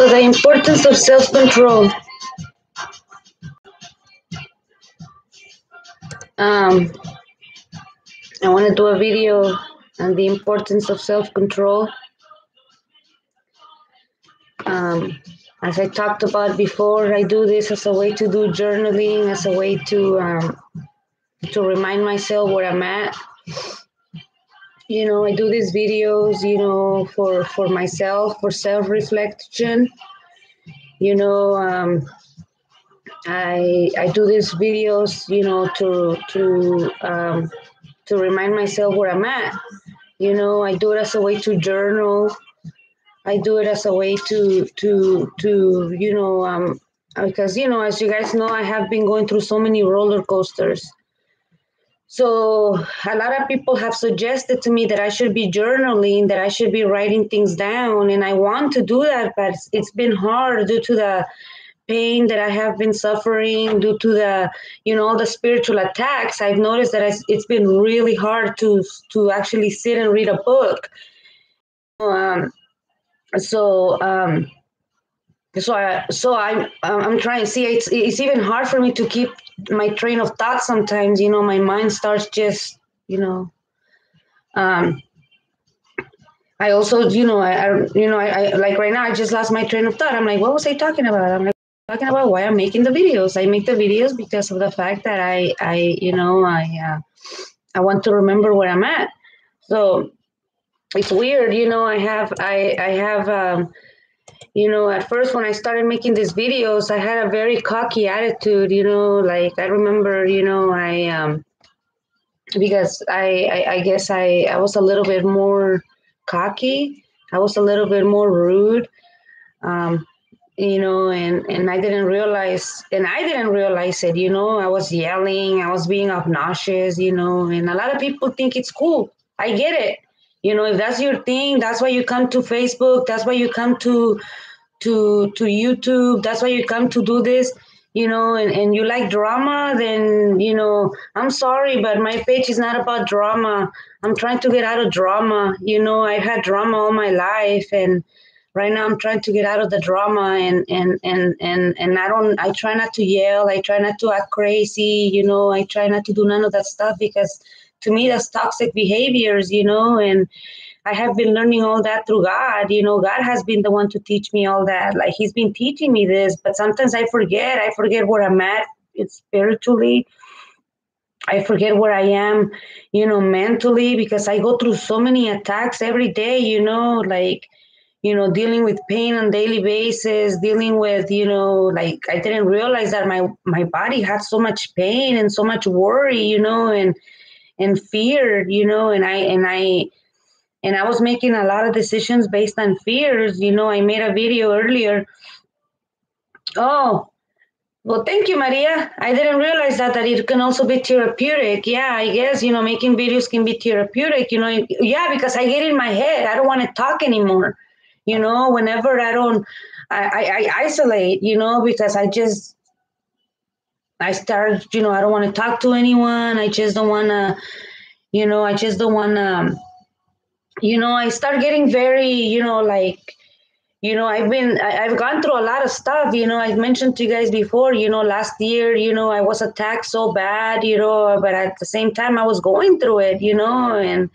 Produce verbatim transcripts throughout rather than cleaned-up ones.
the importance of self-control. Um, I want to do a video on the importance of self-control. Um, as I talked about before, I do this as a way to do journaling, as a way to um, to remind myself where I'm at. You know, I do these videos, you know, for for myself, for self-reflection. You know, um, I I do these videos, you know, to to um, to remind myself where I'm at. You know, I do it as a way to journal. I do it as a way to to to you know um, because you know, as you guys know, I have been going through so many roller coasters. So a lot of people have suggested to me that I should be journaling, that I should be writing things down, and I want to do that, but it's been hard due to the pain that I have been suffering, due to the, you know, the spiritual attacks. I've noticed that it's, it's been really hard to to actually sit and read a book. Um, so um, so I so I I'm trying. See, it's it's even hard for me to keep my train of thought sometimes. You know, my mind starts just, you know. Um, I also, you know, I, I you know, I, I like right now I just lost my train of thought. I'm like, what was I talking about? I'm like talking about why I'm making the videos. I make the videos because of the fact that I I you know I uh, I want to remember where I'm at. So it's weird, you know. I have I I have. Um, You know, at first when I started making these videos, I had a very cocky attitude, you know, like I remember, you know, I, um, because I, I, I guess I, I was a little bit more cocky. I was a little bit more rude, um, you know, and, and I didn't realize, and I didn't realize it, you know, I was yelling, I was being obnoxious, you know, and a lot of people think it's cool. I get it. You know, if that's your thing, that's why you come to Facebook, that's why you come to, to to YouTube. That's why you come to do this, you know, and, and you like drama, then, you know, I'm sorry, but my page is not about drama. I'm trying to get out of drama. You know, I've had drama all my life, and right now I'm trying to get out of the drama, and and and and and I don't I try not to yell, I try not to act crazy, you know, I try not to do none of that stuff, because to me that's toxic behaviors, you know. And I have been learning all that through God. You know, God has been the one to teach me all that. Like he's been teaching me this, but sometimes I forget. I forget where I'm at. It's spiritually. I forget where I am, you know, mentally, because I go through so many attacks every day, you know, like, you know, dealing with pain on daily basis, dealing with, you know, like I didn't realize that my, my body had so much pain and so much worry, you know, and, and fear, you know, and I, and I, and I was making a lot of decisions based on fears. You know, I made a video earlier. Oh, well, thank you, Maria. I didn't realize that, that it can also be therapeutic. Yeah, I guess, you know, making videos can be therapeutic, you know. Yeah, because I get in my head. I don't want to talk anymore. You know, whenever I don't, I, I, I isolate, you know, because I just, I start, you know, I don't want to talk to anyone. I just don't want to, you know, I just don't want to, you know, I start getting very, you know, like, you know, I've been, I, I've gone through a lot of stuff, you know, I've mentioned to you guys before, you know, last year, you know, I was attacked so bad, you know, but at the same time I was going through it, you know, and,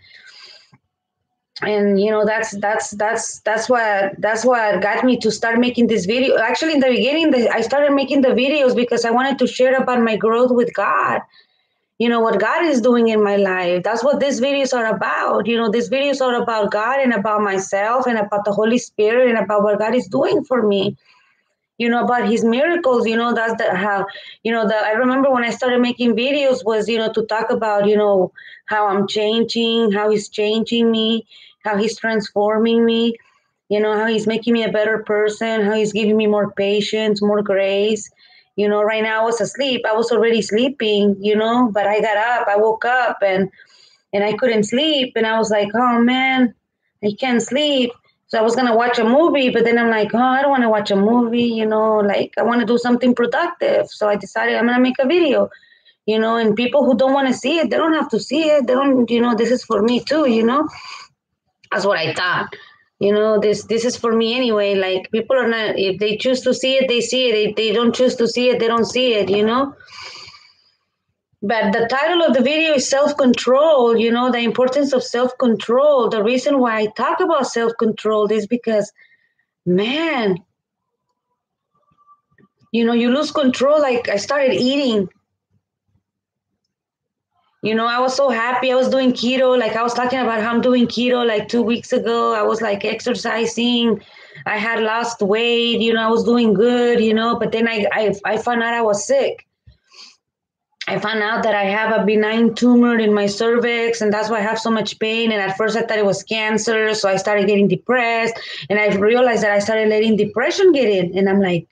and, you know, that's, that's, that's, that's what, that's what got me to start making this video. Actually, in the beginning, the, I started making the videos because I wanted to share about my growth with God. You know, what God is doing in my life. That's what these videos are about. You know, these videos are about God and about myself and about the Holy Spirit and about what God is doing for me. You know, about his miracles. You know, that's the, how, you know, the, I remember when I started making videos was, you know, to talk about, you know, how I'm changing, how he's changing me, how he's transforming me, you know, how he's making me a better person, how he's giving me more patience, more grace. You know, right now I was asleep. I was already sleeping, you know, but I got up, I woke up and and I couldn't sleep. And I was like, oh man, I can't sleep. So I was gonna watch a movie, but then I'm like, oh, I don't want to watch a movie, you know, like I want to do something productive. So I decided I'm gonna make a video, you know, and people who don't want to see it, they don't have to see it. They don't, you know, this is for me too, you know. That's what I thought. You know, this this is for me anyway. Like, people are not, if they choose to see it, they see it. If they don't choose to see it, they don't see it, you know. But the title of the video is self-control, you know, the importance of self-control. The reason why I talk about self-control is because, man, you know, you lose control. Like, I started eating. You know, I was so happy. I was doing keto. Like, I was talking about how I'm doing keto like two weeks ago. I was like exercising. I had lost weight. You know, I was doing good, you know, but then I, I, I found out I was sick. I found out that I have a benign tumor in my cervix, and that's why I have so much pain. And at first I thought it was cancer. So I started getting depressed, and I realized that I started letting depression get in. And I'm like,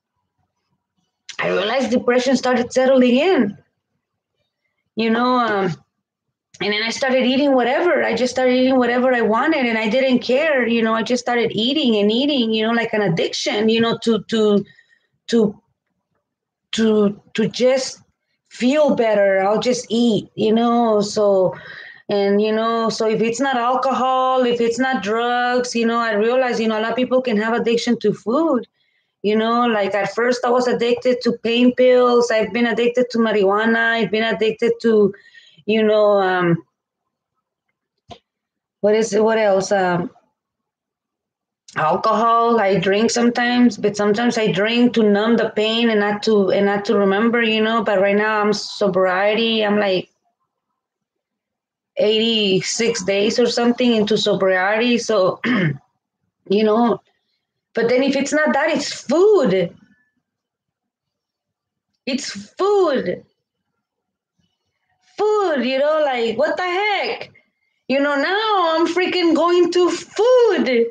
I realized depression started settling in, you know, um, and then I started eating whatever. I just started eating whatever I wanted, and I didn't care. You know, I just started eating and eating, you know, like an addiction, you know, to, to, to, to, to just feel better. I'll just eat, you know. So, and, you know, so if it's not alcohol, if it's not drugs, you know, I realize, you know, a lot of people can have addiction to food. You know, like at first I was addicted to pain pills. I've been addicted to marijuana. I've been addicted to, you know, um, what is it? What else? Um, alcohol. I drink sometimes, but sometimes I drink to numb the pain and not to and not to remember, you know. But right now I'm sobriety. I'm like eighty-six days or something into sobriety. So, you know, but then if it's not that, it's food. It's food. Food, you know, like, what the heck? You know, now I'm freaking going to food.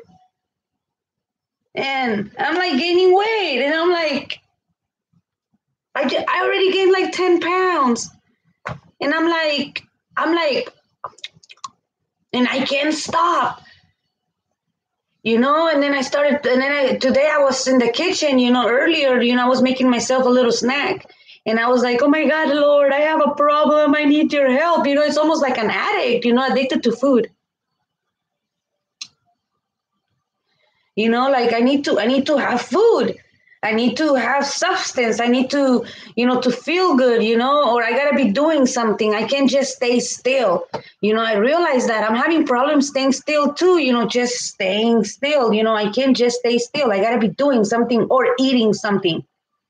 And I'm like gaining weight. And I'm like, I, just, I already gained like ten pounds. And I'm like, I'm like, and I can't stop. You know, and then I started, and then I, today I was in the kitchen, you know, earlier, you know, I was making myself a little snack. And I was like, oh my God, Lord, I have a problem. I need your help. You know, it's almost like an addict, you know, addicted to food. You know, like I need to, I need to have food. I need to have substance. I need to, you know, to feel good, you know, or I got to be doing something. I can't just stay still. You know, I realize that I'm having problems staying still too, you know, just staying still. You know, I can't just stay still. I got to be doing something or eating something.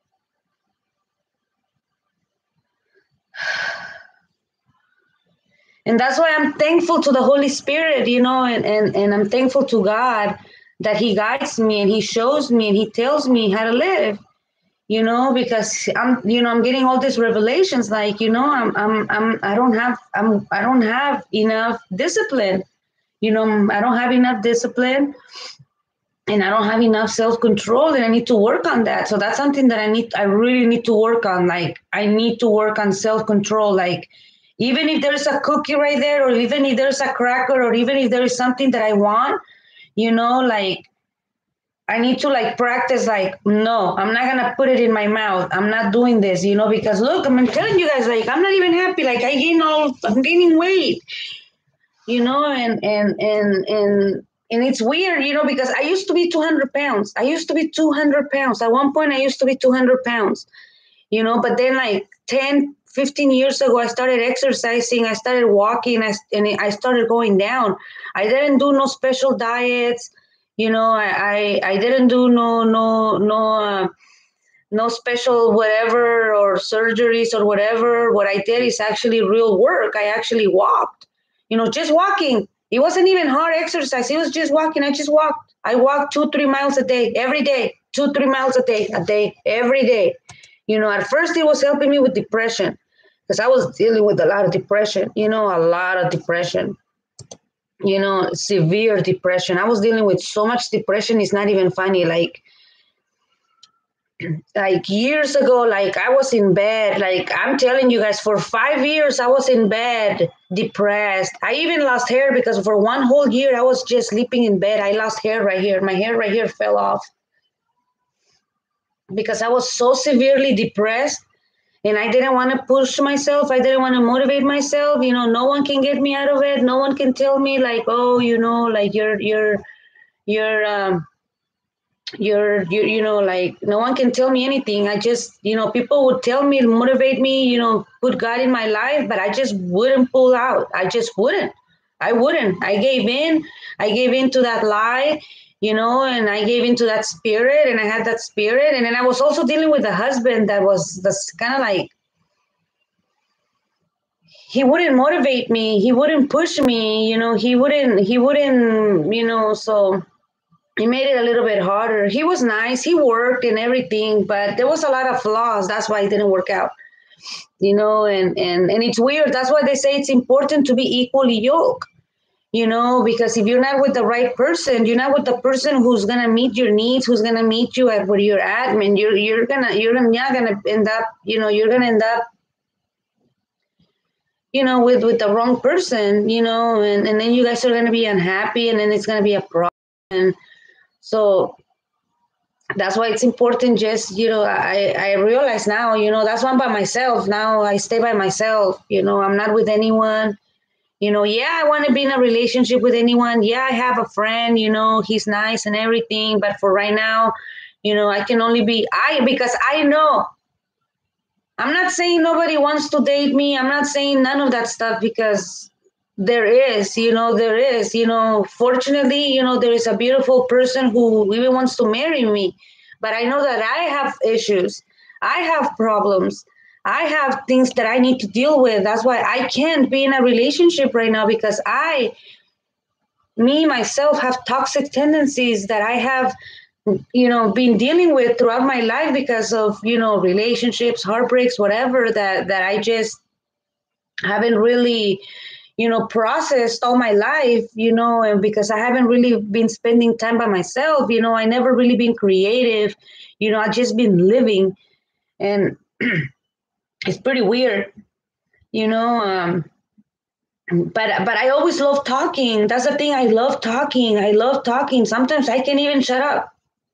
And that's why I'm thankful to the Holy Spirit, you know, and, and, and I'm thankful to God that He guides me and He shows me and He tells me how to live. You know, because I'm, you know, I'm getting all these revelations. Like, you know, I'm, I'm, I'm, I don't have, I'm, I don't have enough discipline. You know, I don't have enough discipline, and I don't have enough self-control, and I need to work on that. So that's something that I need. I really need to work on. Like, I need to work on self-control. Like, even if there's a cookie right there, or even if there's a cracker, or even if there is something that I want, you know, like, I need to like practice, like, no, I'm not going to put it in my mouth. I'm not doing this, you know, because look, I'm telling you guys, like, I'm not even happy. Like, I gain all, I'm gaining weight, you know, and, and, and, and, and it's weird, you know, because I used to be two hundred pounds. I used to be two hundred pounds. At one point I used to be two hundred pounds, you know, but then like ten, fifteen years ago, I started exercising. I started walking, I, and I started going down. I didn't do no special diets. You know, I, I, I didn't do no, no, no, uh, no special whatever or surgeries or whatever. What I did is actually real work. I actually walked, you know, just walking. It wasn't even hard exercise. It was just walking. I just walked. I walked two, three miles a day, every day, two, three miles a day, a day, every day. You know, at first it was helping me with depression because I was dealing with a lot of depression, you know, a lot of depression. You know, severe depression. I was dealing with so much depression. It's not even funny. Like, like years ago, like I was in bed. Like, I'm telling you guys, for five years, I was in bed, depressed. I even lost hair because for one whole year, I was just sleeping in bed. I lost hair right here. My hair right here fell off because I was so severely depressed. And I didn't want to push myself. I didn't want to motivate myself. You know, no one can get me out of it. No one can tell me like, oh, you know, like you're, you're, you're um, you're you you know, like, no one can tell me anything. I just, you know, people would tell me, motivate me, you know, put God in my life, but I just wouldn't pull out. I just wouldn't. I wouldn't. I gave in. I gave in to that lie, you know, and I gave into that spirit, and I had that spirit. And then I was also dealing with a husband that was that's kind of like, he wouldn't motivate me, he wouldn't push me, you know, he wouldn't he wouldn't, you know, so it made it a little bit harder. He was nice, he worked and everything, but there was a lot of flaws. That's why it didn't work out, you know. And and and it's weird. That's why they say it's important to be equally yoked, you know, because if you're not with the right person, you're not with the person who's gonna meet your needs, who's gonna meet you at where you're at, I mean, you're you're gonna you're not gonna end up, you know, you're gonna end up, you know, with with the wrong person, you know, and, and then you guys are going to be unhappy, and then it's going to be a problem. And so that's why it's important. Just, you know, I, I realize now, you know, that's why I'm by myself. Now I stay by myself, you know, I'm not with anyone, you know. Yeah, I want to be in a relationship with anyone. Yeah, I have a friend, you know, he's nice and everything. But for right now, you know, I can only be I, because I know, I'm not saying nobody wants to date me. I'm not saying none of that stuff, because there is, you know, there is, you know, fortunately, you know, there is a beautiful person who even wants to marry me. But I know that I have issues. I have problems. I have things that I need to deal with. That's why I can't be in a relationship right now, because I, me, myself, have toxic tendencies that I have, you know, been dealing with throughout my life because of, you know, relationships, heartbreaks, whatever, that that I just haven't really, you know, processed all my life, you know. And because I haven't really been spending time by myself, you know, I never really been creative, you know, I just been living. And it's pretty weird, you know. um but but I always love talking. That's the thing. I love talking. I love talking. Sometimes I can't even shut up.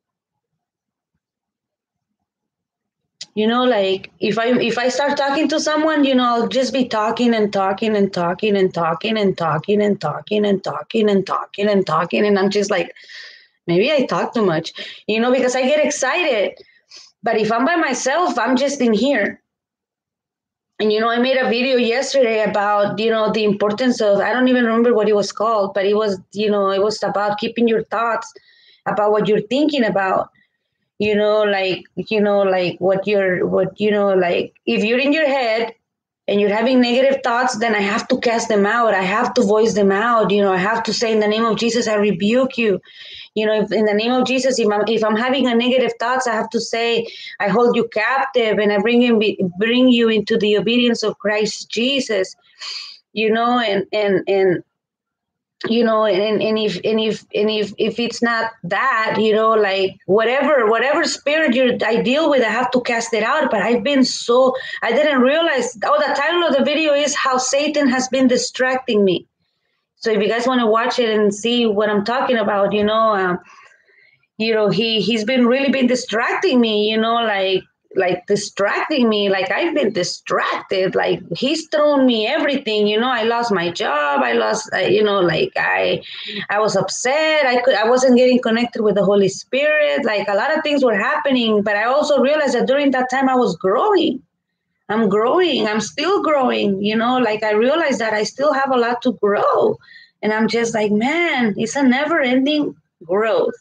You know, like, if i if I start talking to someone, you know, I'll just be talking and talking and talking and talking and talking and talking and talking and talking and talking, and I'm just like, maybe I talk too much, you know, because I get excited. But if I'm by myself, I'm just in here. And, you know, I made a video yesterday about, you know, the importance of, I don't even remember what it was called, but it was, you know, it was about keeping your thoughts about what you're thinking about. You know, like, you know, like what you're, what, you know, like, if you're in your head and you're having negative thoughts, then I have to cast them out. I have to voice them out. You know, I have to say, in the name of Jesus, I rebuke you. You know, if in the name of Jesus, if I'm, if I'm having a negative thoughts, I have to say, I hold you captive, and I bring in, bring you into the obedience of Christ Jesus. You know, and, and, and, you know, and, and if and if and if if it's not that, you know, like, whatever whatever spirit you I deal with, I have to cast it out. But I've been so, I didn't realize, oh, the title of the video is How Satan Has Been Distracting Me. So if you guys want to watch it and see what I'm talking about, you know, um, you know, he he's been really been distracting me, you know, like like distracting me, like I've been distracted, like he's thrown me everything, you know. I lost my job, I lost, uh, you know, like i i was upset, i could I wasn't getting connected with the Holy Spirit, like a lot of things were happening. But I also realized that during that time I was growing. I'm growing, I'm still growing, you know, like I realized that I still have a lot to grow. And I'm just like, man, it's a never ending growth,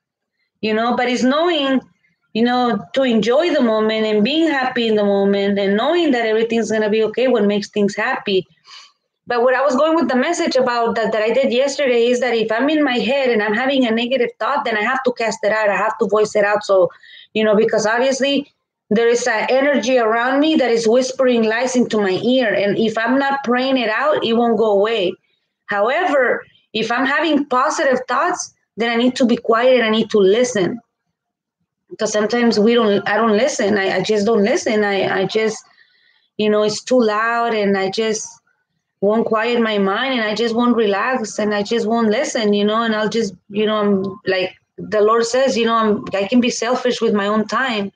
you know. But it's knowing, you know, to enjoy the moment and being happy in the moment, and knowing that everything's going to be okay, what makes things happy. But what I was going with the message about that that I did yesterday is that if I'm in my head and I'm having a negative thought, then I have to cast it out. I have to voice it out. So, you know, because obviously there is an energy around me that is whispering lies into my ear. And if I'm not praying it out, it won't go away. However, if I'm having positive thoughts, then I need to be quiet and I need to listen. Because sometimes we don't, I don't listen. I, I just don't listen. I, I just, you know, it's too loud, and I just won't quiet my mind, and I just won't relax, and I just won't listen, you know. And I'll just, you know, I'm like the Lord says, you know, I'm, I can be selfish with my own time,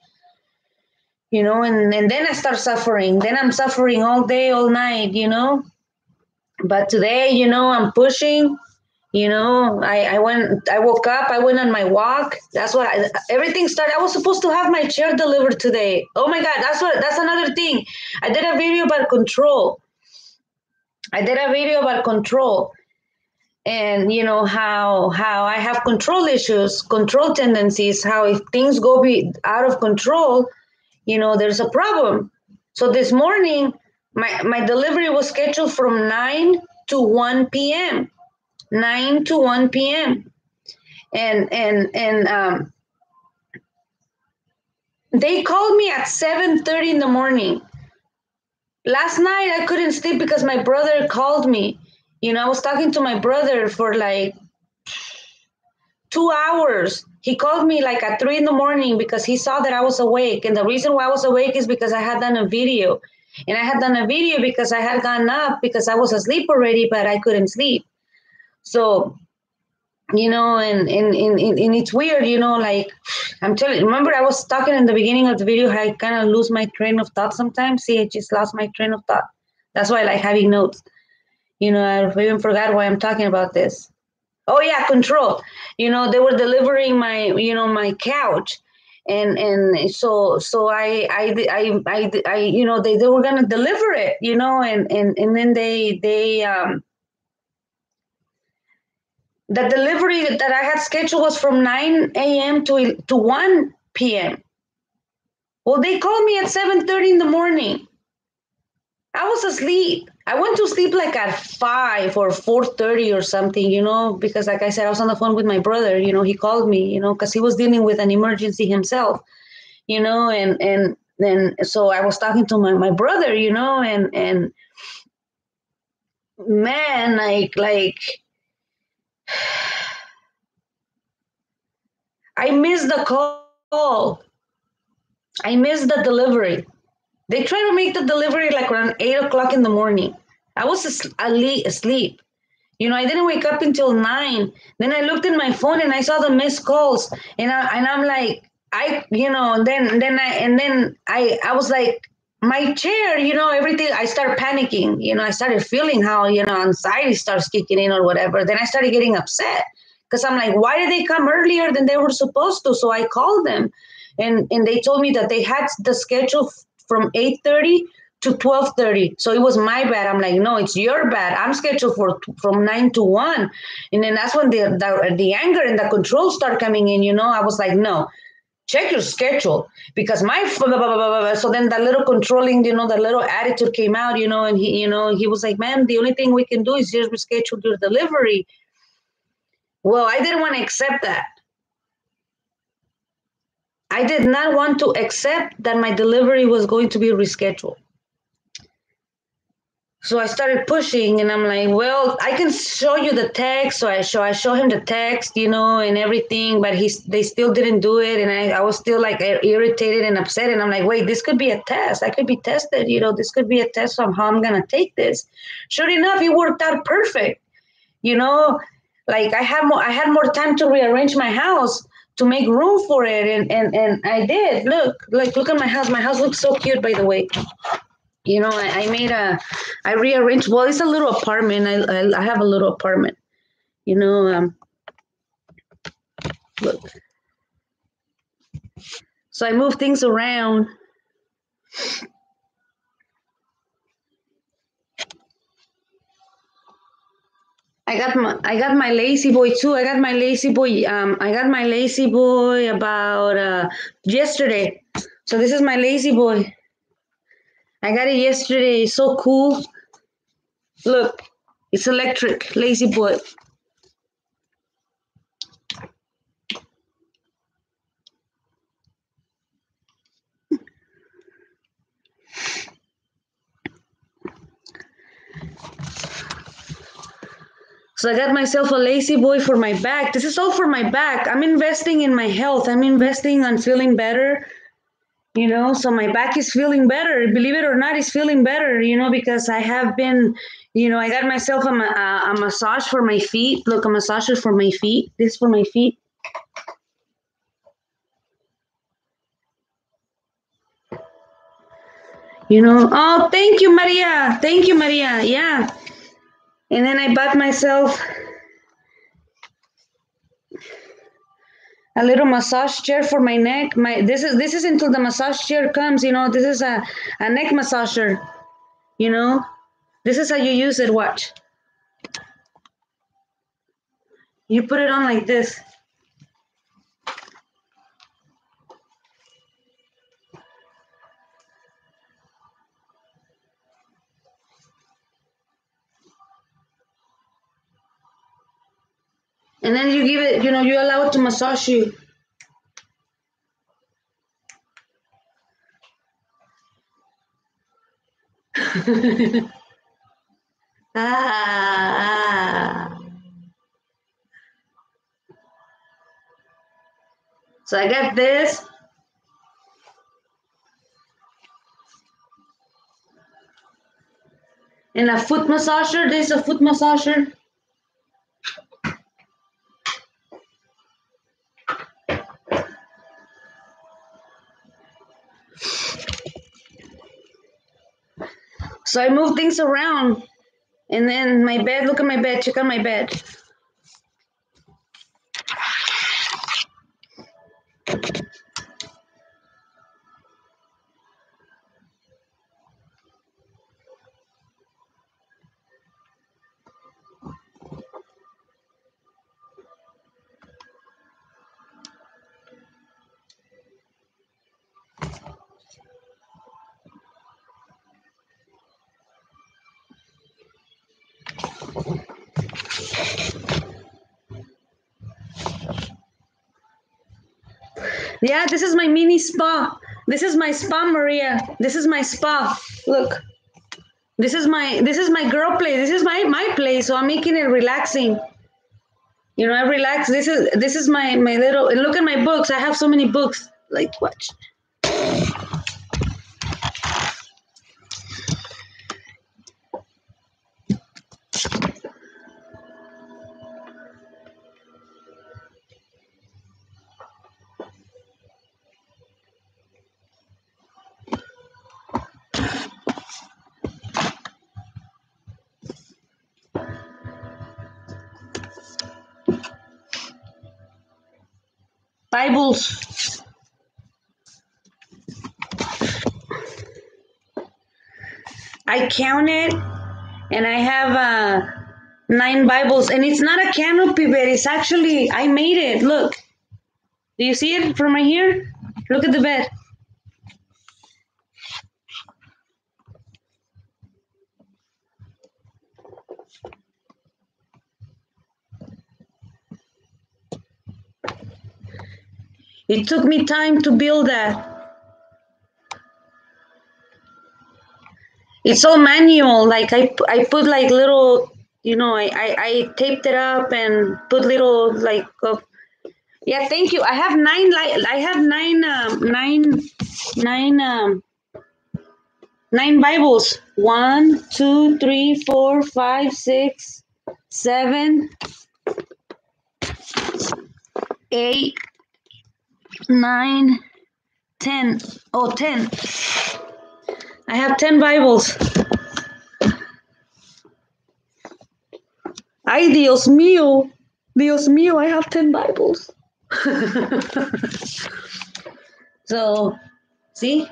you know, and, and then I start suffering. Then I'm suffering all day, all night, you know. But today, you know, I'm pushing, You know, I, I went, I woke up, I went on my walk. That's what I, everything started. I was supposed to have my chair delivered today. Oh my God, that's what, that's another thing. I did a video about control. I did a video about control and, you know, how, how I have control issues, control tendencies, how if things go be out of control, you know, there's a problem. So this morning, my, my delivery was scheduled from nine to one p.m. nine to one p.m. and and and um, they called me at seven thirty in the morning. Last night I couldn't sleep because my brother called me. You know, I was talking to my brother for like two hours. He called me like at three in the morning because he saw that I was awake. And the reason why I was awake is because I had done a video. And I had done a video because I had gotten up because I was asleep already, but I couldn't sleep. So, you know, and, and, and, and it's weird, you know, like I'm telling you, remember I was talking in the beginning of the video, how I kind of lose my train of thought sometimes. See, I just lost my train of thought. That's why I like having notes. You know, I even forgot why I'm talking about this. Oh yeah, control. You know, they were delivering my, you know, my couch. And and so so I I I I, I you know they, they were gonna deliver it, you know, and and and then they they um the delivery that I had scheduled was from nine a.m. to to one p.m. Well, they called me at seven thirty in the morning. I was asleep. I went to sleep like at five or four thirty or something, you know, because like I said, I was on the phone with my brother. You know, he called me, you know, because he was dealing with an emergency himself, you know, and and then so I was talking to my, my brother, you know, and and man, like like I missed the call. I missed the delivery. They tried to make the delivery like around eight o'clock in the morning. I was asleep. You know, I didn't wake up until nine. Then I looked at my phone and I saw the missed calls, and I and I'm like, I, you know, and then then I and then I I was like, my chair, you know, everything. I started panicking. You know, I started feeling how, you know, anxiety starts kicking in or whatever. Then I started getting upset because I'm like, why did they come earlier than they were supposed to? So I called them, and and they told me that they had the schedule from eight thirty to twelve thirty. So it was my bad. I'm like, no, it's your bad. I'm scheduled for from nine to one. And then that's when the, the, the anger and the control start coming in, you know. I was like, no, check your schedule. Because my, blah, blah, blah, blah, blah. So then that little controlling, you know, the little attitude came out, you know, and he, you know, he was like, man, the only thing we can do is just reschedule your delivery. Well, I didn't want to accept that. I did not want to accept that my delivery was going to be rescheduled. So I started pushing, and I'm like, well, I can show you the text. So I show I show him the text, you know, and everything, but he's they still didn't do it, and I, I was still like irritated and upset. And I'm like, wait, this could be a test. I could be tested, you know. This could be a test on how I'm gonna take this. Sure enough, it worked out perfect, you know. Like I had more I had more time to rearrange my house to make room for it, and and and I did. Look, like look at my house. My house looks so cute, by the way. You know, I, I made a, I rearranged, well, it's a little apartment. I, I, I have a little apartment, you know, um, look. So I moved things around. I got my, I got my lazy boy too. I got my lazy boy, um, I got my lazy boy about, uh, yesterday. So this is my lazy boy. I got it yesterday. It's so cool. Look, it's electric, lazy boy. So I got myself a lazy boy for my back. This is all for my back. I'm investing in my health. I'm investing on feeling better. You know, so my back is feeling better. Believe it or not, it's feeling better, you know, because I have been, you know, I got myself a, a, a massage for my feet. Look, a massager for my feet. This for my feet. You know, oh, thank you, Maria. Thank you, Maria. Yeah. And then I bought myself, A little massage chair for my neck. My this is this is until the massage chair comes. You know, this is a a neck massager. You know, this is how you use it. Watch. You put it on like this. And then you give it, you know, you allow it to massage you. ah. So I got this. And a foot massager. This is a foot massager. So I move things around. And then my bed, look at my bed, check out my bed. Yeah, this is my mini spa. This is my spa, Maria. This is my spa. Look. This is my this is my girl place. This is my my place. So I'm making it relaxing. You know, I relax. This is this is my my little, and look at my books. I have so many books. Like, watch. Bibles. I counted, and I have uh, nine Bibles, and it's not a canopy bed. It's actually, I made it. Look. Do you see it from right here? Look at the bed. It took me time to build that. It's all manual. Like I, I put like little, you know, I, I, I taped it up and put little like, uh, yeah. Thank you. I have nine. Like I have nine, um, nine, nine, um, nine Bibles. One, two, three, four, five, six, seven, eight, nine, ten. Oh, ten. I have ten Bibles. Ay, Dios mío. Dios mío, I have ten Bibles. So, see?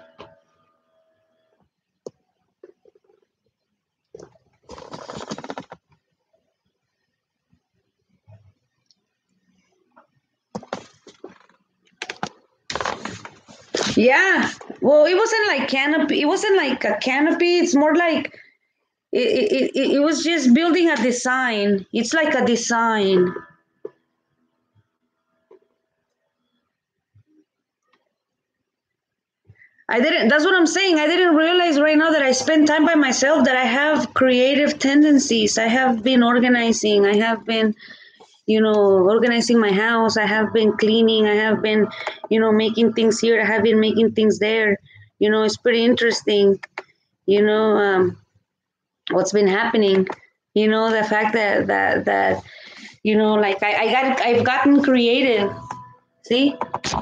Yeah. Well, it wasn't like canopy. It wasn't like a canopy. It's more like it, it, it, it was just building a design. It's like a design. I didn't, that's what I'm saying. I didn't realize right now that I spend time by myself, that I have creative tendencies. I have been organizing. I have been, you know, organizing my house. I have been cleaning. I have been, you know, making things here. I have been making things there. You know, it's pretty interesting, you know, um, what's been happening. You know, the fact that, that, that, you know, like I, I got, I've gotten creative. See?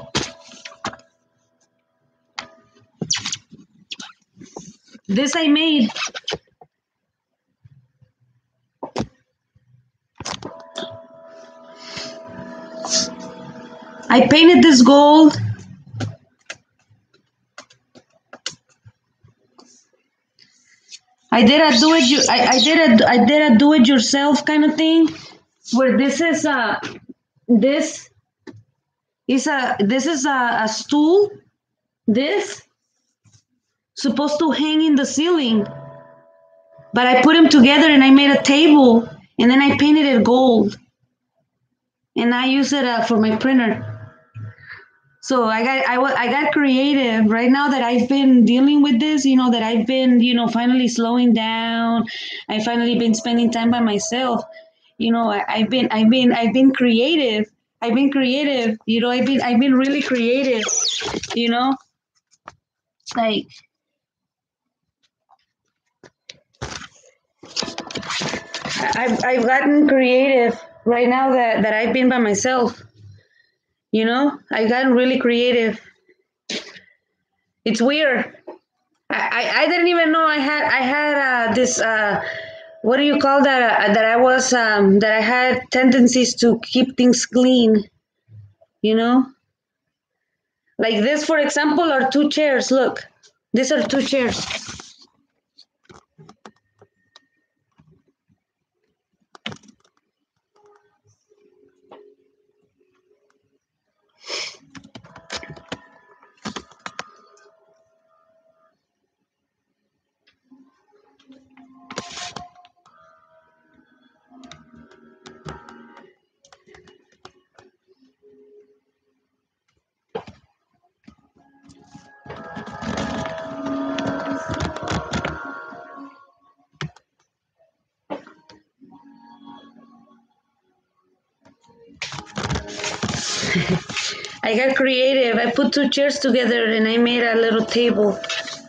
This I made. I painted this gold. I did a do it. I, I did a I did a do it yourself kind of thing, where this is a this is a this is a, a stool. This supposed to hang in the ceiling, but I put them together and I made a table, and then I painted it gold, and I use it uh, for my printer. So I got I, I got creative right now that I've been dealing with this, you know, that I've been, you know, finally slowing down. I finally been spending time by myself. You know, I, I've been I've been I've been creative. I've been creative. You know, I've been I've been really creative, you know. Like I've I've gotten creative right now that, that I've been by myself. You know, I've gotten really creative. It's weird. I, I, I didn't even know I had I had uh, this uh, what do you call that uh, that I was um, that I had tendencies to keep things clean. You know, like this, for example, are two chairs. Look, these are two chairs. I got creative. I put two chairs together and I made a little table.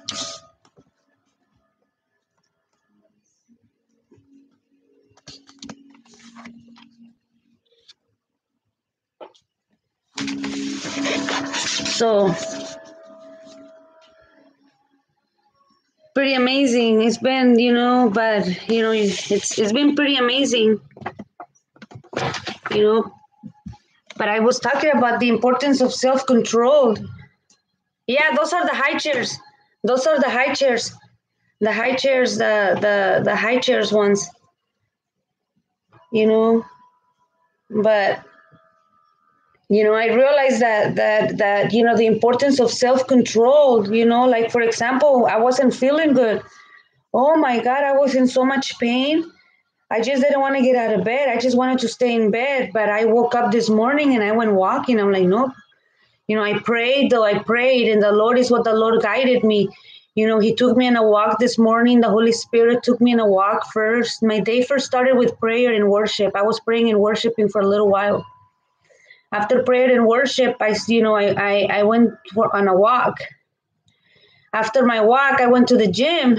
So pretty amazing. It's been, you know, but you know, it's it's been pretty amazing. You know, but I was talking about the importance of self-control. Yeah, those are the high chairs. Those are the high chairs. The high chairs, the the the high chairs ones. You know, but you know, I realized that that that you know the importance of self-control. You know, like for example, I wasn't feeling good. Oh my God, I was in so much pain. I just didn't want to get out of bed. I just wanted to stay in bed. But I woke up this morning and I went walking. I'm like, nope. You know, I prayed, though I prayed, and the Lord is what the Lord guided me. You know, He took me on a walk this morning. The Holy Spirit took me on a walk first. My day first started with prayer and worship. I was praying and worshiping for a little while. After prayer and worship, I, you know, I, I, I went for, on a walk. After my walk, I went to the gym.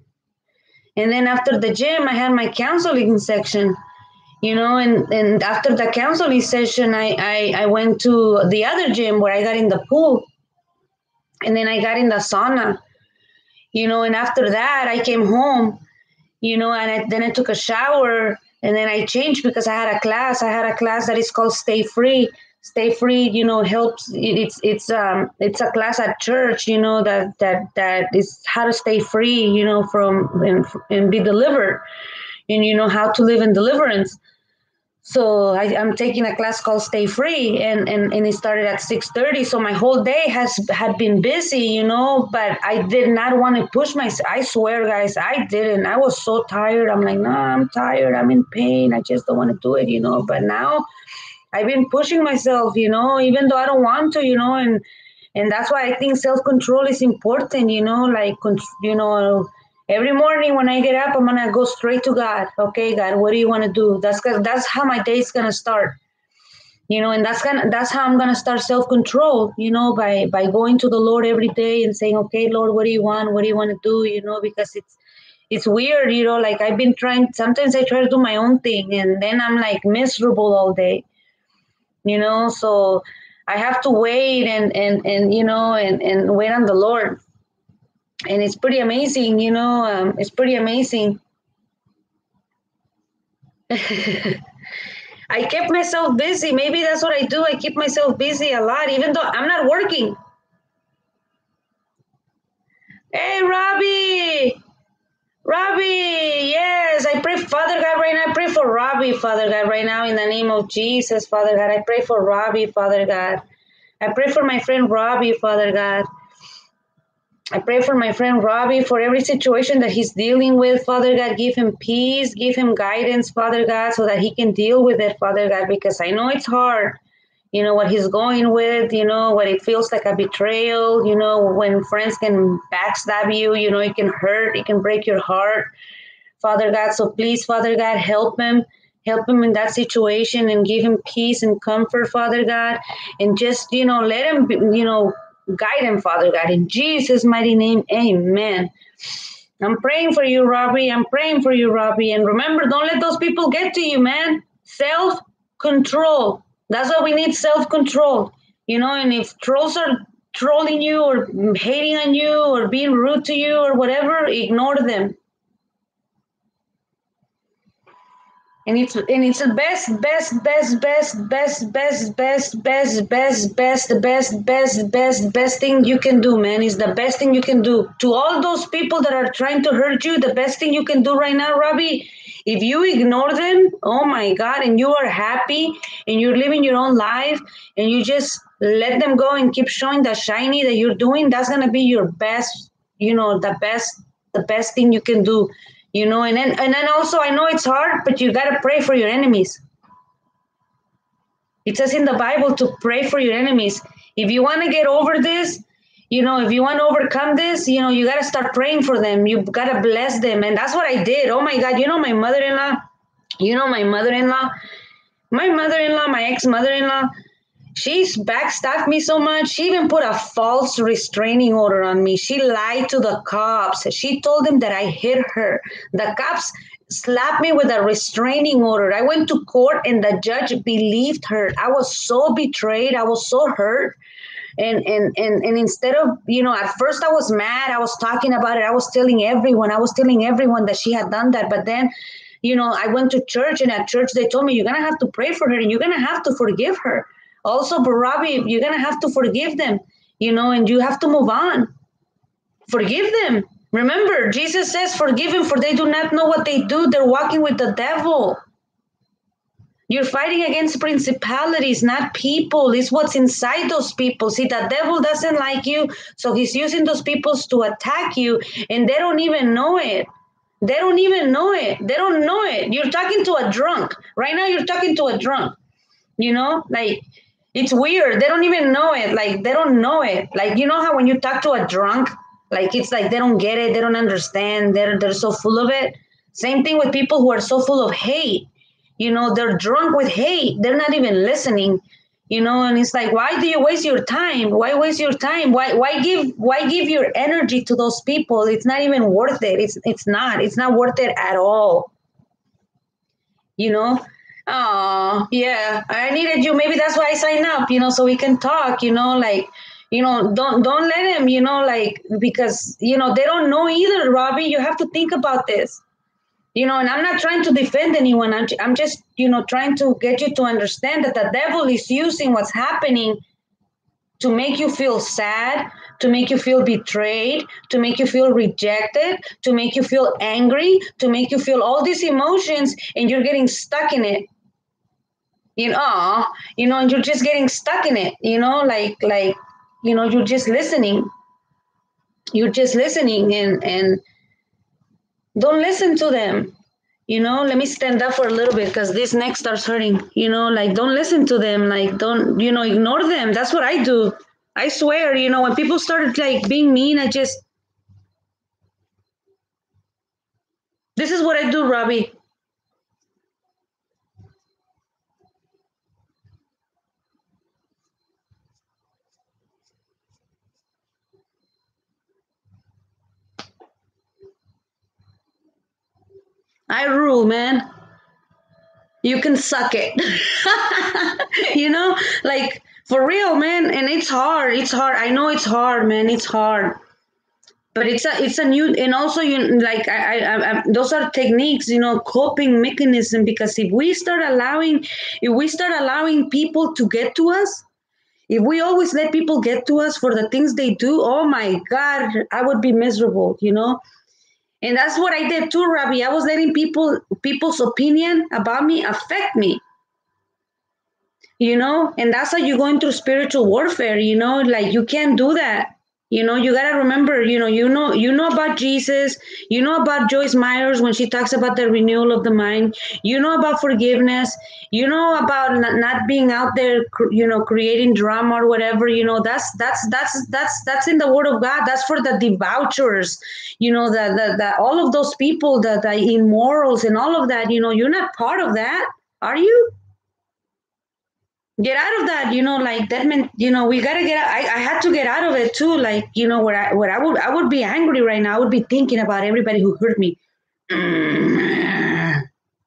And then after the gym, I had my counseling section, you know, and, and after the counseling session, I, I, I went to the other gym where I got in the pool. And then I got in the sauna, you know, and after that, I came home, you know, and I, then I took a shower and then I changed because I had a class. I had a class that is called Stay Free. Stay Free, you know, helps. It's it's um it's a class at church, you know, that that that is how to stay free, you know, from and, and be delivered, and you know how to live in deliverance. So I, I'm taking a class called Stay Free, and and and it started at six thirty. So my whole day has had been busy, you know, but I did not want to push myself. I swear, guys, I didn't. I was so tired. I'm like, no, I'm tired. I'm in pain. I just don't want to do it, you know. But now I've been pushing myself, you know, even though I don't want to, you know, and and that's why I think self-control is important, you know, like, you know, every morning when I get up, I'm gonna go straight to God. Okay, God, what do you want to do? That's that's how my day's gonna start, you know, and that's gonna that's how I'm gonna start self-control, you know, by by going to the Lord every day and saying, okay, Lord, what do you want? What do you want to do? You know, because it's it's weird, you know, like I've been trying. Sometimes I try to do my own thing, and then I'm like miserable all day. You know, so I have to wait and and and you know and and wait on the Lord, and it's pretty amazing, you know. Um, it's pretty amazing. I kept myself busy. Maybe that's what I do. I keep myself busy a lot, even though I'm not working. Hey, Robbie. Robbie, yes, I pray, Father God, right now. I pray for Robbie, Father God, right now, in the name of Jesus, Father God. I pray for Robbie, Father God. I pray for my friend Robbie, Father God. I pray for my friend Robbie, for every situation that he's dealing with, Father God. Give him peace, give him guidance, Father God, so that he can deal with it, Father God, because I know it's hard. You know, what he's going with, you know, what it feels like a betrayal, you know, when friends can backstab you, you know, it can hurt, it can break your heart, Father God. So please, Father God, help him, help him in that situation and give him peace and comfort, Father God. And just, you know, let him, you know, guide him, Father God. In Jesus' mighty name, amen. I'm praying for you, Robbie. I'm praying for you, Robbie. And remember, don't let those people get to you, man. Self-control. That's why we need self-control. You know, and if trolls are trolling you or hating on you or being rude to you or whatever, ignore them. And it's and it's the best, best, best, best, best, best, best, best, best, best, the best, best, best, best thing you can do, man. Is the best thing you can do. To all those people that are trying to hurt you, the best thing you can do right now, Robbie, if you ignore them, oh my God, and you are happy and you're living your own life and you just let them go and keep showing the shiny that you're doing, that's gonna be your best, you know, the best, the best thing you can do. You know, and then and then also I know it's hard, but you gotta pray for your enemies. It says in the Bible to pray for your enemies. If you want to get over this, you know, if you want to overcome this, you know, you gotta start praying for them. You gotta bless them. And that's what I did. Oh my God, you know my mother-in-law, you know my mother-in-law, my mother-in-law, my ex-mother-in-law, she's backstabbed me so much. She even put a false restraining order on me. She lied to the cops. She told them that I hit her. The cops slapped me with a restraining order. I went to court and the judge believed her. I was so betrayed. I was so hurt. And, and, and, and instead of, you know, at first I was mad. I was talking about it. I was telling everyone. I was telling everyone that she had done that. But then, you know, I went to church, and at church they told me, you're going to have to pray for her and you're going to have to forgive her. Also, but Robbie, you're going to have to forgive them, you know, and you have to move on. Forgive them. Remember, Jesus says, forgive them, for they do not know what they do. They're walking with the devil. You're fighting against principalities, not people. It's what's inside those people. See, the devil doesn't like you, so he's using those people to attack you, and they don't even know it. They don't even know it. They don't know it. You're talking to a drunk. Right now, you're talking to a drunk. You know, like, it's weird. They don't even know it. Like, they don't know it. Like, you know how when you talk to a drunk, like, it's like they don't get it. They don't understand. They're, they're so full of it. Same thing with people who are so full of hate. You know, they're drunk with hate. They're not even listening. You know, and it's like, why do you waste your time? Why waste your time? Why why give why give your energy to those people? It's not even worth it. It's it's not. It's not worth it at all. You know? Oh, yeah, I needed you. Maybe that's why I signed up, you know, so we can talk, you know, like, you know, don't don't let him, you know, like, because, you know, they don't know either, Robbie. You have to think about this, you know, and I'm not trying to defend anyone. I'm, I'm just, you know, trying to get you to understand that the devil is using what's happening to make you feel sad, to make you feel betrayed, to make you feel rejected, to make you feel angry, to make you feel all these emotions, and you're getting stuck in it. You know, you know, and you're just getting stuck in it, you know, like, like, you know, you're just listening. You're just listening and, and don't listen to them. You know, let me stand up for a little bit because this neck starts hurting. You know, like, don't listen to them. Like, don't, you know, ignore them. That's what I do. I swear, you know, when people started like being mean, I just, this is what I do, Robbie. I rule, man. You can suck it. You know, like, for real, man. And it's hard. It's hard. I know it's hard, man. It's hard. but it's a it's a new, and also you like I, I, I those are techniques, you know, coping mechanism. Because if we start allowing, if we start allowing people to get to us, if we always let people get to us for the things they do, oh my God, I would be miserable, you know. And that's what I did too, Robbie. I was letting people people's opinion about me affect me, you know. And that's how you go into spiritual warfare, you know. Like you can't do that, you know. You got to remember, you know, you know you know about Jesus, you know about Joyce Myers when she talks about the renewal of the mind, you know about forgiveness, you know about not, not being out there, you know, creating drama or whatever, you know. That's that's that's that's that's in the word of God. That's for the debauchers, you know, the the, the all of those people, the the immorals and all of that, you know. You're not part of that, are you? Get out of that, you know. Like that meant, you know, we gotta get out. I, I had to get out of it too. Like, you know, where I where I would I would be angry right now. I would be thinking about everybody who hurt me. Mm.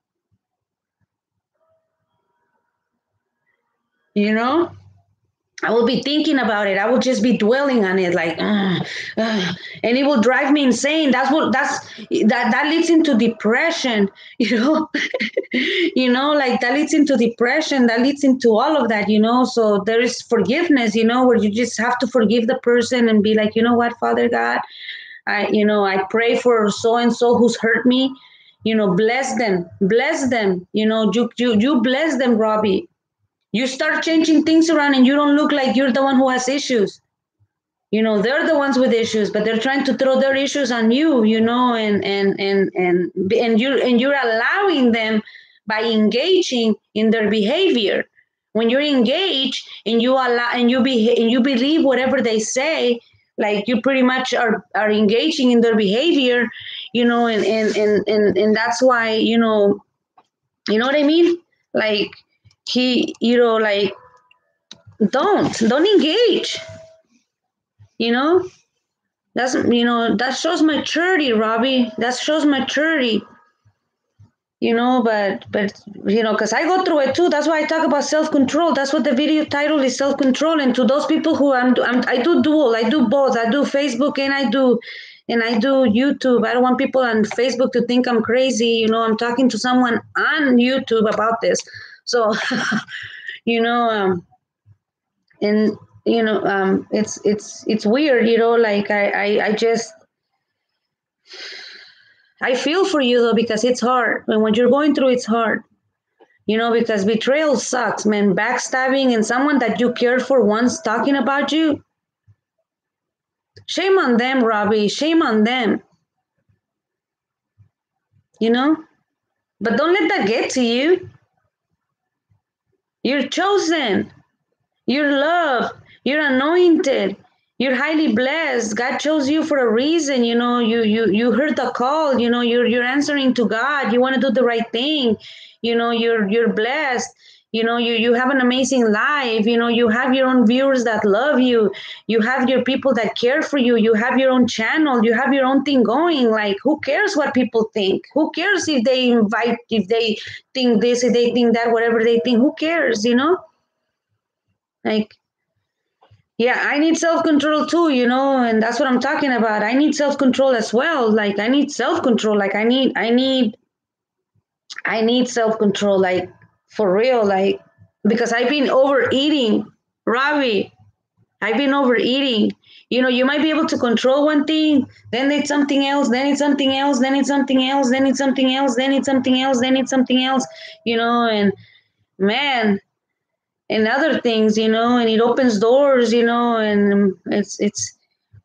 You know, I will be thinking about it. I will just be dwelling on it, like, uh, uh, and it will drive me insane. That's what that's that that leads into depression. You know, you know, like that leads into depression. That leads into all of that. You know, so there is forgiveness. You know, where you just have to forgive the person and be like, you know what, Father God, I, you know, I pray for so and so who's hurt me. You know, bless them, bless them. You know, you you you bless them, Robbie. You start changing things around and you don't look like you're the one who has issues. You know, they're the ones with issues, but they're trying to throw their issues on you, you know. And and and and and you and you're allowing them by engaging in their behavior. When you're engaged and you allow and you be and you believe whatever they say, like you pretty much are are engaging in their behavior, you know. And and and and, and that's why, you know, you know what I mean? Like he, you know, like don't don't engage, you know. That's, you know, that shows maturity, Robbie. That shows maturity, you know. But but you know, because I go through it too. That's why I talk about self-control. That's what the video title is, self-control. And to those people who I'm, I'm I do dual, I do both. I do Facebook and I do and I do YouTube. I don't want people on Facebook to think I'm crazy, you know. I'm talking to someone on YouTube about this. So you know, um and you know, um it's it's it's weird, you know. Like I I, I just I feel for you though, because it's hard. And when you're going through, it's hard, you know, because betrayal sucks, man. Backstabbing and someone that you cared for once talking about you, shame on them, Robbie. Shame on them, you know. But don't let that get to you. You're chosen. You're loved. You're anointed. You're highly blessed. God chose you for a reason. You know, you you you heard the call. You know, you're you're answering to God. You want to do the right thing. You know, you're you're blessed. You know, you you have an amazing life. You know, you have your own viewers that love you. You have your people that care for you. You have your own channel. You have your own thing going. Like, who cares what people think? Who cares if they invite, if they think this, if they think that, whatever they think? Who cares? You know, like, yeah, I need self control too, you know, and that's what I'm talking about. I need self control as well. Like I need self control. Like I need, I need, I need self control. Like for real. Like because I've been overeating, Robbie. I've been overeating. You know, you might be able to control one thing, then it's something else, then it's something else, then it's something else, then it's something else, then it's something else, then it's something else. You know, and man, and other things, you know, and it opens doors, you know, and it's it's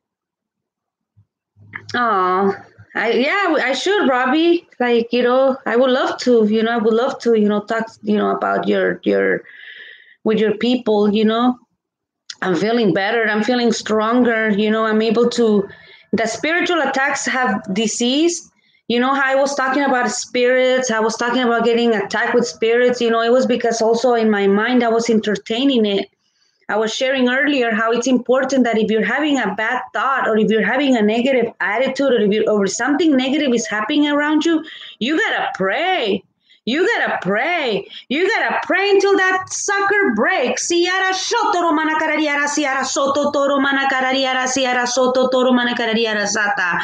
oh, I yeah, I should, Robbie. Like, you know, I would love to, you know, I would love to, you know, talk, you know, about your your with your people, you know. I'm feeling better. I'm feeling stronger, you know. I'm able to, the spiritual attacks have disease. You know how I was talking about spirits, I was talking about getting attacked with spirits, you know, it was because also in my mind I was entertaining it. I was sharing earlier how it's important that if you're having a bad thought or if you're having a negative attitude or if you or something negative is happening around you, you gotta pray. You gotta pray. You gotta pray until that sucker breaks. Siara shotoro manakarariara, siara soto toro manakarariara, siara soto toro manakarariara sata.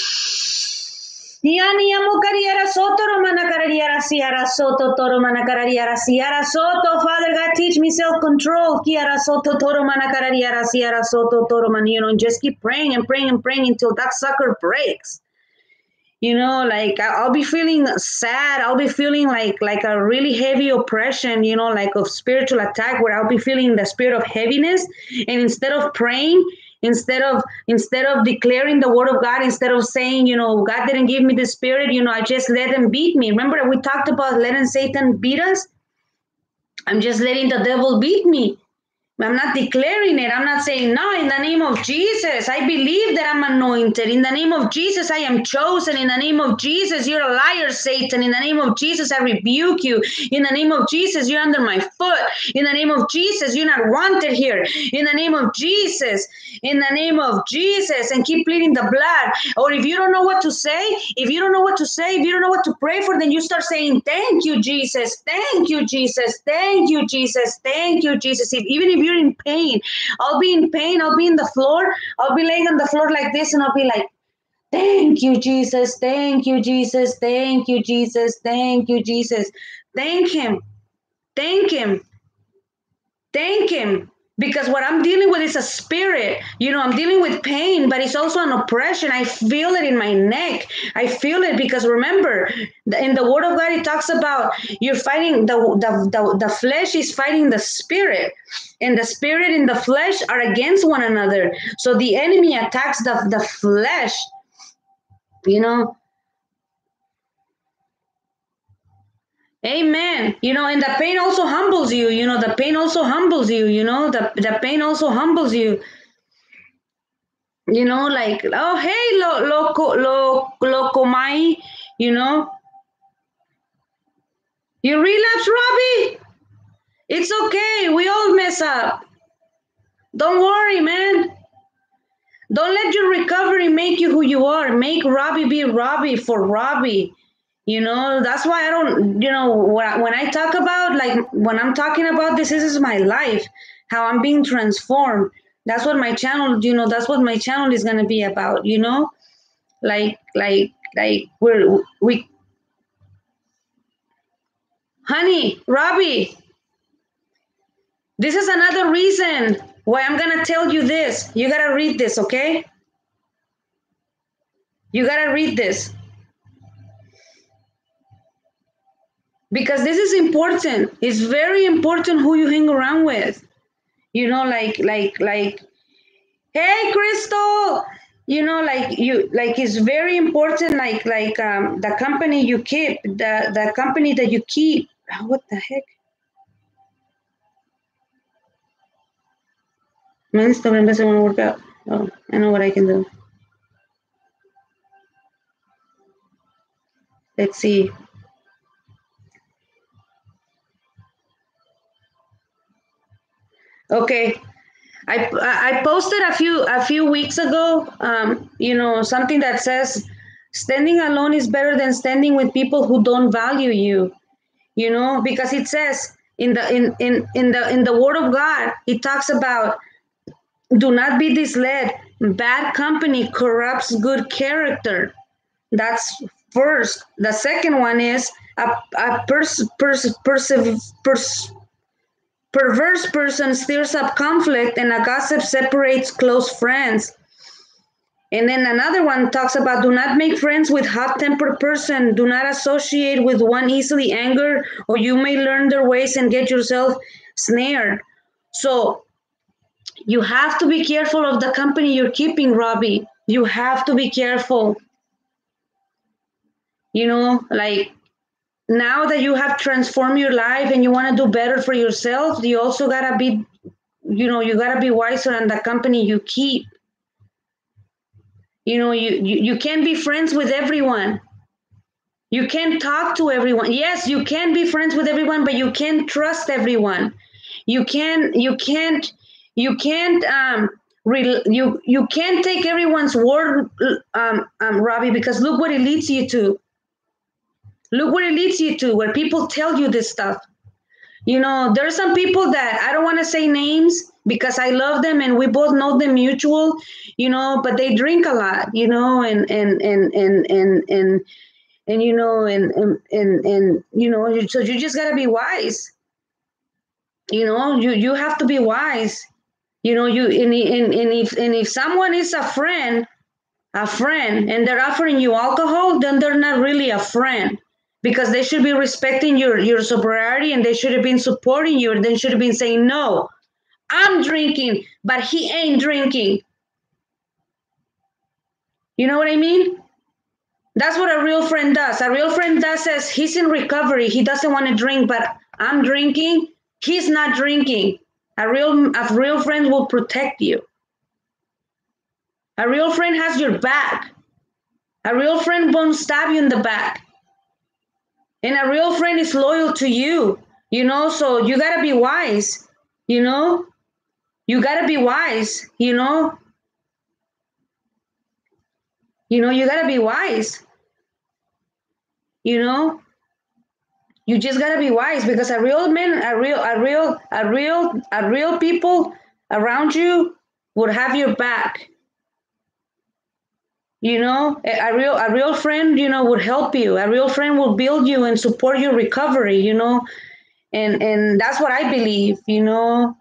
Yani amokariara soto romana karariara siara soto toro mana karariara siara soto. Father God, teach me self-control. Kiara soto toro mana karariara siara soto toro man. You know, and just keep praying and praying and praying until that sucker breaks. You know, like I'll be feeling sad. I'll be feeling like like a really heavy oppression, you know, like of spiritual attack where I'll be feeling the spirit of heaviness. And instead of praying, instead of instead of declaring the word of God, instead of saying, you know, God didn't give me the spirit, you know, I just let him beat me. Remember we talked about letting Satan beat us? I'm just letting the devil beat me. I'm not declaring it. I'm not saying, no, in the name of Jesus, I believe that I'm anointed. In the name of Jesus, I am chosen. In the name of Jesus, you're a liar, Satan. In the name of Jesus, I rebuke you. In the name of Jesus, you're under my foot. In the name of Jesus, you're not wanted here. In the name of Jesus, in the name of Jesus, and keep pleading the blood. Or if you don't know what to say, if you don't know what to say, if you don't know what to pray for, then you start saying, thank you, Jesus. Thank you, Jesus. Thank you, Jesus. Thank you, Jesus. If, even if you're in pain, I'll be in pain. I'll be in the floor. I'll be laying on the floor like this, and I'll be like, thank you, Jesus. Thank you, Jesus. Thank you, Jesus. Thank you, Jesus. Thank him. Thank him. Thank him. Because what I'm dealing with is a spirit. You know, I'm dealing with pain, but it's also an oppression. I feel it in my neck. I feel it because remember, in the word of God, it talks about you're fighting, the, the, the, the flesh is fighting the spirit. And the spirit and the flesh are against one another. So the enemy attacks the, the flesh, you know. Amen. You know, and the pain also humbles you. You know, the pain also humbles you. You know, the, the pain also humbles you. You know, like, oh, hey, lo, loco, lo, loco, mai, you know. You relapse, Robbie? It's okay. We all mess up. Don't worry, man. Don't let your recovery make you who you are. Make Robbie be Robbie for Robbie. You know, that's why I don't, you know, when I talk about, like, when I'm talking about this, this is my life, how I'm being transformed. That's what my channel, you know, that's what my channel is going to be about, you know, like, like, like, we're, we, honey, Robbie, this is another reason why I'm going to tell you this. You got to read this, okay? You got to read this. Because this is important. It's very important who you hang around with. You know, like, like, like, hey, Crystal, you know, like you, like it's very important, like, like um, the company you keep, the, the company that you keep. What the heck? My Instagram doesn't want to work out. Oh, I know what I can do. Let's see. Okay. I, I posted a few a few weeks ago, um, you know, something that says standing alone is better than standing with people who don't value you, you know, because it says in the in, in, in the in the word of God, it talks about do not be misled. Bad company corrupts good character. That's first. The second one is a, a pers, pers, pers, pers, perverse person stirs up conflict, and a gossip separates close friends. And then another one talks about do not make friends with hot-tempered person. Do not associate with one easily angered, or you may learn their ways and get yourself snared. So you have to be careful of the company you're keeping, Robbie. You have to be careful. You know, like now that you have transformed your life and you want to do better for yourself, you also gotta be, you know, you gotta be wiser on the company you keep. You know, you, you, you can't be friends with everyone. You can't talk to everyone. Yes, you can be friends with everyone, but you can't trust everyone. You can you can't you can't um re, you you can't take everyone's word, um, um Robbie, because look what it leads you to. Look where it leads you to, where people tell you this stuff. You know, there are some people that I don't want to say names because I love them and we both know them mutual, you know, but they drink a lot, you know, and and and and and and, and you know, and, and and and you know, so you just gotta be wise. You know, you you have to be wise. You know, you and, and, and if and if someone is a friend, a friend, and they're offering you alcohol, then they're not really a friend because they should be respecting your your sobriety and they should have been supporting you and they should have been saying, no, I'm drinking, but he ain't drinking. You know what I mean? That's what a real friend does. A real friend does says he's in recovery. He doesn't want to drink, but I'm drinking. He's not drinking. A real a real friend will protect you. A real friend has your back. A real friend won't stab you in the back. And a real friend is loyal to you, you know, so you got to be wise, you know, you got to be wise, you know, you know, you got to be wise, you know, you just got to be wise because a real man, a real, a real, a real, a real people around you would have your back. You know, a real, a real friend, you know, would help you. A real friend will build you and support your recovery, you know, and and that's what I believe, you know.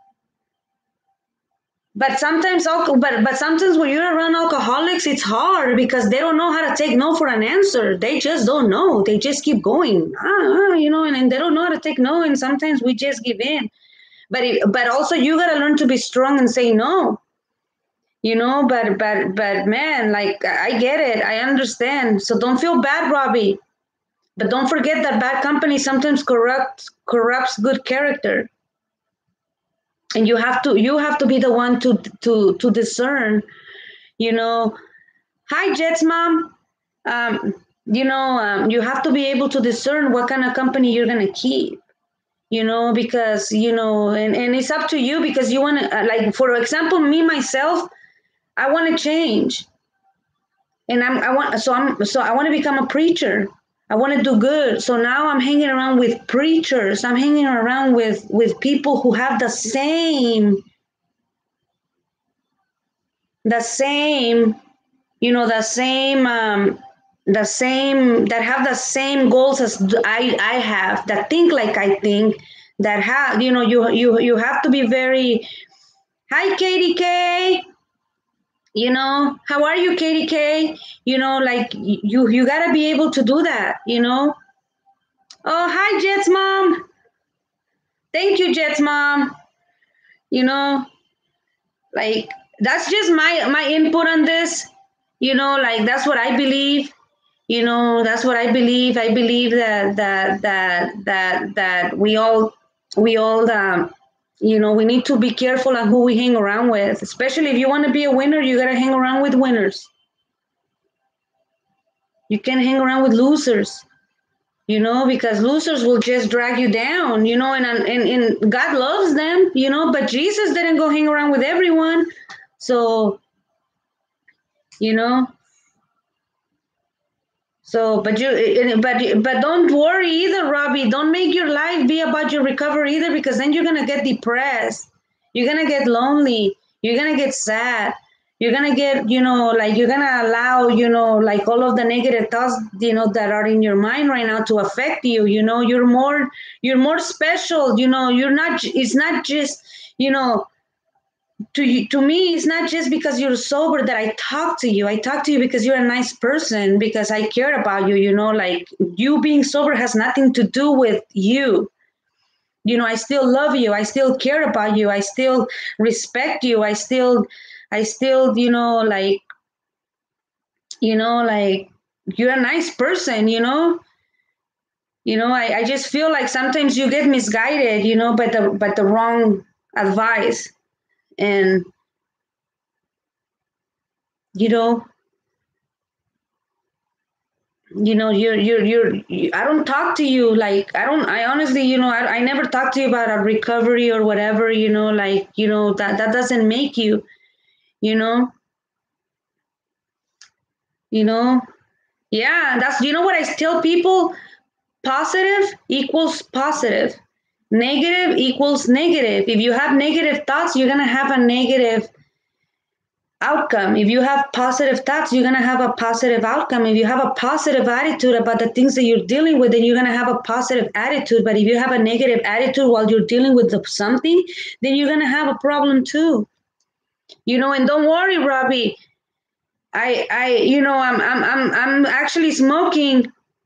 But sometimes, but but sometimes when you're around alcoholics, it's hard because they don't know how to take no for an answer. They just don't know. They just keep going, ah, you know, and, and they don't know how to take no. And sometimes we just give in. But it, but also you gotta learn to be strong and say no. You know, but but but man, like I get it, I understand. So don't feel bad, Robbie. But don't forget that bad company sometimes corrupts corrupts good character. And you have to you have to be the one to to to discern, you know. Hi, Jet's mom. Um, you know, um, you have to be able to discern what kind of company you're gonna keep. You know, because you know, and, and it's up to you because you want to, uh, like, for example, me myself, I want to change, and I'm I want so I'm so I want to become a preacher. I want to do good. So now I'm hanging around with preachers. I'm hanging around with with people who have the same the same, you know, the same um the same that have the same goals as I I have, that think like I think, that have, you know, you you you have to be very. Hi, Katie K. You know, how are you, Katie K? You know, like you you gotta be able to do that, you know. Oh, hi, Jet's mom. Thank you, Jet's mom. You know, like that's just my my input on this. You know, like that's what I believe. You know, that's what I believe. I believe that that that that that we all we all um, you know, we need to be careful on who we hang around with. Especially if you want to be a winner, you gotta hang around with winners. You can't hang around with losers. You know, because losers will just drag you down, you know, and, and, and God loves them, you know, but Jesus didn't go hang around with everyone. So, you know, so, but you, but, but don't worry either, Robbie. Don't make your life be about your recovery either, because then you're going to get depressed. You're going to get lonely. You're going to get sad. You're going to get, you know, like you're going to allow, you know, like all of the negative thoughts, you know, that are in your mind right now to affect you. You know, you're more, you're more special. You know, you're not, it's not just, you know, to you, to me, it's not just because you're sober that I talk to you. I talk to you because you're a nice person, because I care about you. You know, like you being sober has nothing to do with you. You know, I still love you. I still care about you. I still respect you. I still, I still, you know, like, you know, like you're a nice person, you know. You know, I, I just feel like sometimes you get misguided, you know, by the by the wrong advice. And you know, you know, you're you're you're you, I don't talk to you like I don't I honestly, you know, I, I never talk to you about a recovery or whatever, you know, like, you know, that that doesn't make you, you know, you know. Yeah, that's, you know what I tell people? Positive equals positive. Negative equals negative. If you have negative thoughts, you're going to have a negative outcome. If you have positive thoughts, you're going to have a positive outcome. If you have a positive attitude about the things that you're dealing with, then you're going to have a positive attitude. But if you have a negative attitude while you're dealing with something, then you're going to have a problem too. You know, and don't worry, Robbie. I, I, you know, I'm, I'm, I'm, I'm actually smoking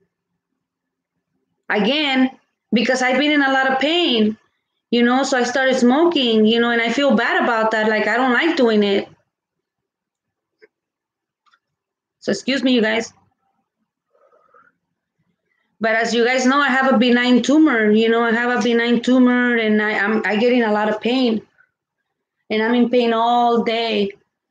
again because I've been in a lot of pain, you know, so I started smoking, you know, and I feel bad about that. Like, I don't like doing it. So excuse me, you guys. But as you guys know, I have a benign tumor, you know, I have a benign tumor and I, I'm I get in a lot of pain and I'm in pain all day.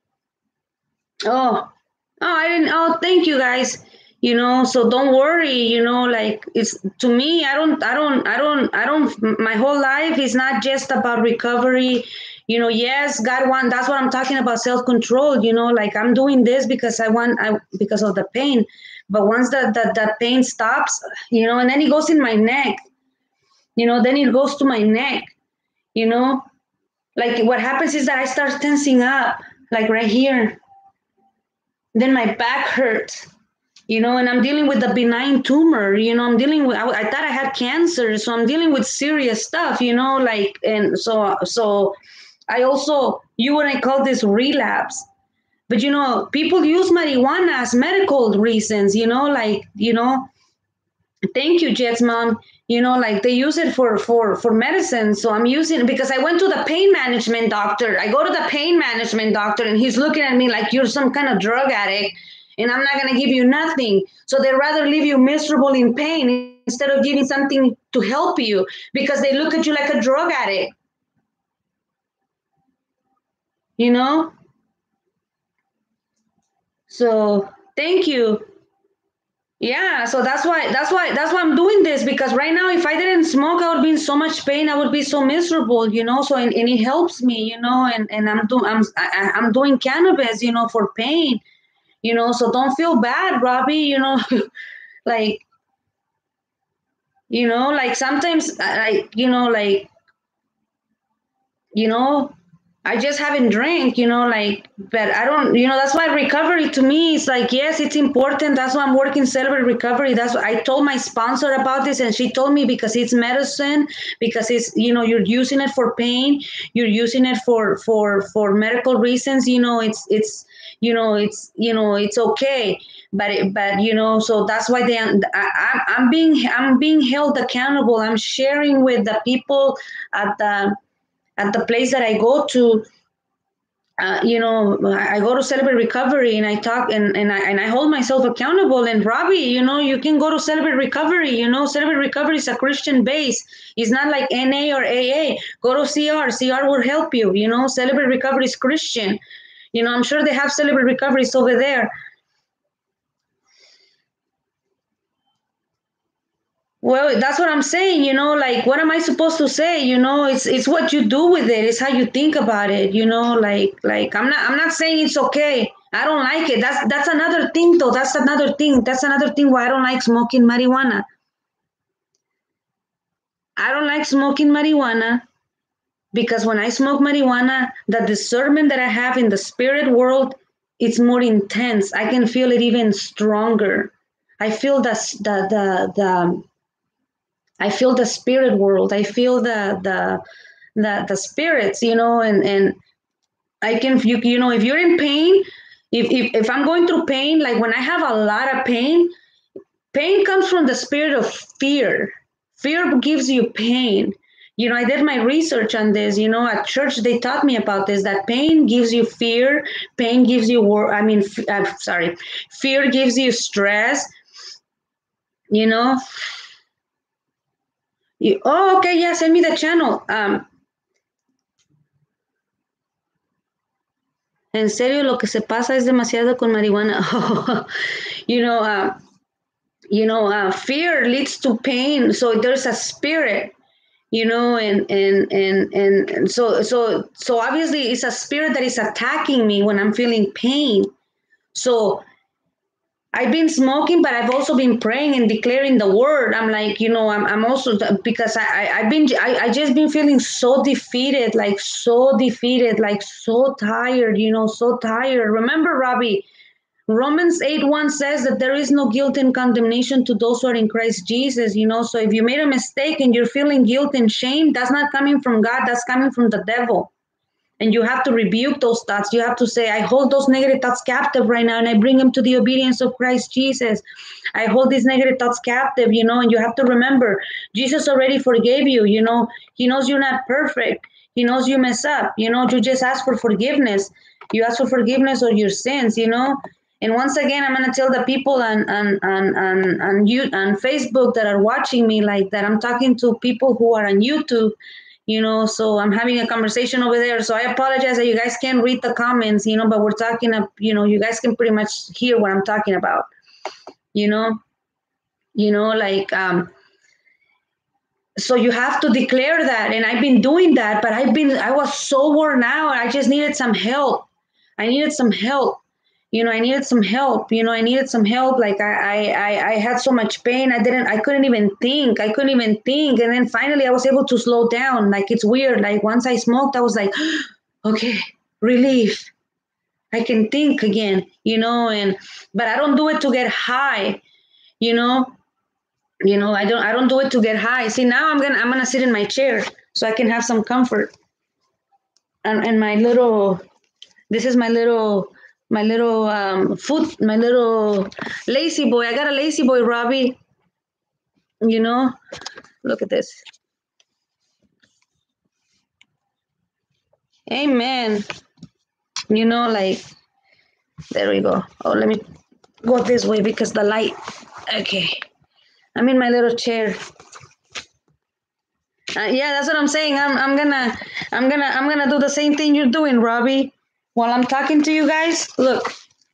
Oh, oh, I didn't, oh, thank you guys. You know, so don't worry, you know, like it's to me, I don't, I don't, I don't, I don't, my whole life is not just about recovery. You know, yes, God want, that's what I'm talking about, self-control, you know, like I'm doing this because I want, I, because of the pain. But once that, that, that pain stops, you know, and then it goes in my neck, you know, then it goes to my neck, you know, like what happens is that I start tensing up, like right here. Then my back hurts. You know, and I'm dealing with a benign tumor, you know, I'm dealing with, I, I thought I had cancer, so I'm dealing with serious stuff, you know, like, and so, so I also, you wouldn't call this relapse, but, you know, people use marijuana as medical reasons, you know, like, you know, thank you, Jet's mom, you know, like they use it for, for, for medicine. So I'm using it because I went to the pain management doctor. I go to the pain management doctor and he's looking at me like you're some kind of drug addict. And I'm not going to give you nothing. So they'd rather leave you miserable in pain instead of giving something to help you because they look at you like a drug addict. You know? So thank you. Yeah, so that's why that's why that's why I'm doing this because right now if I didn't smoke, I would be in so much pain. I would be so miserable, you know. So and, and it helps me, you know, and, and I'm doing I'm I, I'm doing cannabis, you know, for pain. You know, so don't feel bad, Robbie, you know, like, you know, like sometimes I, you know, like, you know, I just haven't drank, you know, like, but I don't, you know, that's why recovery to me is like, yes, it's important. That's why I'm working Celebrate Recovery. That's what I told my sponsor about this. And she told me because it's medicine, because it's, you know, you're using it for pain, you're using it for, for, for medical reasons, you know, it's, it's, you know, it's, you know, it's okay. But, it, but, you know, so that's why they, I, I, I'm being, I'm being held accountable. I'm sharing with the people at the, at the place that I go to, uh, you know, I go to Celebrate Recovery and I talk and, and, I, and I hold myself accountable. And Robbie, you know, you can go to Celebrate Recovery. You know, Celebrate Recovery is a Christian base. It's not like N A or A A. Go to C R. C R will help you. You know, Celebrate Recovery is Christian. You know, I'm sure they have Celebrate Recoveries over there. Well, that's what I'm saying, you know, like what am I supposed to say? You know, it's it's what you do with it, it's how you think about it, you know, like like I'm not I'm not saying it's okay. I don't like it. That's that's another thing though. That's another thing. That's another thing why I don't like smoking marijuana. I don't like smoking marijuana because when I smoke marijuana, the discernment that I have in the spirit world, it's more intense. I can feel it even stronger. I feel the the the the I feel the spirit world. I feel the the the the spirits, you know, and and I can you you know if you're in pain, if if if I'm going through pain, like when I have a lot of pain, pain comes from the spirit of fear. Fear gives you pain. You know, I did my research on this. You know, at church they taught me about this. That pain gives you fear. Pain gives you war. I mean, f- I'm sorry, fear gives you stress. You know, you, oh, okay, yeah, send me the channel. Um, En serio, lo que se pasa es demasiado con marijuana. you know, uh, you know, uh, fear leads to pain. So there's a spirit, you know, and and and and, and so so so obviously it's a spirit that is attacking me when I'm feeling pain. So I've been smoking, but I've also been praying and declaring the word. I'm like, you know, I'm, I'm also, because I, I, I've been, I, I just been feeling so defeated, like so defeated, like so tired, you know, so tired. Remember, Robbie, Romans eight one says that there is no guilt and condemnation to those who are in Christ Jesus, you know. So if you made a mistake and you're feeling guilt and shame, that's not coming from God, that's coming from the devil. And you have to rebuke those thoughts. You have to say, I hold those negative thoughts captive right now, and I bring them to the obedience of Christ Jesus. I hold these negative thoughts captive, you know, and you have to remember, Jesus already forgave you, you know. He knows you're not perfect. He knows you mess up, you know. You just ask for forgiveness. You ask for forgiveness of your sins, you know. And once again, I'm going to tell the people on, on, on, on, on, you, on Facebook that are watching me, like that I'm talking to people who are on YouTube, you know, so I'm having a conversation over there. So I apologize that you guys can't read the comments, you know, but we're talking, up, you know, you guys can pretty much hear what I'm talking about, you know, you know, like, um, so you have to declare that. And I've been doing that, but I've been, I was so worn out. I just needed some help. I needed some help. You know, I needed some help. You know, I needed some help. Like I, I, I had so much pain. I didn't, I couldn't even think. I couldn't even think. And then finally I was able to slow down. Like it's weird. Like once I smoked, I was like, okay, relief. I can think again, you know, and, but I don't do it to get high, you know, you know, I don't, I don't do it to get high. See, now I'm going to, I'm going to sit in my chair so I can have some comfort. And, and my little, this is my little, my little um, foot, my little lazy boy. I got a lazy boy, Robbie. You know, look at this. Amen. You know, like, there we go. Oh, let me go this way because the light. Okay. I'm in my little chair. Uh, yeah, that's what I'm saying. I'm, I'm gonna, I'm gonna, I'm gonna do the same thing you're doing, Robbie. While I'm talking to you guys, look.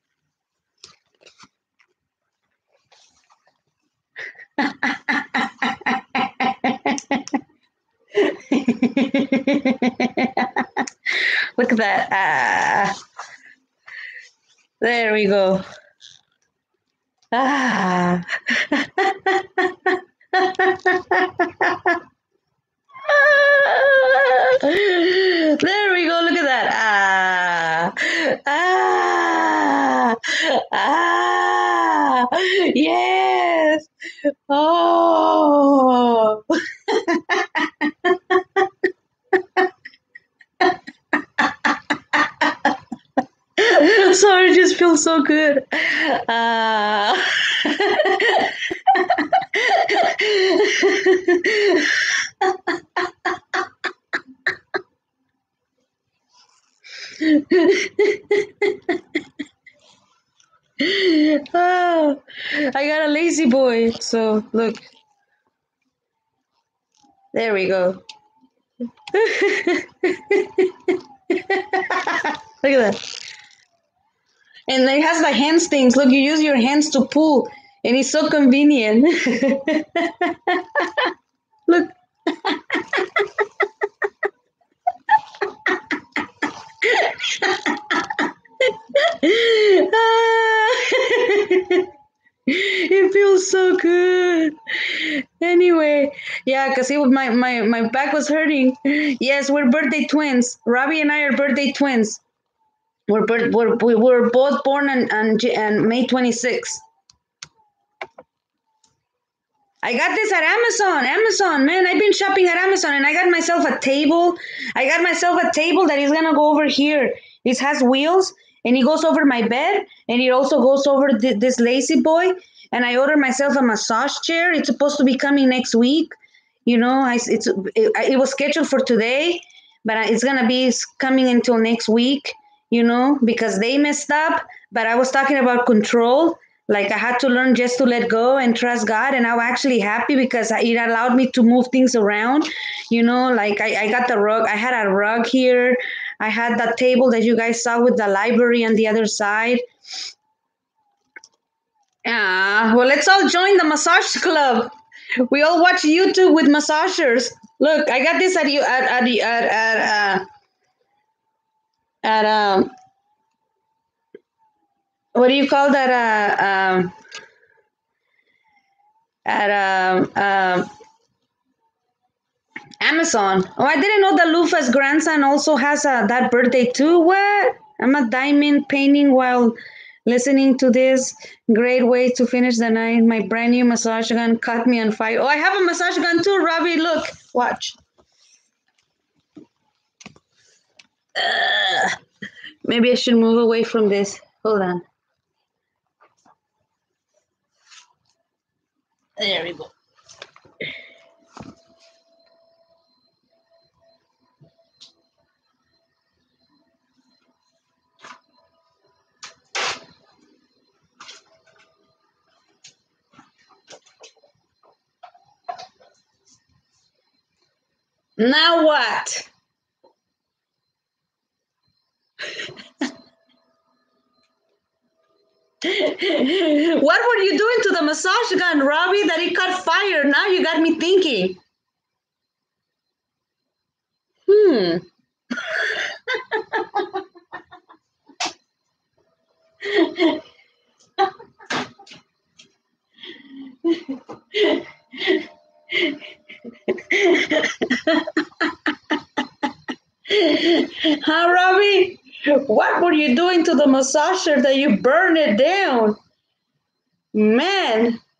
Look at that. Ah. There we go. Ah. There we go. Look at that. Ah. Ah. Ah. Yes. Oh. Sorry, it just feels so good. Uh... Oh, I got a lazy boy. So look. There we go. Look at that. And it has the hands things. Look, you use your hands to pull, and it's so convenient. Look. It feels so good. Anyway, yeah, because it was my, my, my back was hurting. Yes, we're birthday twins. Robbie and I are birthday twins. We're, we're, we were both born on, on, on May twenty-sixth. I got this at Amazon. Amazon, man. I've been shopping at Amazon, and I got myself a table. I got myself a table that is going to go over here. It has wheels, and it goes over my bed, and it also goes over th- this lazy boy. And I ordered myself a massage chair. It's supposed to be coming next week. You know, I, it's it, it was scheduled for today, but it's going to be coming until next week, you know, because they messed up. But I was talking about control. Like I had to learn just to let go and trust God. And I'm actually happy because it allowed me to move things around. You know, like I, I got the rug. I had a rug here. I had that table that you guys saw with the library on the other side. Ah, well, let's all join the massage club. We all watch YouTube with massagers. Look, I got this at you at at at at uh, at um what do you call that? Uh, um, at um, um, Amazon. Oh, I didn't know that Lufa's grandson also has a, that birthday too. What? I'm a diamond painting while listening to this. Great way to finish the night. My brand new massage gun caught me on fire. Oh, I have a massage gun too, Robbie. Look, watch. Uh, maybe I should move away from this. Hold on. There we go. Now what? What were you doing to the massage gun, Robbie, that it caught fire? Now you got me thinking. Hmm. Huh, Robbie? What were you doing to the massager that you burned it down? Man.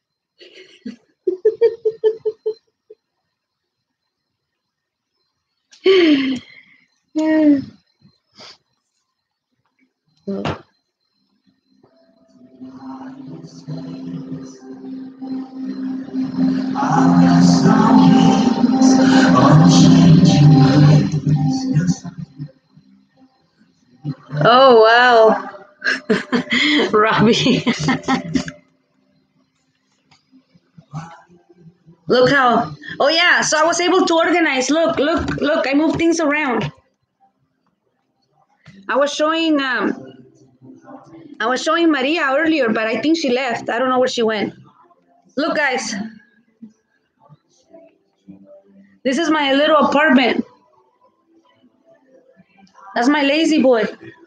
Oh, wow. Robbie. Look how, oh yeah, so I was able to organize. Look, look, look, I moved things around. I was showing, um, I was showing Maria earlier, but I think she left. I don't know where she went. Look, guys. This is my little apartment. That's my lazy boy.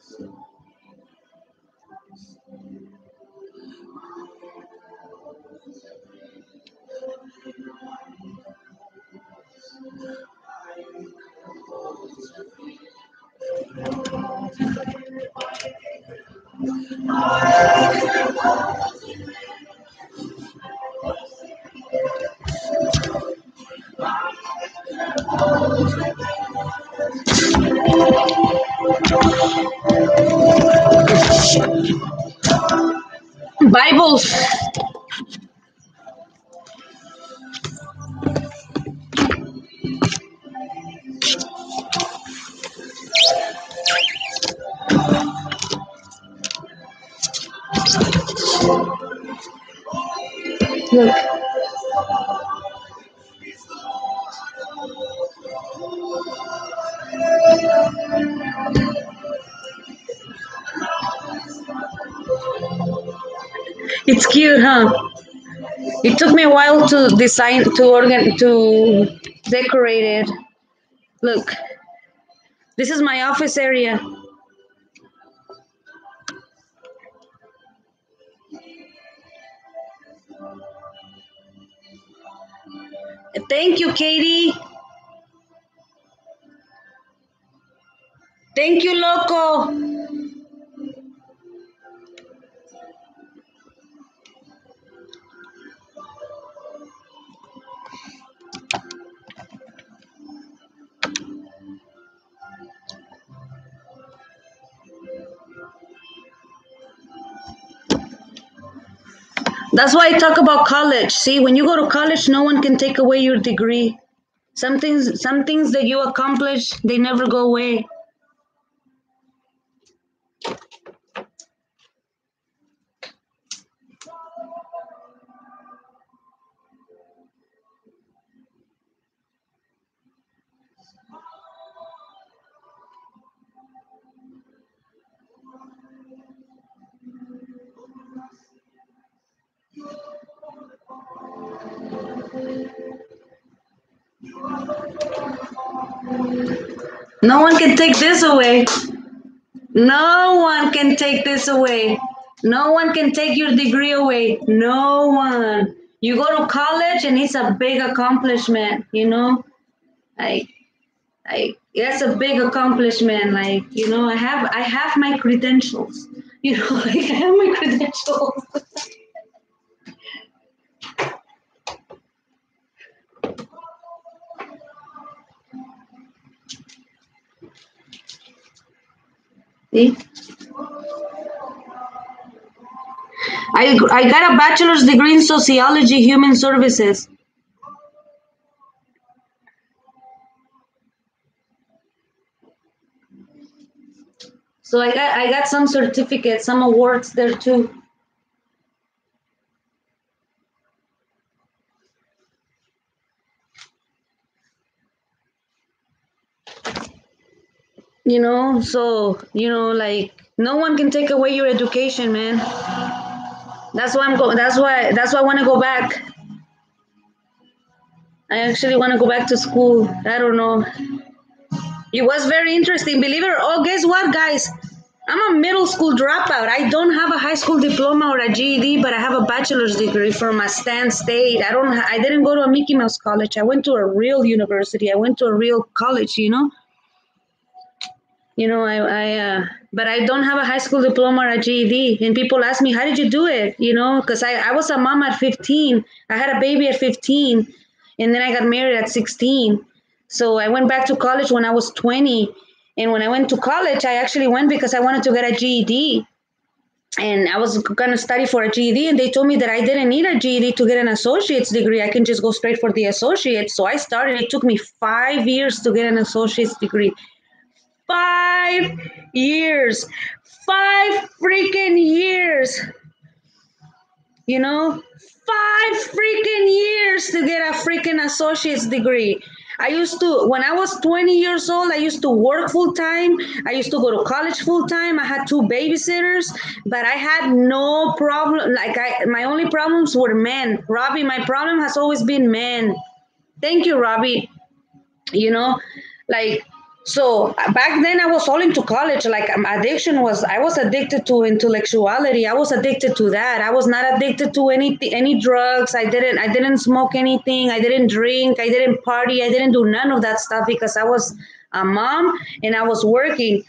Bibles. Look. It's cute, huh? It took me a while to design, to organ, to decorate it. Look, this is my office area. Thank you, Katie. Thank you, Loco. That's why I talk about college. See, when you go to college, no one can take away your degree. Some things, some things that you accomplish, they never go away. No one can take this away. No one can take this away. No one can take your degree away. No one. You go to college and it's a big accomplishment, you know? Like like that's a big accomplishment. Like, you know, I have I have my credentials. You know, like I have my credentials. See? I I got a bachelor's degree in sociology, human services. So I got I got some certificates, some awards there too. You know, so you know, like no one can take away your education, man. That's why I'm going. That's why. That's why I want to go back. I actually want to go back to school. I don't know. It was very interesting. Believe it or oh, guess what, guys? I'm a middle school dropout. I don't have a high school diploma or a G E D, but I have a bachelor's degree from a Stan State. I don't. I didn't go to a Mickey Mouse college. I went to a real university. I went to a real college. You know. You know. I. I. Uh, but I don't have a high school diploma or a G E D. And people ask me, how did you do it? You know, because I. I was a mom at fifteen. I had a baby at fifteen, and then I got married at sixteen. So I went back to college when I was twenty. And when I went to college, I actually went because I wanted to get a G E D. And I was going to study for a G E D. And they told me that I didn't need a G E D to get an associate's degree. I can just go straight for the associate. So I started. It took me five years to get an associate's degree. Five years. Five freaking years. You know? Five freaking years to get a freaking associate's degree. I used to, when I was twenty years old, I used to work full time. I used to go to college full time. I had two babysitters, but I had no problem. Like, I, my only problems were men. Robbie, my problem has always been men. Thank you, Robbie. You know, like, so back then I was all into college. Like um, addiction was, I was addicted to intellectuality. I was addicted to that. I was not addicted to any any drugs. I didn't I didn't smoke anything. I didn't drink. I didn't party. I didn't do none of that stuff because I was a mom and I was working.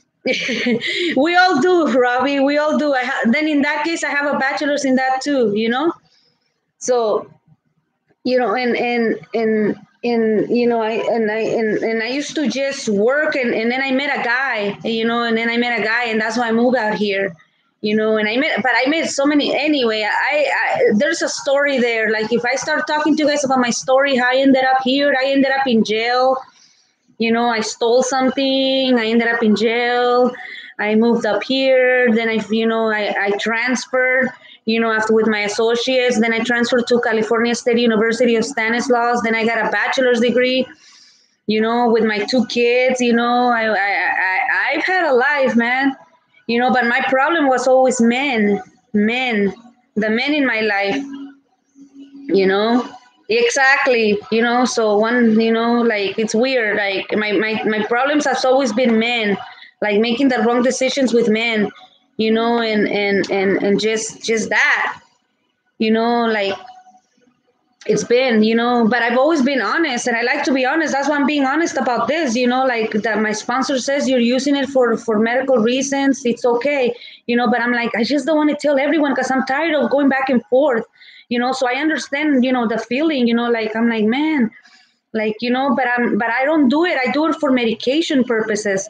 We all do, Robbie. We all do. I ha- then in that case, I have a bachelor's in that too. You know, so you know, and and and and you know, I and I and, and I used to just work, and, and then I met a guy, you know, and then I met a guy, and that's why I moved out here, you know, and I met, but I met so many anyway. I, I there's a story there. Like if I start talking to you guys about my story, how I ended up here, I ended up in jail. You know, I stole something. I ended up in jail. I moved up here. Then I, you know, I, I transferred, you know, after with my associates. Then I transferred to California State University of Stanislaus. Then I got a bachelor's degree, you know, with my two kids. You know, I, I, I, I've had a life, man. You know, but my problem was always men, men, the men in my life, you know. Exactly, you know, so one, you know, like it's weird. Like my, my, my problems has always been men, like making the wrong decisions with men, you know, and, and, and, and just, just that, you know, like it's been, you know, but I've always been honest and I like to be honest. That's why I'm being honest about this, you know, like that my sponsor says you're using it for, for medical reasons. It's okay, you know, but I'm like, I just don't want to tell everyone because I'm tired of going back and forth, you know, so I understand, you know, the feeling, you know, like, I'm like, man, like, you know, but I'm, but I don't do it. I do it for medication purposes.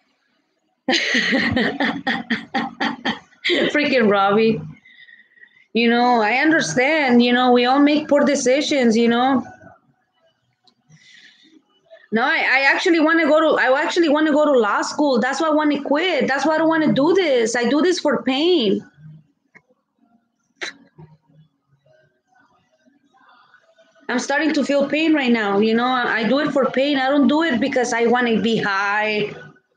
Freaking Robbie. You know, I understand, you know, we all make poor decisions, you know. No, I, I actually want to go to I actually want to go to law school. That's why I want to quit. That's why I don't want to do this. I do this for pain. I'm starting to feel pain right now. You know, I, I do it for pain. I don't do it because I want to be high.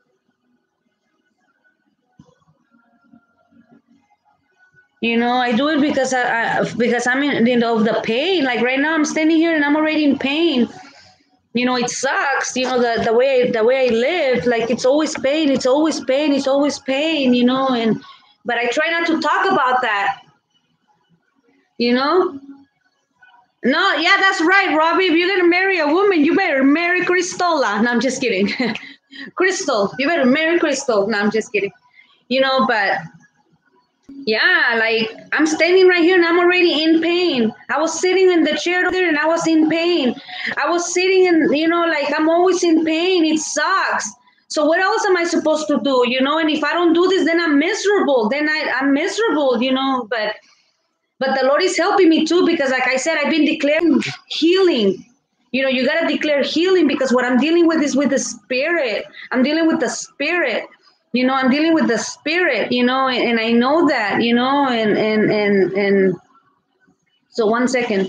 You know, I do it because I, I because I'm in, in of the pain. Like right now, I'm standing here and I'm already in pain. You know, it sucks. You know, the the way the way I live, like it's always pain. It's always pain. It's always pain. You know, and but I try not to talk about that, you know? No, yeah, that's right, Robbie. If you're going to marry a woman, you better marry Cristola. No, I'm just kidding. Crystal, you better marry Crystal. No, I'm just kidding. You know, but yeah, like I'm standing right here and I'm already in pain. I was sitting in the chair there and I was in pain. I was sitting and, you know, like I'm always in pain. It sucks. So what else am I supposed to do? You know, and if I don't do this, then I'm miserable. Then I, I'm miserable, you know, but but the Lord is helping me too, because like I said, I've been declaring healing. You know, you got to declare healing, because what I'm dealing with is with the spirit. I'm dealing with the spirit. You know, I'm dealing with the spirit, you know, and, and I know that, you know, and, and, and, and so one second.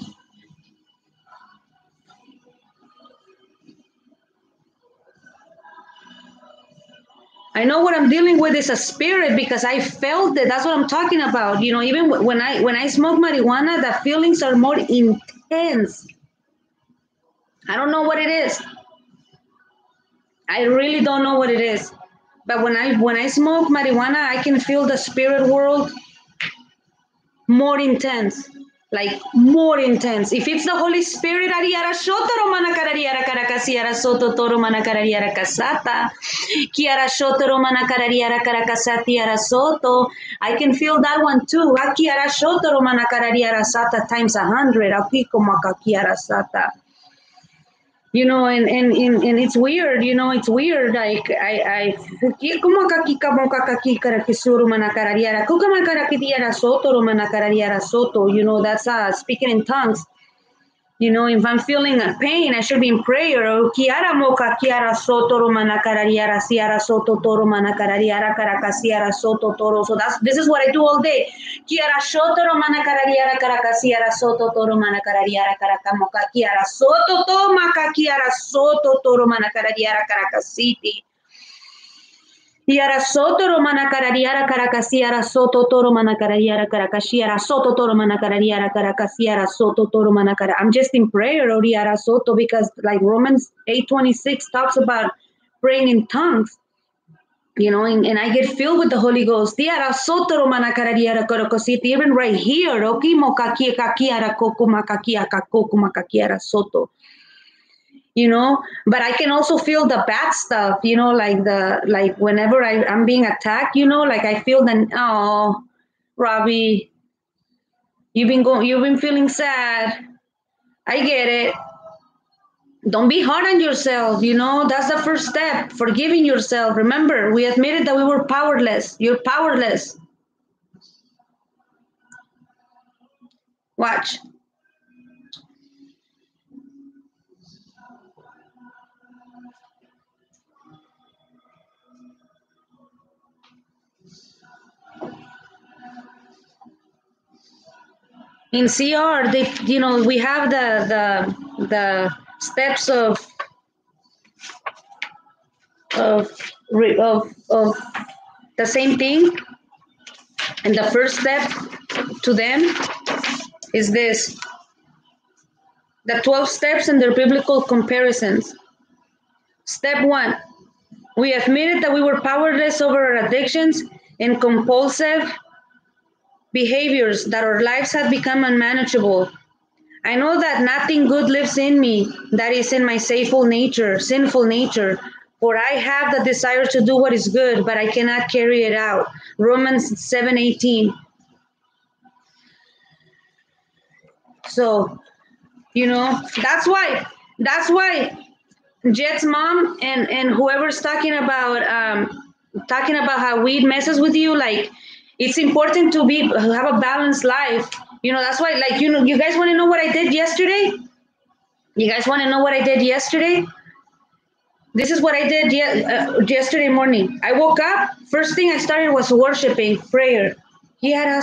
I know what I'm dealing with is a spirit, because I felt it. That's what I'm talking about. You know, even when I, when I smoke marijuana, the feelings are more intense. I don't know what it is. I really don't know what it is. But when I when I smoke marijuana, I can feel the spirit world more intense, like more intense. If it's the Holy Spirit, ariara shotoro manakarariara karakasiara soto toro manakarariara kasata, kiara shotoro manakarariara karakasatiara soto. I can feel that one too. Akiara shotoro manakarariara sata times a hundred. Akiko makakiara sata. You know, and, and, and, and it's weird, you know, it's weird. Like, I, I, you know, that's uh, speaking in tongues. You know, if I'm feeling a pain, I should be in prayer. Oh, kiara moka kiara soto romana karariara siara soto toro mana karariara karakasiara soto toro. So that's this is what I do all day. Kiara soto romana karariara karakasiara soto toro mana karariara karakamoka kiara soto to maka kiara soto toro mana karariara karakasiti. Yara soto romana carariara caracasiara soto toro mana carariara caracasiara soto toro mana carariara caracasiara soto toro mana cara. I'm just in prayer, Oriara soto, because like Romans eight twenty-six talks about praying in tongues, you know, and, and I get filled with the Holy Ghost. Tiara soto romana carariara caracositi, even right here, okimo kakia kakiara kokuma kakia kakokuma kakiara soto. You know, but I can also feel the bad stuff, you know, like the, like whenever I, I'm being attacked, you know, like I feel then, oh, Robbie, you've been going, you've been feeling sad. I get it. Don't be hard on yourself. You know, that's the first step, forgiving yourself. Remember, we admitted that we were powerless. You're powerless. Watch. In C R, they, you know, we have the the the steps of of of of the same thing, and the first step to them is this: the twelve steps and their biblical comparisons. Step one: we admitted that we were powerless over our addictions and compulsive behaviors, that our lives had become unmanageable. I know that nothing good lives in me, that is in my sinful nature, sinful nature. For I have the desire to do what is good, but I cannot carry it out. Romans seven eighteen. So, you know, that's why, that's why Jet's mom and, and whoever's talking about, um, talking about how weed messes with you, like, it's important to be, have a balanced life. You know, that's why, like, you know, you guys want to know what I did yesterday? You guys want to know what I did yesterday? This is what I did ye- uh, yesterday morning. I woke up. First thing I started was worshiping, prayer. After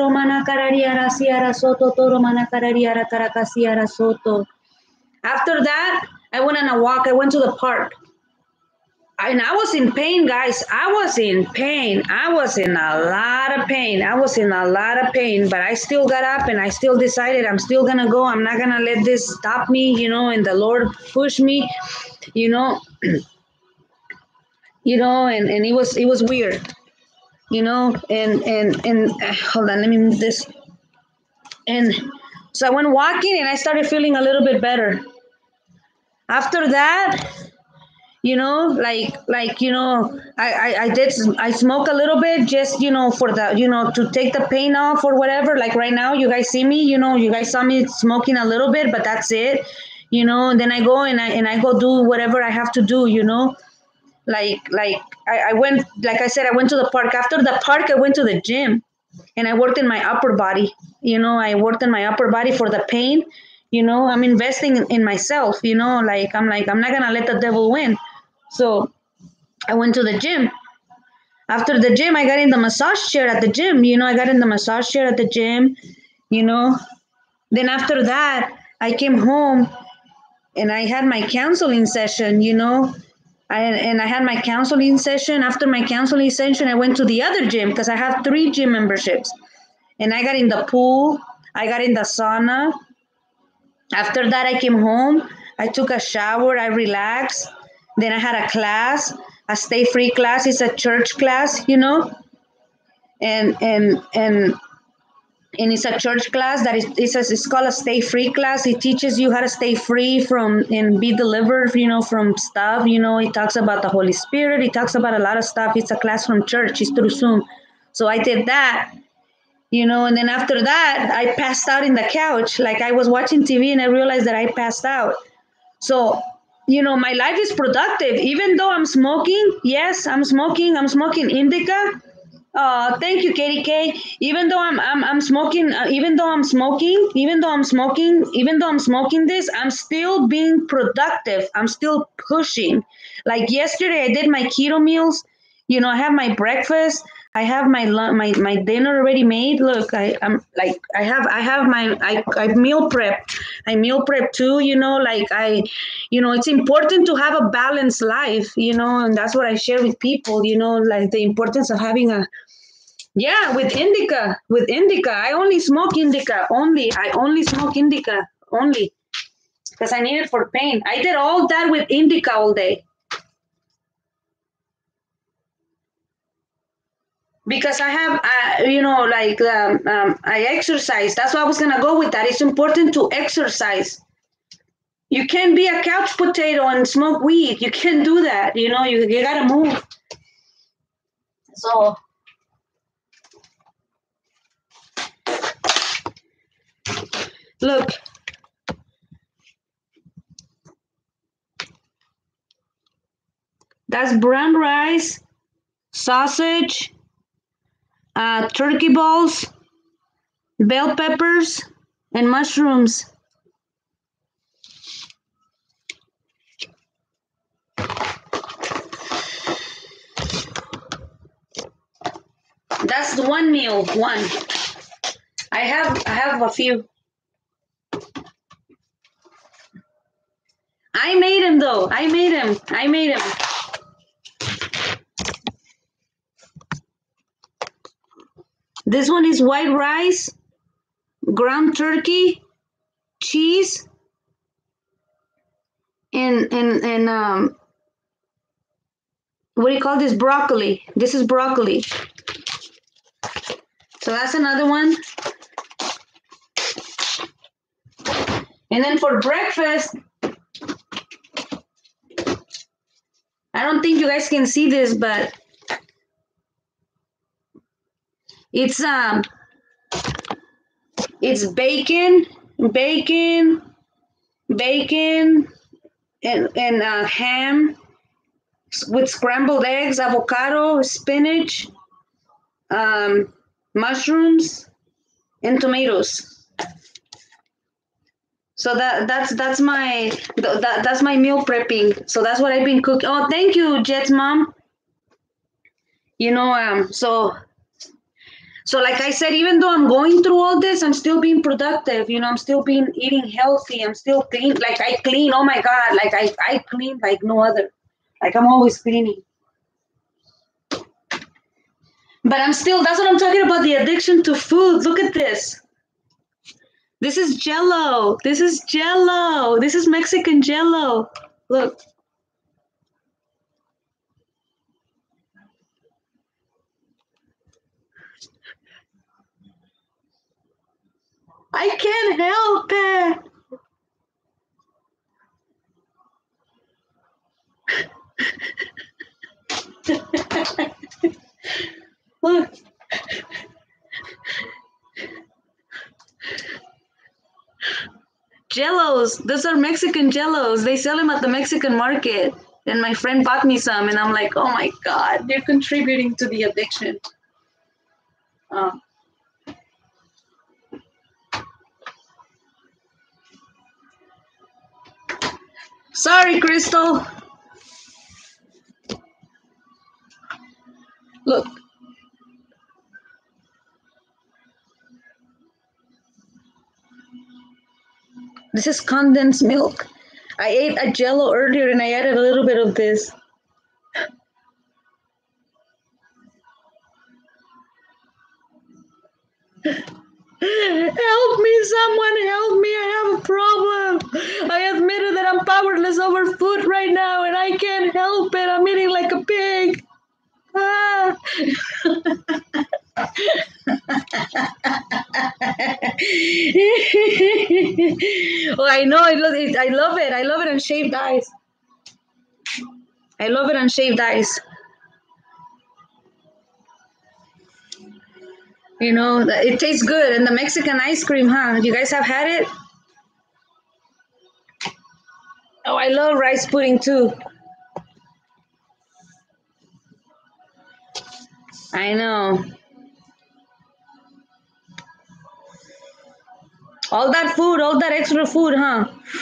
that, I went on a walk. I went to the park. And I was in pain, guys. I was in pain. I was in a lot of pain. I was in a lot of pain, but I still got up and I still decided I'm still going to go. I'm not going to let this stop me, you know, and the Lord pushed me, you know, you know, and, and it was, it was weird. you know, and and and uh, hold on, let me move this. And so I went walking, and I started feeling a little bit better. After that, you know, like like you know, I, I I did I smoke a little bit, just, you know, for the, you know, to take the pain off or whatever. Like right now, you guys see me, you know, you guys saw me smoking a little bit, but that's it, you know. And then I go and I and I go do whatever I have to do, you know. Like like I, I went, like I said, I went to the park. After the park, I went to the gym, and I worked in my upper body. You know, I worked in my upper body for the pain. You know, I'm investing in, in myself. You know, like I'm like I'm not gonna let the devil win. So I went to the gym. After the gym, I got in the massage chair at the gym. You know, I got in the massage chair at the gym. You know, then after that, I came home and I had my counseling session. You know, I, and I had my counseling session. After my counseling session, I went to the other gym because I have three gym memberships. And I got in the pool. I got in the sauna. After that, I came home. I took a shower. I relaxed. Then I had a class, a stay free class. It's a church class, you know, and and and and it's a church class that is it's, a, it's called a stay free class. It teaches you how to stay free from and be delivered, you know, from stuff. You know, it talks about the Holy Spirit. It talks about a lot of stuff. It's a class from church. It's through Zoom. So I did that, you know, and then after that, I passed out in the couch. Like I was watching T V and I realized that I passed out. So, you know, my life is productive. Even though I'm smoking, yes, I'm smoking. I'm smoking indica. Uh, thank you, Katie K. Even though I'm I'm I'm smoking, uh, even though I'm smoking, even though I'm smoking, even though I'm smoking this, I'm still being productive. I'm still pushing. Like yesterday, I did my keto meals. You know, I have my breakfast. I have my my my dinner already made. Look, I, I'm like I have I have my I, I meal prep. I meal prep too. You know, like I, you know, it's important to have a balanced life. You know, and that's what I share with people. You know, like the importance of having a, yeah, with indica, with indica. I only smoke indica. Only. I only smoke indica. Only. Because I need it for pain. I did all that with indica all day. Because I have, uh, you know, like um, um, I exercise. That's why I was going to go with that. It's important to exercise. You can't be a couch potato and smoke weed. You can't do that. You know, you, you got to move. So, look. That's brown rice, sausage, uh, turkey balls, bell peppers, and mushrooms. That's the one meal. One. I have I have a few. I made him though. I made him. I made him. This one is white rice, ground turkey, cheese, and and and um what do you call this? Broccoli. This is broccoli. So that's another one. And then for breakfast, I don't think you guys can see this, but it's um it's bacon, bacon, bacon, and and uh, ham with scrambled eggs, avocado, spinach, um, mushrooms, and tomatoes. So that that's that's my that that's my meal prepping. So that's what I've been cooking. Oh, thank you, Jet's mom. You know, um, so so like I said, even though I'm going through all this, I'm still being productive. You know, I'm still being eating healthy. I'm still clean. Like I clean. Oh my God, like I I clean like no other. Like I'm always cleaning. But I'm still. That's what I'm talking about. The addiction to food. Look at this. This is Jello. This is Jello. This is Mexican Jello. Look. I can't help it. Look. Jellos. Those are Mexican Jellos. They sell them at the Mexican market. And my friend bought me some, and I'm like, oh my God, they're contributing to the addiction. Um, sorry, Crystal. Look. This is condensed milk. I ate a Jello earlier, and I added a little bit of this. Help me, someone help me, I have a problem. I admitted that I'm powerless over food right now and I can't help it. I'm eating like a pig. Ah. Oh, I know, I love it. I love it. I love it on shaved ice. I love it on shaved ice. You know, it tastes good. And the Mexican ice cream, huh? You guys have had it? Oh, I love rice pudding too. I know. All that food, all that extra food, huh?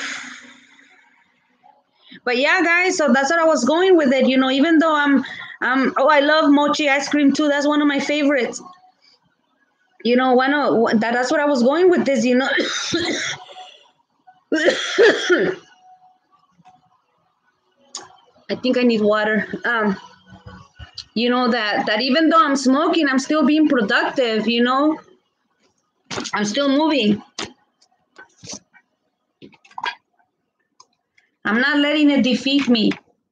But yeah, guys, so that's what I was going with it. You know, even though I'm, I'm, oh, I love mochi ice cream too. That's one of my favorites. You know, one of that, that's what I was going with this, you know. I think I need water. Um, you know, that, that even though I'm smoking, I'm still being productive, you know. I'm still moving. I'm not letting it defeat me.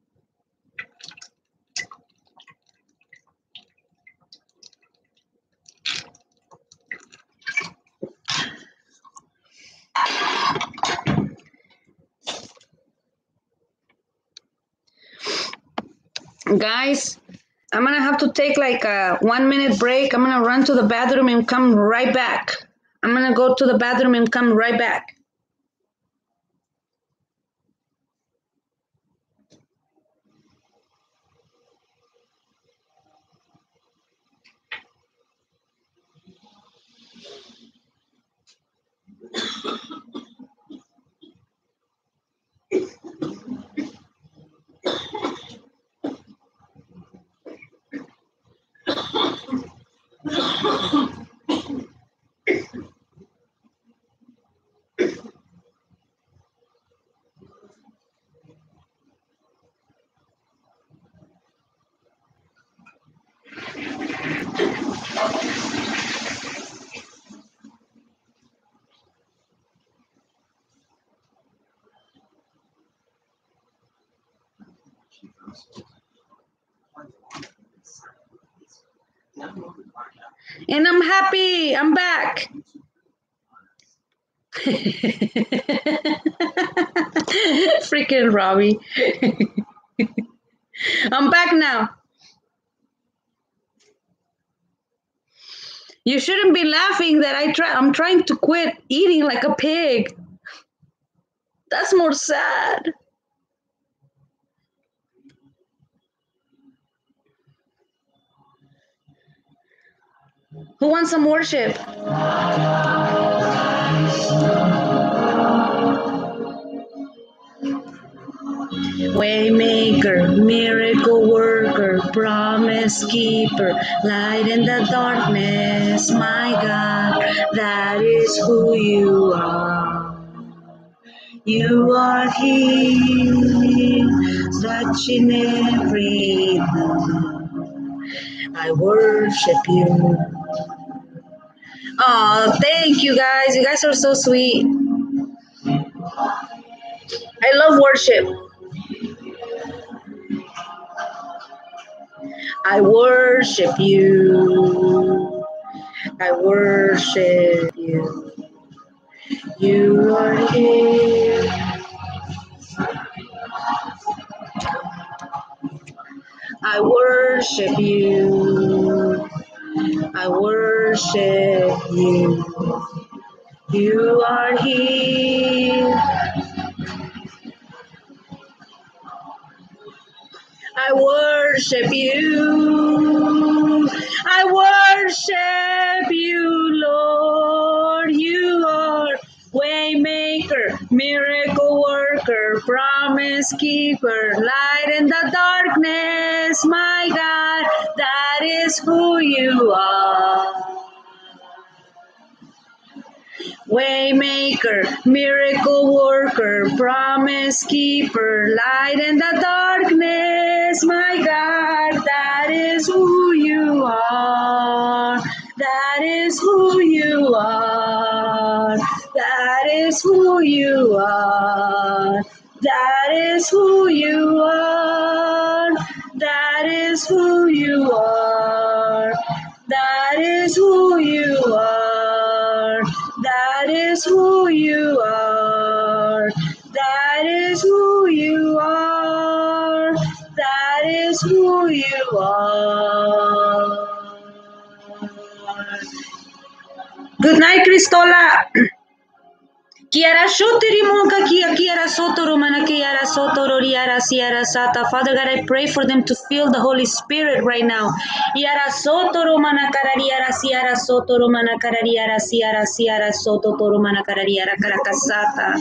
Guys, I'm gonna have to take like a one minute break. I'm gonna run to the bathroom and come right back. I'm gonna go to the bathroom and come right back. And I'm happy. I'm back. Freaking Robbie. I'm back now. You shouldn't be laughing that I try I'm trying to quit eating like a pig. That's more sad. Who wants some worship? Waymaker, miracle worker, promise keeper, light in the darkness, my God, that is who you are. You are here, touching everything. I worship you. Oh, thank you guys. You guys are so sweet. I love worship. I worship you. I worship you. You are here. I worship you. I worship you. You are here. I worship you. I worship you, Lord. You are waymaker, miracle worker, promise keeper, light in the darkness. My God, that is who you are. Waymaker, miracle worker, promise keeper, light in the darkness. My God, that is who you are. That is who you are. That is who you are. That is who you are. That is who you are. That is who you are. That is who you are. That is who you are. That is who you are. Good night, Cristola. Kiara Shotirimoka Kia Kiara Sotoromana Kiara Sotororiara Siara Sata. Father God, I pray for them to feel the Holy Spirit right now. Yara Sotoromana Karariara Siara Sotoromana Karariara Siara Siara Sotoromana Karariara Karakasata.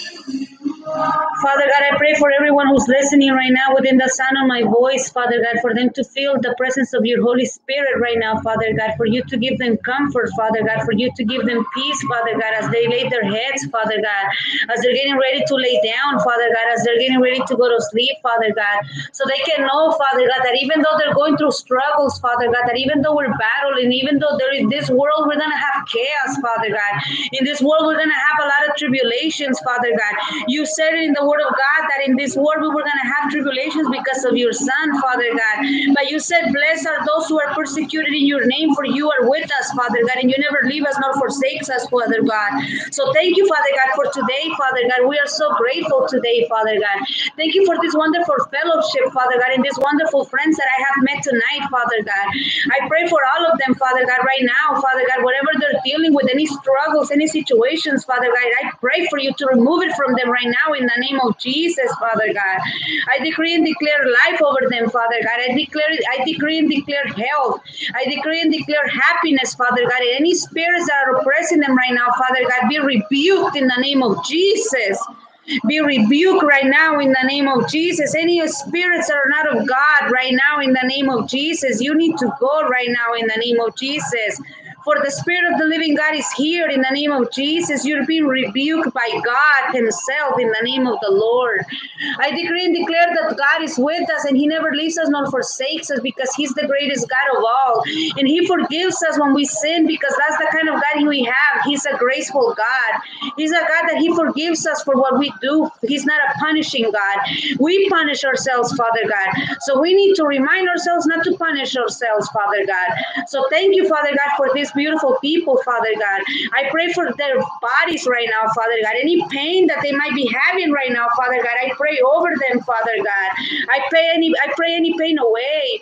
Father God, I pray for everyone who's listening right now within the sound of my voice, Father God, for them to feel the presence of your Holy Spirit right now, Father God, for you to give them comfort, Father God, for you to give them peace, Father God, as they lay their heads, Father God, as they're getting ready to lay down, Father God, as they're getting ready to go to sleep, Father God, so they can know, Father God, that even though they're going through struggles, Father God, that even though we're battling, even though there is this world, we're going to have chaos, Father God. In this world, we're going to have a lot of tribulations, Father God. You said it in the Word of God that in this world we were going to have tribulations because of your Son, Father God. But you said, blessed are those who are persecuted in your name, for you are with us, Father God, and you never leave us nor forsake us, Father God. So thank you, Father God, for today, Father God. We are so grateful today, Father God. Thank you for this wonderful fellowship, Father God, and these wonderful friends that I have met tonight, Father God. I pray for all of them, Father God, right now, Father God, whatever they're dealing with, any struggles, any situations, Father God, I pray for you to remove it from them right now in the name of Jesus, Father God. I decree and declare life over them, Father God. I declare, I decree and declare health. I decree and declare happiness, Father God. And any spirits that are oppressing them right now, Father God, be rebuked in the name of Jesus. Be rebuked right now in the name of Jesus. Any spirits that are not of God right now in the name of Jesus, you need to go right now in the name of Jesus. For the Spirit of the living God is here in the name of Jesus. You're being rebuked by God himself in the name of the Lord. I decree and declare that God is with us and he never leaves us nor forsakes us because he's the greatest God of all. And he forgives us when we sin because that's the kind of God we have. He's a graceful God. He's a God that he forgives us for what we do. He's not a punishing God. We punish ourselves, Father God. So we need to remind ourselves not to punish ourselves, Father God. So thank you, Father God, for this beautiful people, Father God. I pray for their bodies right now, Father God. Any pain that they might be having right now, Father God, I pray over them, Father God. I pray any, I pray any pain away.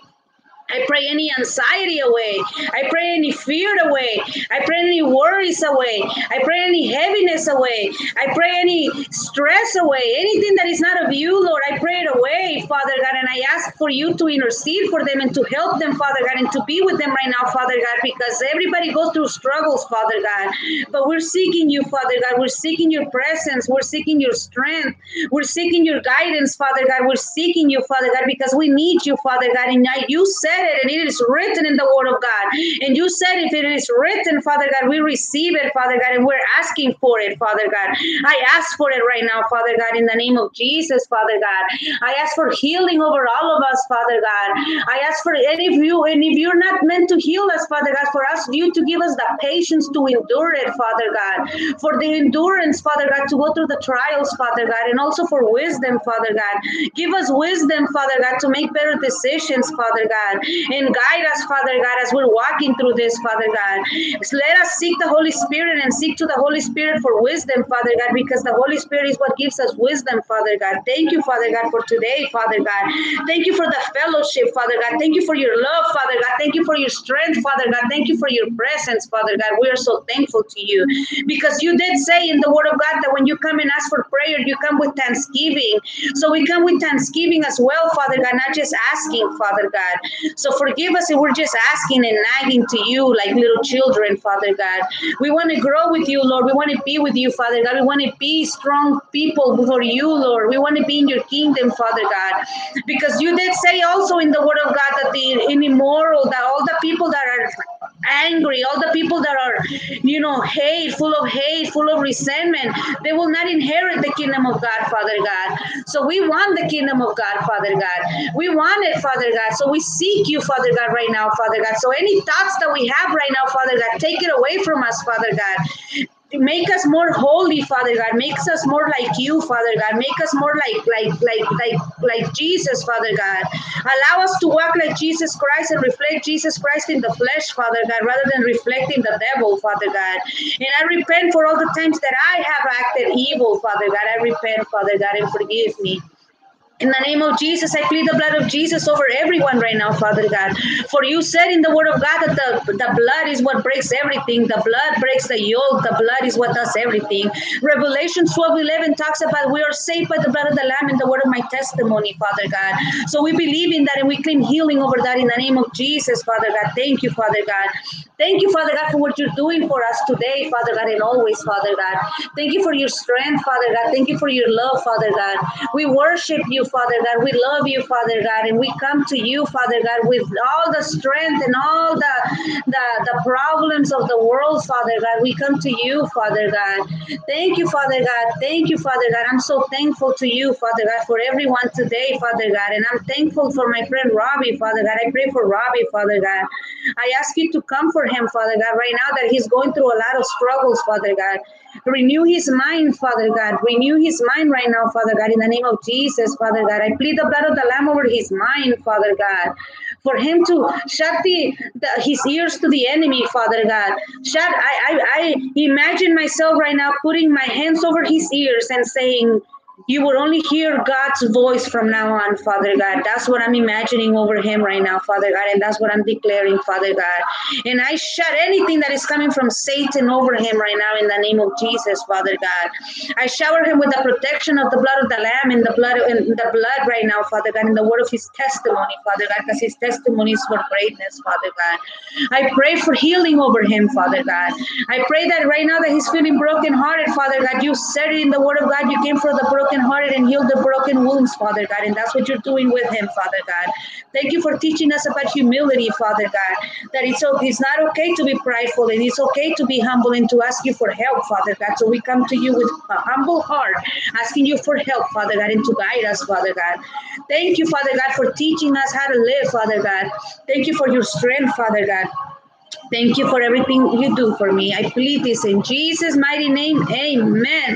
I pray any anxiety away. I pray any fear away. I pray any worries away. I pray any heaviness away. I pray any stress away. Anything that is not of you, Lord, I pray it away, Father God. And I ask for you to intercede for them and to help them, Father God, and to be with them right now, Father God, because everybody goes through struggles, Father God. But we're seeking you, Father God. We're seeking your presence. We're seeking your strength. We're seeking your guidance, Father God. We're seeking you, Father God, because we need you, Father God. And you said it, and it is written in the Word of God. And you said if it is written, Father God, we receive it, Father God, and we're asking for it, Father God. I ask for it right now, Father God, in the name of Jesus, Father God. I ask for healing over all of us, Father God. I ask for any of you, and if you're not meant to heal us, Father God, for us, you to give us the patience to endure it, Father God. For the endurance, Father God, to go through the trials, Father God, and also for wisdom, Father God. Give us wisdom, Father God, to make better decisions, Father God. and guide us, Father God, as we're walking through this, Father God. So let us seek the Holy Spirit and seek to the Holy Spirit for wisdom, Father God, because the Holy Spirit is what gives us wisdom, Father God. Thank you, Father God, for today, Father God. Thank you for the fellowship, Father God. Thank you for your love, Father God. Thank you for your strength, Father God. Thank you for your presence, Father God. We are so thankful to you because you did say in the Word of God that when you come and ask for prayer, you come with thanksgiving. So we come with thanksgiving as well, Father God, not just asking, Father God. So forgive us if we're just asking and nagging to you like little children, Father God. We want to grow with you, Lord. We want to be with you, Father God. We want to be strong people for you, Lord. We want to be in your kingdom, Father God. Because you did say also in the Word of God that the immoral, that all the people that are angry, all the people that are, you know, hate, full of hate, full of resentment, they will not inherit the kingdom of God, Father God. So we want the kingdom of God, Father God. We want it, Father God. So we seek you, Father God, right now, Father God. So any thoughts that we have right now, Father God, take it away from us, Father God. Make us more holy, Father God. Makes us more like you, Father God. Make us more like like like like like Jesus, Father God. Allow us to walk like Jesus Christ and reflect Jesus Christ in the flesh, Father God, rather than reflecting the devil, Father God. And I repent for all the times that I have acted evil, Father God. I repent, Father God, and forgive me. In the name of Jesus, I plead the blood of Jesus over everyone right now, Father God. For you said in the Word of God that the, the blood is what breaks everything. The blood breaks the yoke. The blood is what does everything. Revelation twelve eleven talks about we are saved by the blood of the Lamb and the word of my testimony, Father God. So we believe in that and we claim healing over that in the name of Jesus, Father God. Thank you, Father God. Thank you, Father God, for what you're doing for us today, Father God, and always, Father God. Thank you for your strength, Father God. Thank you for your love, Father God. We worship you, Father God. We love you, Father God, and we come to you, Father God, with all the strength and all the, the, the problems of the world, Father God. We come to you, Father God. Thank you, Father God. Thank you, Father God. I'm so thankful to you, Father God, for everyone today, Father God. And I'm thankful for my friend Robbie, Father God. I pray for Robbie, Father God. I ask you to comfort him, Father God, right now that he's going through a lot of struggles, Father God. Renew his mind, Father God. Renew his mind right now, Father God, in the name of Jesus, Father God. I plead the blood of the Lamb over his mind, Father God, for him to shut the, the his ears to the enemy, Father God. Shut. I, I I imagine myself right now putting my hands over his ears and saying, you will only hear God's voice from now on, Father God. That's what I'm imagining over him right now, Father God, and that's what I'm declaring, Father God. And I shut anything that is coming from Satan over him right now in the name of Jesus, Father God. I shower him with the protection of the blood of the Lamb and the blood and the blood right now, Father God, in the word of his testimony, Father God, because his testimony is for greatness, Father God. I pray for healing over him, Father God. I pray that right now that he's feeling brokenhearted, Father God. You said it in the word of God. You came for the broken hearted and heal the broken wounds, Father God, and that's what you're doing with him, Father God. Thank you for teaching us about humility, Father God, that it's, it's not okay to be prideful and it's okay to be humble and to ask you for help, Father God. So we come to you with a humble heart, asking you for help, Father God, and to guide us, Father God. Thank you, Father God, for teaching us how to live, Father God. Thank you for your strength, Father God. Thank you for everything you do for me. I plead this in Jesus' mighty name. Amen.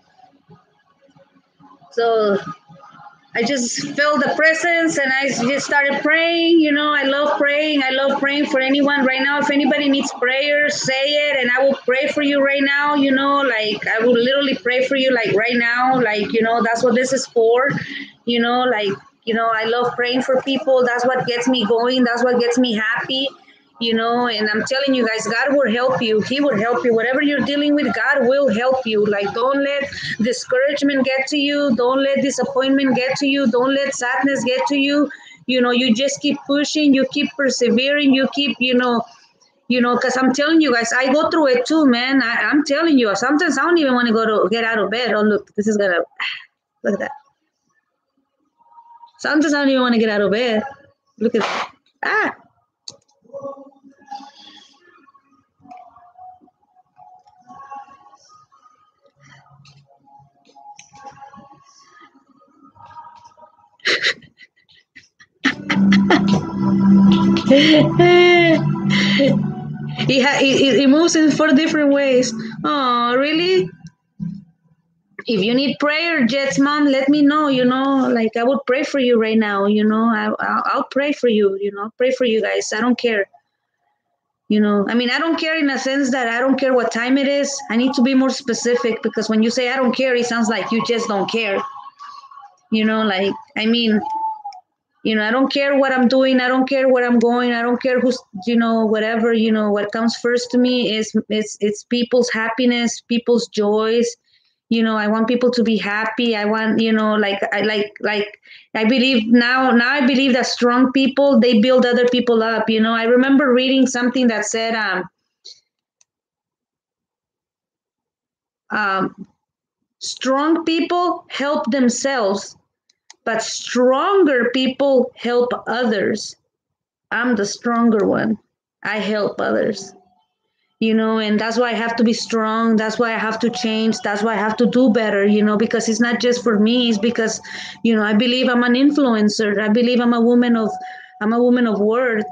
So I just felt the presence and I just started praying. You know, I love praying. I love praying for anyone right now. If anybody needs prayer, say it and I will pray for you right now. You know, like I will literally pray for you like right now. Like, you know, that's what this is for. You know, like, you know, I love praying for people. That's what gets me going. That's what gets me happy. You know, and I'm telling you guys, God will help you. He will help you. Whatever you're dealing with, God will help you. Like, don't let discouragement get to you. Don't let disappointment get to you. Don't let sadness get to you. You know, you just keep pushing. You keep persevering. You keep, you know, you know, because I'm telling you guys, I go through it too, man. I, I'm telling you, sometimes I don't even want to go to get out of bed. Oh, look, this is going to, look at that. Sometimes I don't even want to get out of bed. Look at that. Ah. He, ha- he, he moves in four different ways. Oh, really? If you need prayer, Jet's mom, let me know. You know, like I would pray for you right now. You know, I, I'll, I'll pray for you. You know, I'll pray for you guys. I don't care. You know, I mean, I don't care in a sense that I don't care what time it is. I need to be more specific, because when you say I don't care, it sounds like you just don't care. You know, like, I mean, you know, I don't care what I'm doing. I don't care where I'm going. I don't care who's, you know, whatever, you know, what comes first to me is it's it's people's happiness, people's joys. You know, I want people to be happy. I want, you know, like I like like I believe now now I believe that strong people, they build other people up. You know, I remember reading something that said um um strong people help themselves, but stronger people help others. I'm the stronger one. I help others, you know, and that's why I have to be strong. That's why I have to change. That's why I have to do better, you know, because it's not just for me. It's because, you know, I believe I'm an influencer. I believe I'm a woman of, I'm a woman of worth.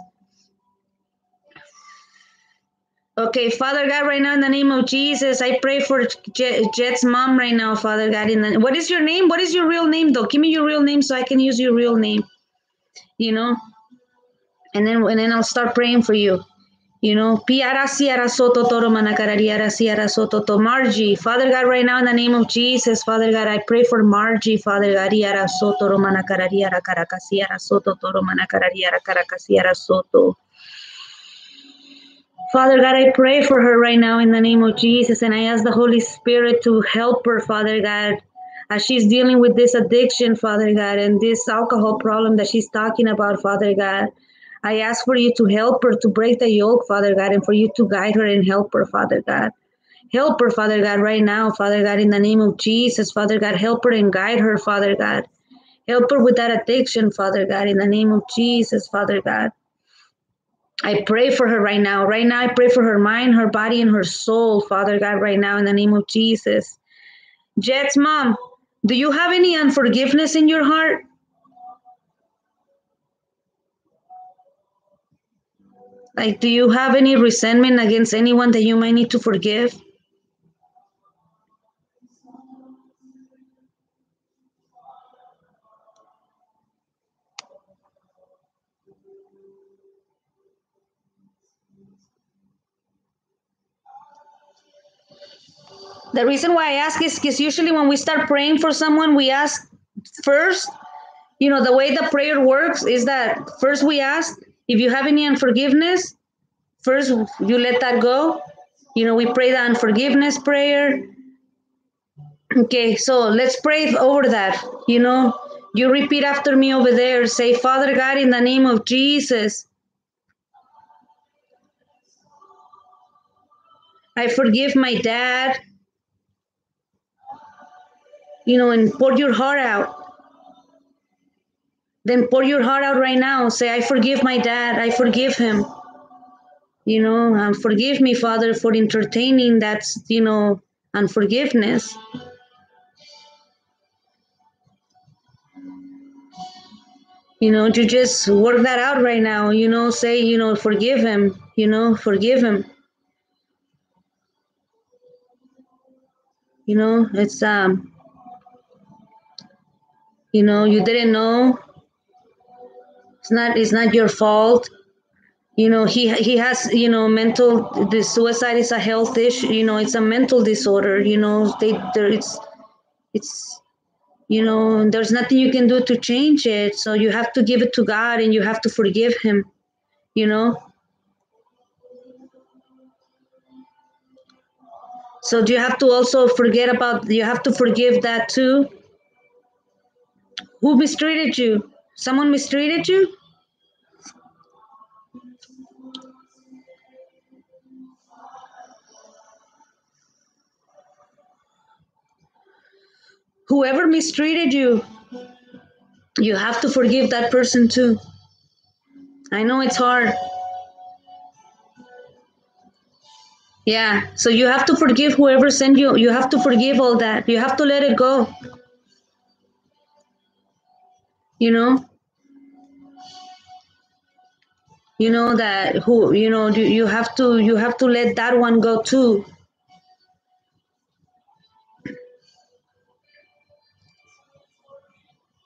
Okay, Father God, right now in the name of Jesus, I pray for Jet's mom right now, Father God. In the, what is your name? What is your real name, though? Give me your real name so I can use your real name, you know, and then and then I'll start praying for you. You know, Piara Siara Soto Toro Manakarariara Siara Soto to Margie. Father God, right now in the name of Jesus, Father God, I pray for Margie, Father God, Iara Soto Romanakarariara Caracasiara Soto Toro Manakarariara Caracasiara Soto. Father God, I pray for her right now in the name of Jesus, and I ask the Holy Spirit to help her, Father God, as she's dealing with this addiction, Father God, and this alcohol problem that she's talking about, Father God. I ask for you to help her to break the yoke, Father God, and for you to guide her and help her, Father God. Help her, Father God, right now, Father God, in the name of Jesus, Father God. Help her and guide her, Father God. Help her with that addiction, Father God, in the name of Jesus, Father God. I pray for her right now. Right now, I pray for her mind, her body, and her soul, Father God, right now, in the name of Jesus. Jet's mom, do you have any unforgiveness in your heart? Like, do you have any resentment against anyone that you might need to forgive? The reason why I ask is because usually when we start praying for someone, we ask first, you know, the way the prayer works is that first we ask if you have any unforgiveness, first you let that go. You know, we pray the unforgiveness prayer. Okay, so let's pray over that. You know, you repeat after me over there. Say, Father God, in the name of Jesus, I forgive my dad. You know, and pour your heart out. Then pour your heart out right now. Say, I forgive my dad. I forgive him. You know, um, forgive me, Father, for entertaining that, you know, unforgiveness. You know, to just work that out right now. You know, say, you know, forgive him. You know, forgive him. You know, it's um, you know, you didn't know. It's not. It's not your fault. You know, he he has, you know, mental. The suicide is a health issue. You know, it's a mental disorder. You know, they there it's it's you know, there's nothing you can do to change it. So you have to give it to God and you have to forgive him. You know. So do you have to also forget about? You have to forgive that too. Who mistreated you? Someone mistreated you? Whoever mistreated you, you have to forgive that person too. I know it's hard. Yeah. So you have to forgive whoever sent you. You have to forgive all that. You have to let it go. You know? You know that who you know you, you have to you have to let that one go too.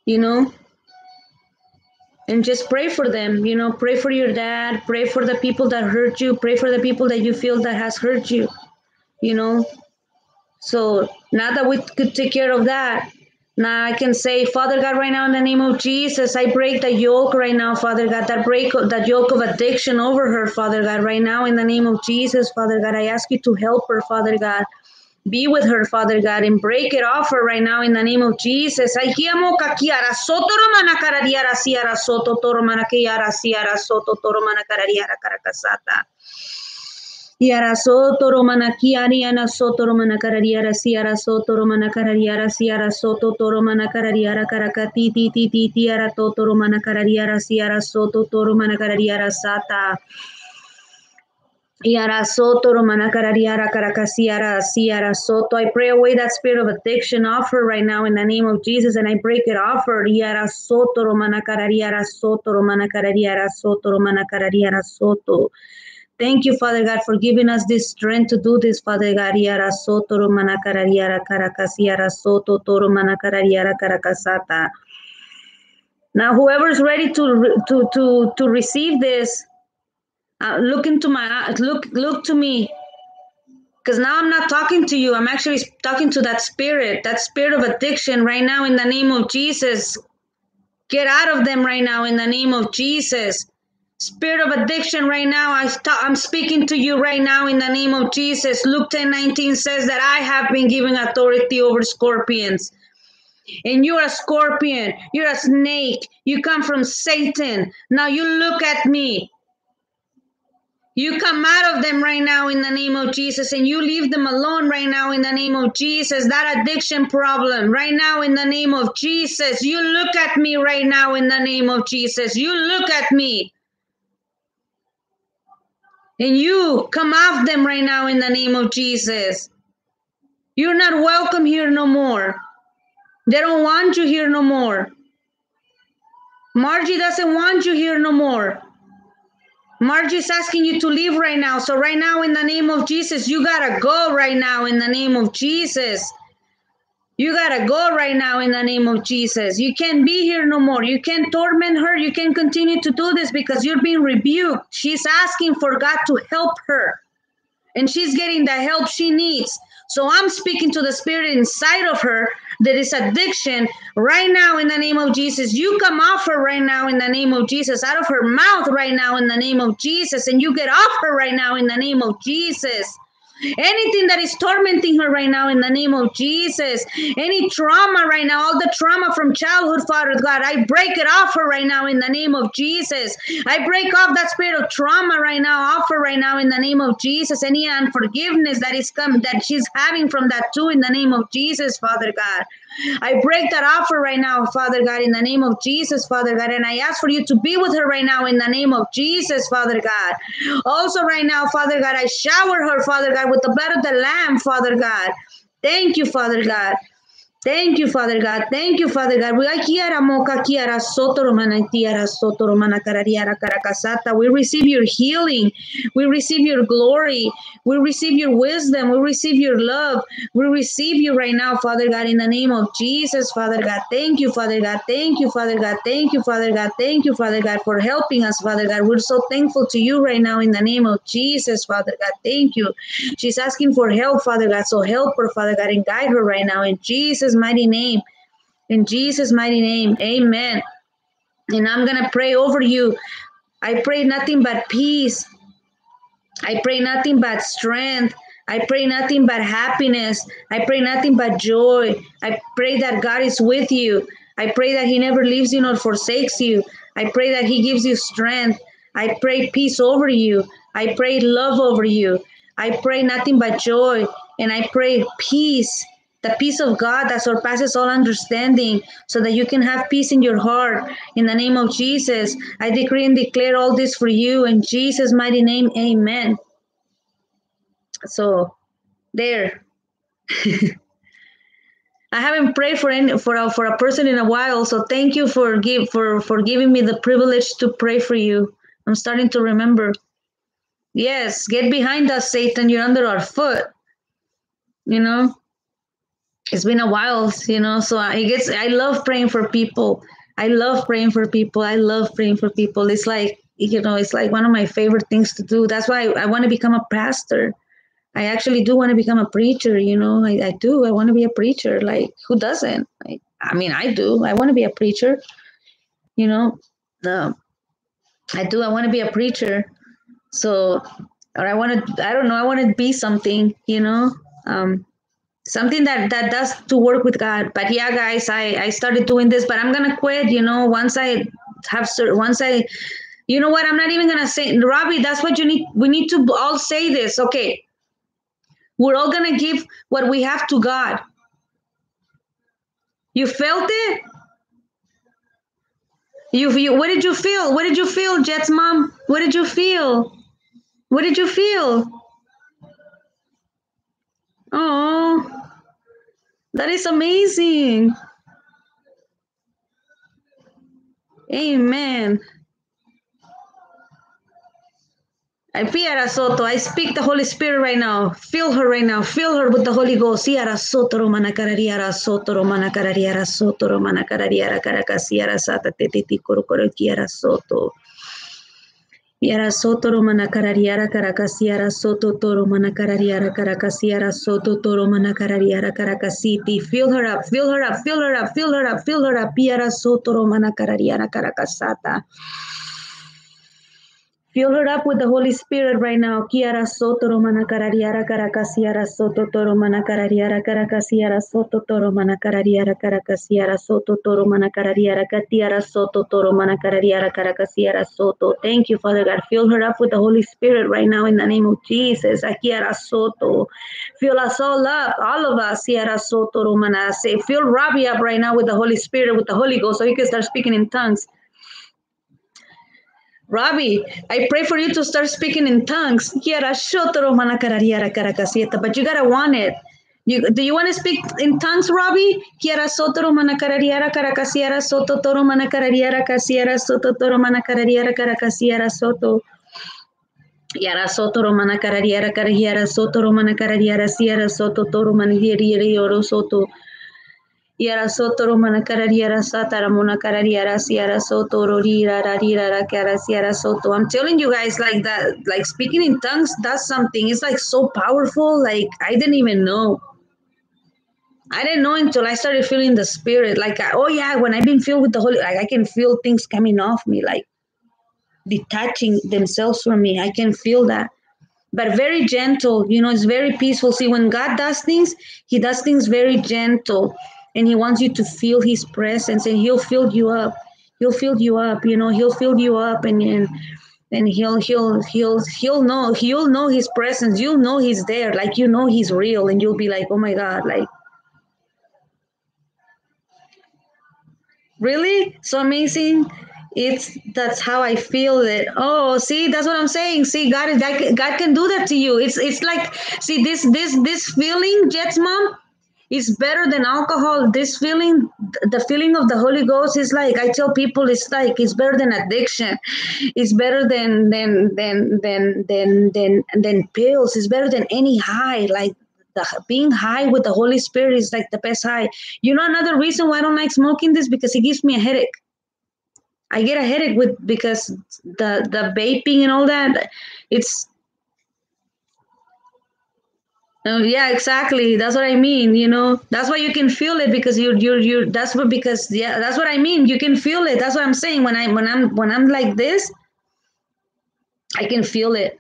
you know, and just pray for them, you know, pray for your dad, pray for the people that hurt you, pray for the people that you feel that has hurt you, you know. So now that we could take care of that, now I can say, Father God, right now in the name of Jesus, I break the yoke right now, Father God, that break that yoke of addiction over her, Father God, right now in the name of Jesus, Father God, I ask you to help her, Father God. Be with her, Father God, and break it off her right now in the name of Jesus. I amo kakiara soto romana karadiara siara soto toro mana kiara siara soto toro mana karadiara karakasata. Yara soto romana kiariana soto romana karadiara siara soto romana karadiara siara soto toro mana karadiara karakati ti ti ti tiara toto romana karadiara siara soto toro mana karadiara sata. Yara soto romana karadiara karakasiara siara soto. I pray away that spirit of addiction off her right now in the name of Jesus, and I break it off her. Yara soto romana karadiara soto romana karadiara soto romana karadiara soto. Thank you, Father God, for giving us this strength to do this, Father God. Yara soto romana karadiara karakasiara soto toro mana karadiara karakasata. Now, whoever's ready to to to to receive this, uh, look into my look look to me. Because now I'm not talking to you. I'm actually talking to that spirit, that spirit of addiction right now in the name of Jesus. Get out of them right now in the name of Jesus. Spirit of addiction right now, I st- I'm speaking to you right now in the name of Jesus. Luke ten nineteen says that I have been given authority over scorpions. And you're a scorpion. You're a snake. You come from Satan. Now you look at me. You come out of them right now in the name of Jesus, and you leave them alone right now in the name of Jesus. That addiction problem right now in the name of Jesus. You look at me right now in the name of Jesus. You look at me. And you come off them right now in the name of Jesus. You're not welcome here no more. They don't want you here no more. Margie doesn't want you here no more. Margie's asking you to leave right now. So right now in the name of Jesus, you gotta go right now in the name of Jesus. You gotta go right now in the name of Jesus. You can't be here no more. You can't torment her. You can continue to do this because you're being rebuked. She's asking for God to help her. And she's getting the help she needs. So I'm speaking to the spirit inside of her that is addiction right now in the name of Jesus. You come off her right now in the name of Jesus, out of her mouth right now in the name of Jesus, and you get off her right now in the name of Jesus. Anything that is tormenting her right now in the name of Jesus, any trauma right now, all the trauma from childhood, Father God, I break it off her right now in the name of Jesus. I break off that spirit of trauma right now, off her right now in the name of Jesus. Any unforgiveness that is come that she's having from that too in the name of Jesus, Father God. I break that offer right now, Father God, in the name of Jesus, Father God. And I ask for you to be with her right now in the name of Jesus, Father God. Also right now, Father God, I shower her, Father God, with the blood of the Lamb, Father God. Thank you, Father God. Thank you, Father God. Thank you, Father God. We receive your healing. We receive your glory. We receive your wisdom. We receive your love. We receive you right now, Father God, in the name of Jesus, Father God. Thank you, Father God. Thank you, Father God. Thank you, Father God. Thank you, Father God, for helping us, Father God. We're so thankful to you right now in the name of Jesus, Father God. Thank you. She's asking for help, Father God. So help her, Father God, and guide her right now in Jesus' mighty name. In Jesus' mighty name. Amen. And I'm going to pray over you. I pray nothing but peace. I pray nothing but strength. I pray nothing but happiness. I pray nothing but joy. I pray that God is with you. I pray that he never leaves you nor forsakes you. I pray that he gives you strength. I pray peace over you. I pray love over you. I pray nothing but joy. And I pray peace, the peace of God that surpasses all understanding, so that you can have peace in your heart. In the name of Jesus, I decree and declare all this for you. In Jesus' mighty name, amen. So, there. I haven't prayed for any for a, for a person in a while, so thank you for give for for giving me the privilege to pray for you. I'm starting to remember. Yes, get behind us, Satan. You're under our foot. You know. it's been a while, you know. So I guess I love praying for people. I love praying for people. I love praying for people. It's like, you know, it's like one of my favorite things to do. That's why I, I want to become a pastor. I actually do want to become a preacher, you know. I, I do. I want to be a preacher. Like, who doesn't? Like, I mean, I do. I want to be a preacher, you know. Um, I do. I want to be a preacher. So, or I want to, I don't know, I want to be something, you know. Um, something that that does to work with God. But yeah, guys, i i started doing this, but I'm gonna quit, you know, once I have once I, you know what, I'm not even gonna say, Robbie, that's what you need, we need to all say this. Okay, we're all gonna give what we have to God. You felt it? You, you what did you feel? What did you feel, Jet's mom? What did you feel? What did you feel? Oh, that is amazing. Amen. I Piara Soto, I speak the Holy Spirit right now. Feel her right now. Feel her with the Holy Ghost. Yara Soto Romana Carariara Soto Romana Carariara Soto Romana Carariara Caracasiara Sata Teti Corocoro Kiara Soto. Yara Soto Romana Carariara Caracasiara Soto Toro Mana Carariara Caracasiara Soto Toro Mana Carariara Caracasiti. Fill her up, fill her up, fill her up, fill her up, fill her up. Yara Soto Romana Carariara Caracasata. Fill her up with the Holy Spirit right now. Kiara soto romana carariara caracasiara soto toro mana carariara caracasiara soto toro mana carariara caracasiara soto toro mana carariara catiara soto toro mana carariara caracasiara soto. Thank you, Father God. Fill her up with the Holy Spirit right now in the name of Jesus. Akiara soto. Fill us all up, all of us. Kiara soto romana. Say, fill Robbie up right now with the Holy Spirit, with the Holy Ghost, so he can start speaking in tongues. Robbie, I pray for you to start speaking in tongues. But you gotta want it. You, do you want to speak in tongues, Robbie? Kiara sotoro mana carariara caracasiara soto toro mana carariara casiara soto toro mana carariara caracasiara soto. Yara soto romana carariara carariara soto romana carariara sierra soto toro manieri oro soto. Yara soto romana carariara satara mona carariara sierra soto rorira rarira cara sierra soto. I'm telling you guys, like that, like speaking in tongues does something. It's like so powerful. Like I didn't even know. I didn't know until I started feeling the spirit. Like, oh yeah, when I've been filled with the Holy, like I can feel things coming off me, like detaching themselves from me. I can feel that. But very gentle, you know, it's very peaceful. See, when God does things, he does things very gentle, and he wants you to feel his presence, and he'll fill you up. He'll fill you up, you know, he'll fill you up, and and, and he'll he'll he'll he'll know he'll know his presence. You'll know he's there, like you know he's real, and you'll be like, oh my God, like really? So amazing. It's that's how I feel it. Oh, see, that's what I'm saying. See, God is that God can do that to you. It's it's like, see, this this this feeling, Jet's mom, is better than alcohol. This feeling, the feeling of the Holy Ghost is like, I tell people, it's like it's better than addiction. It's better than than than than than than than pills. It's better than any high. Like the being high with the Holy Spirit is like the best high. You know, another reason why I don't like smoking this, because it gives me a headache. I get a headache with because the the vaping and all that. It's uh, yeah, exactly. That's what I mean. You know, that's why you can feel it, because you're you're you're. That's what because yeah, that's what I mean. You can feel it. That's what I'm saying. When I when I'm when I'm like this, I can feel it.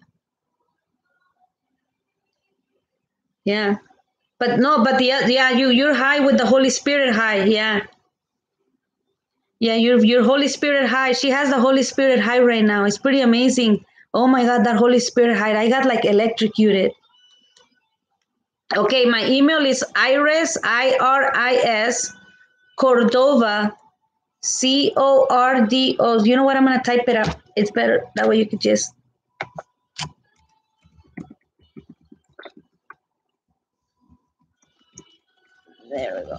Yeah, but no, but yeah, yeah, you you're high with the Holy Spirit high. Yeah, yeah, you're you're Holy Spirit high. She has the Holy Spirit high right now. It's pretty amazing. Oh my God, that Holy Spirit high. I got like electrocuted. Okay, my email is Iris, I R I S, Cordova, C O R D O. You know what? I'm going to type it up. It's better. That way you could just. There we go.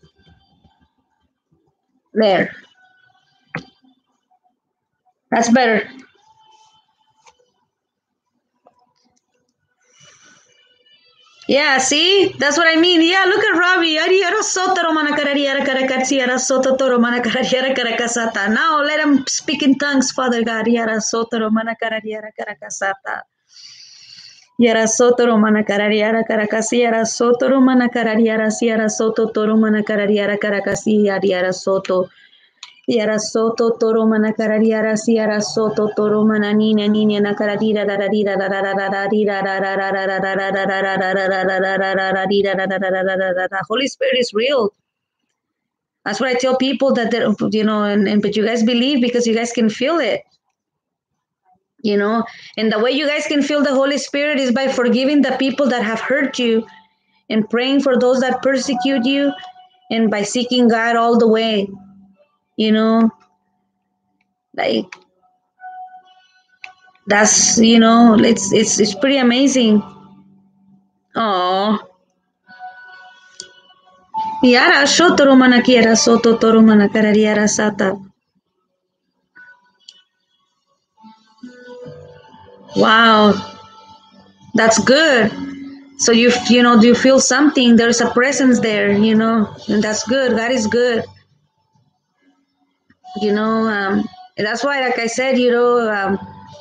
There. That's better. Yeah, see? That's what I mean. Yeah, look at Robbie. Now let him speak in tongues, Father God. Yara sotoro manakarariara karakasata. Yara sotoro manakarariara karakasi. Yara sotoro manakarariara siara soto toro manakarariara karakasi. Yara soto. Yara soto toro manakarariara siara soto toro mananina nina nakararira rarira Holy Spirit is real. That's what I tell people that they're, you know, and, and but you guys believe because you guys can feel it. You know, and the way you guys can feel the Holy Spirit is by forgiving the people that have hurt you and praying for those that persecute you and by seeking God all the way. You know, like that's, you know, it's it's it's pretty amazing. Oh, yara shotoro manakiera soto toro manakarariara sata. Wow, that's good. So you you know, do you feel something? There's a presence there, you know, and that's good. God is good. You know, um, that's why, like I said, you know, um,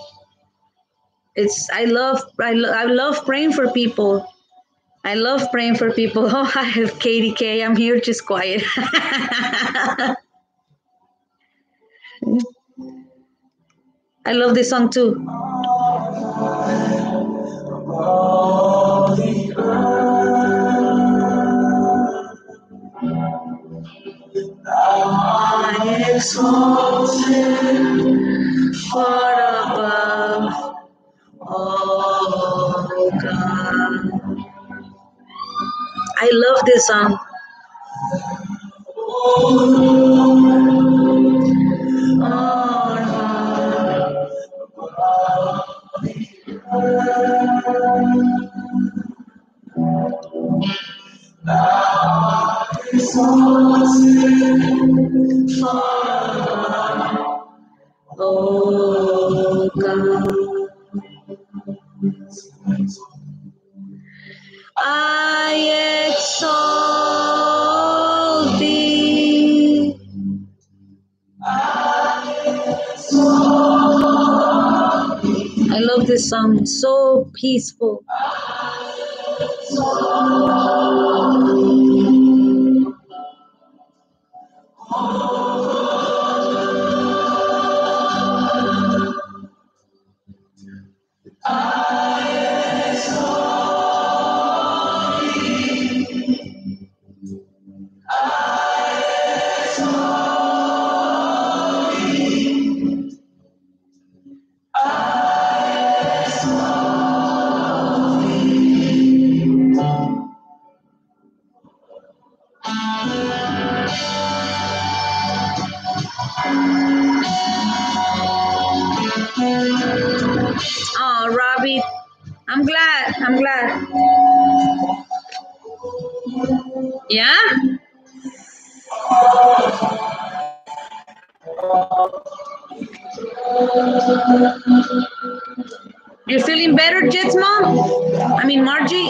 it's I love I, lo- I love praying for people. I love praying for people. Oh, I have Katie K. I'm here just quiet. I love this song too. I exalt him far above all God. I love this song. Oh God. I exalt thee. I love this song. It's so peaceful. Oh, Robbie, I'm glad. I'm glad. Yeah? You feeling better, Jet's mom? I mean, Margie?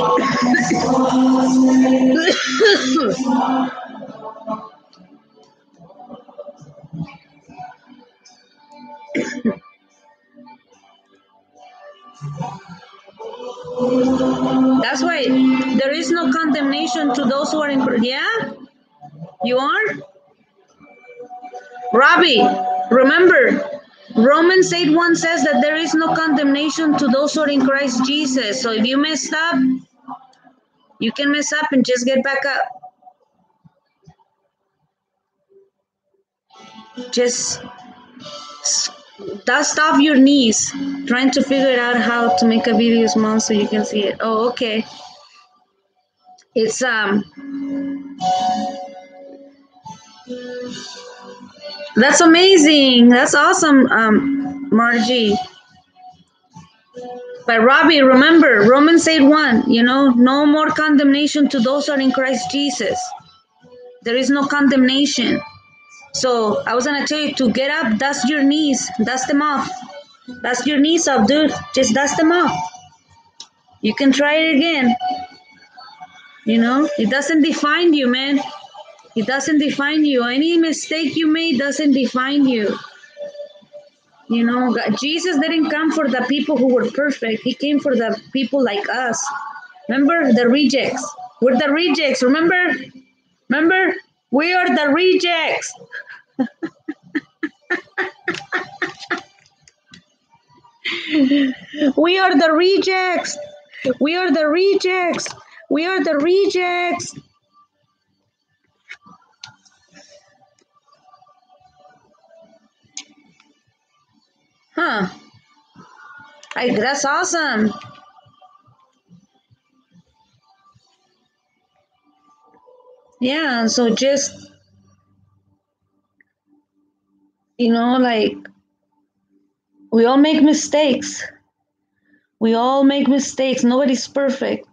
That's why there is no condemnation to those who are in. Yeah? You are? Robbie, remember, Romans eight one says that there is no condemnation to those who are in Christ Jesus. So if you messed up, you can mess up and just get back up. Just dust off your knees, trying to figure out how to make a video small so you can see it. Oh, okay. It's um that's amazing. That's awesome, um, Margie. But Robbie, remember Romans eight one, you know, no more condemnation to those who are in Christ Jesus. There is no condemnation. So I was gonna tell you to get up, dust your knees, dust them off. Dust your knees off, dude. Just dust them off. You can try it again. You know, it doesn't define you, man. It doesn't define you. Any mistake you made doesn't define you. You know, God, Jesus didn't come for the people who were perfect. He came for the people like us. Remember the rejects. We're the rejects. Remember? Remember? We are the rejects. We are the rejects. We are the rejects. We are the rejects. Huh. I, that's awesome. Yeah, so just, you know, like, we all make mistakes. We all make mistakes. Nobody's perfect.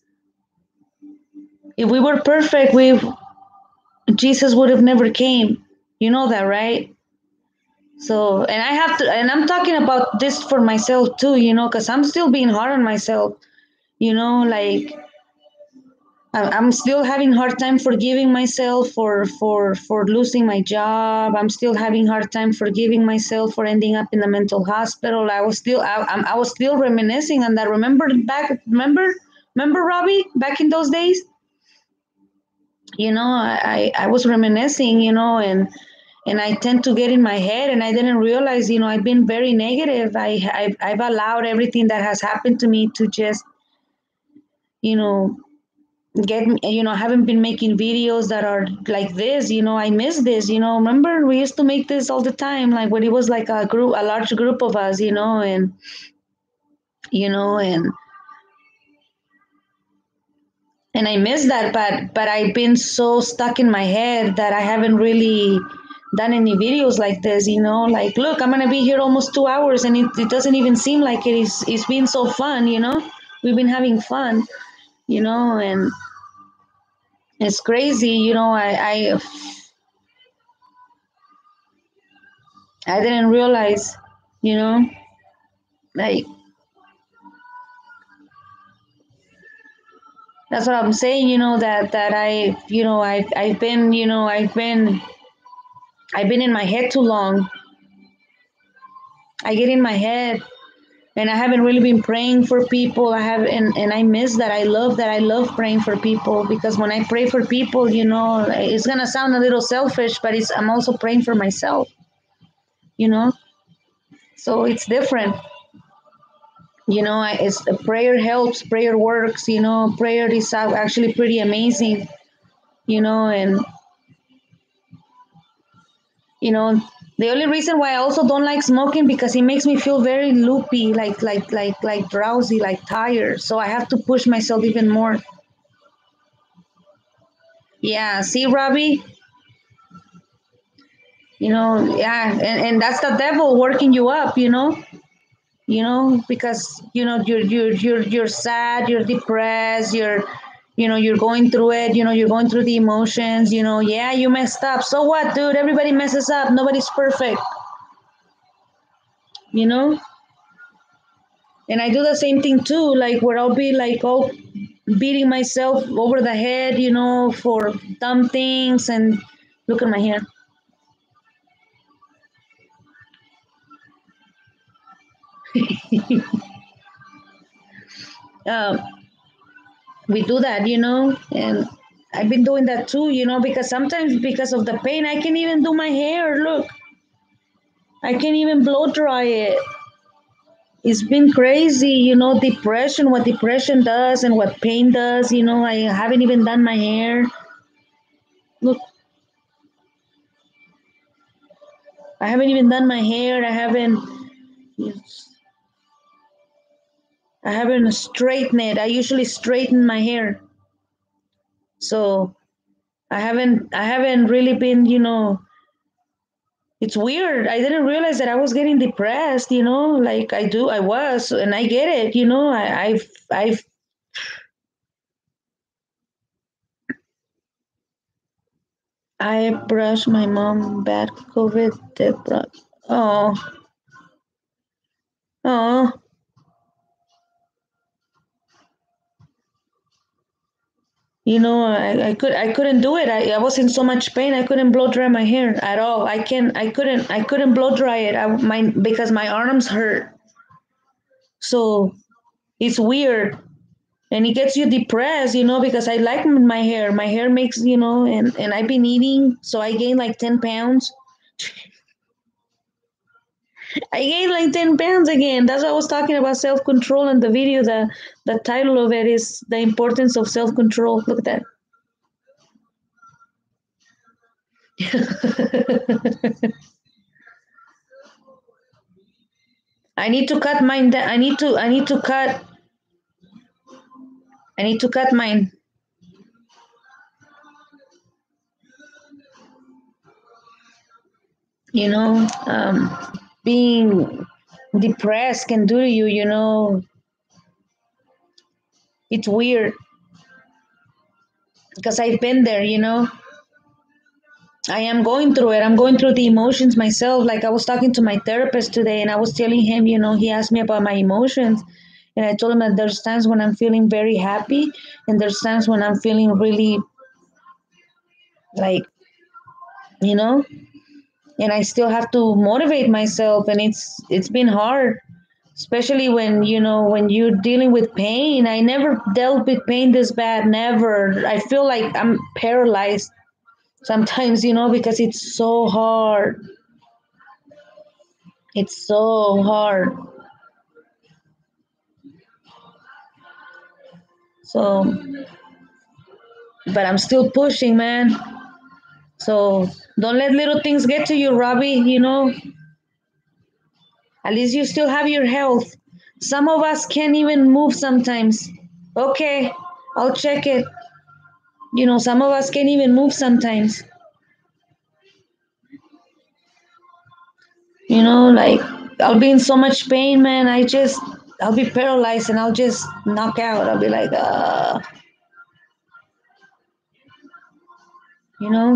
If we were perfect, we Jesus would have never came. You know that, right? So, and I have to, and I'm talking about this for myself too, you know, because I'm still being hard on myself. You know, like, I'm still having hard time forgiving myself for for for losing my job. I'm still having hard time forgiving myself for ending up in the mental hospital. I was still I, I'm- I was still reminiscing on that. Remember back? Remember? Remember Robbie back in those days? You know, I I, I was reminiscing. You know, and and I tend to get in my head, and I didn't realize. You know, I've been very negative. I I've, I've allowed everything that has happened to me to just, you know, get, you know, I haven't been making videos that are like this. You know, I miss this. You know, remember we used to make this all the time, like when it was like a group, a large group of us. You know, and you know, and and I miss that, but but I've been so stuck in my head that I haven't really done any videos like this. You know, like, look, I'm gonna be here almost two hours, and it, it doesn't even seem like it is. It's been so fun. You know, we've been having fun. You know, and it's crazy. You know, I I I didn't realize. You know, like, that's what I'm saying, you know, that that I, you know, I I've been, you know, I've been I've been in my head too long. I get in my head, and I haven't really been praying for people. I have, and, and I miss that. I love that. I love praying for people, because when I pray for people, you know, it's gonna sound a little selfish, but it's I'm also praying for myself, you know. So it's different. You know, I, it's prayer helps, prayer works, you know, prayer is actually pretty amazing, you know, and you know, the only reason why I also don't like smoking, because it makes me feel very loopy, like like like like drowsy, like tired, so I have to push myself even more. Yeah, see Robbie, you know, yeah, and, and that's the devil working you up, you know, you know, because you know you're you're you're you're sad, you're depressed, you're, you know, you're going through it, you know, you're going through the emotions, you know, yeah, you messed up, so what, dude, everybody messes up, nobody's perfect, you know. And I do the same thing too, like where I'll be like all beating myself over the head, you know, for dumb things. And look at my hair. uh, we do that, you know, and I've been doing that too, you know, because sometimes because of the pain, I can't even do my hair. Look, I can't even blow dry it. It's been crazy, you know, depression, what depression does and what pain does, you know. I haven't even done my hair. Look, I haven't even done my hair. I haven't I haven't straightened it. I usually straighten my hair. So I haven't I haven't really been, you know, it's weird. I didn't realize that I was getting depressed, you know, like I do I was, and I get it, you know. I I've I've I brushed my mom bad COVID did brought. Oh, oh, You know, I, I could I couldn't do it. I, I was in so much pain. I couldn't blow dry my hair at all. I can I couldn't I couldn't blow dry it. I, my because my arms hurt. So it's weird, and it gets you depressed. You know, because I like my hair. My hair makes you know, and and I've been eating, so I gained like ten pounds. I gained like ten pounds again. That's why I was talking about self control in the video. The the title of it is the importance of self control. Look at that. I need to cut mine. da- I need to. I need to cut. I need to cut mine. You know, um, being depressed can do to you. You know, it's weird because I've been there. You know, I am going through it. I'm going through the emotions myself. Like I was talking to my therapist today, and I was telling him. You know, he asked me about my emotions, and I told him that there's times when I'm feeling very happy, and there's times when I'm feeling really like, you know, and I still have to motivate myself, and it's it's been hard, especially when you know when you're dealing with pain. I never dealt with pain this bad, never. I feel like I'm paralyzed sometimes, you know, because it's so hard. It's so hard. So, but I'm still pushing, man. So don't let little things get to you, Robbie. You know, at least you still have your health. Some of us can't even move sometimes. Okay, I'll check it. You know, some of us can't even move sometimes. You know, like I'll be in so much pain, man. I just, I'll be paralyzed and I'll just knock out. I'll be like, uh, you know,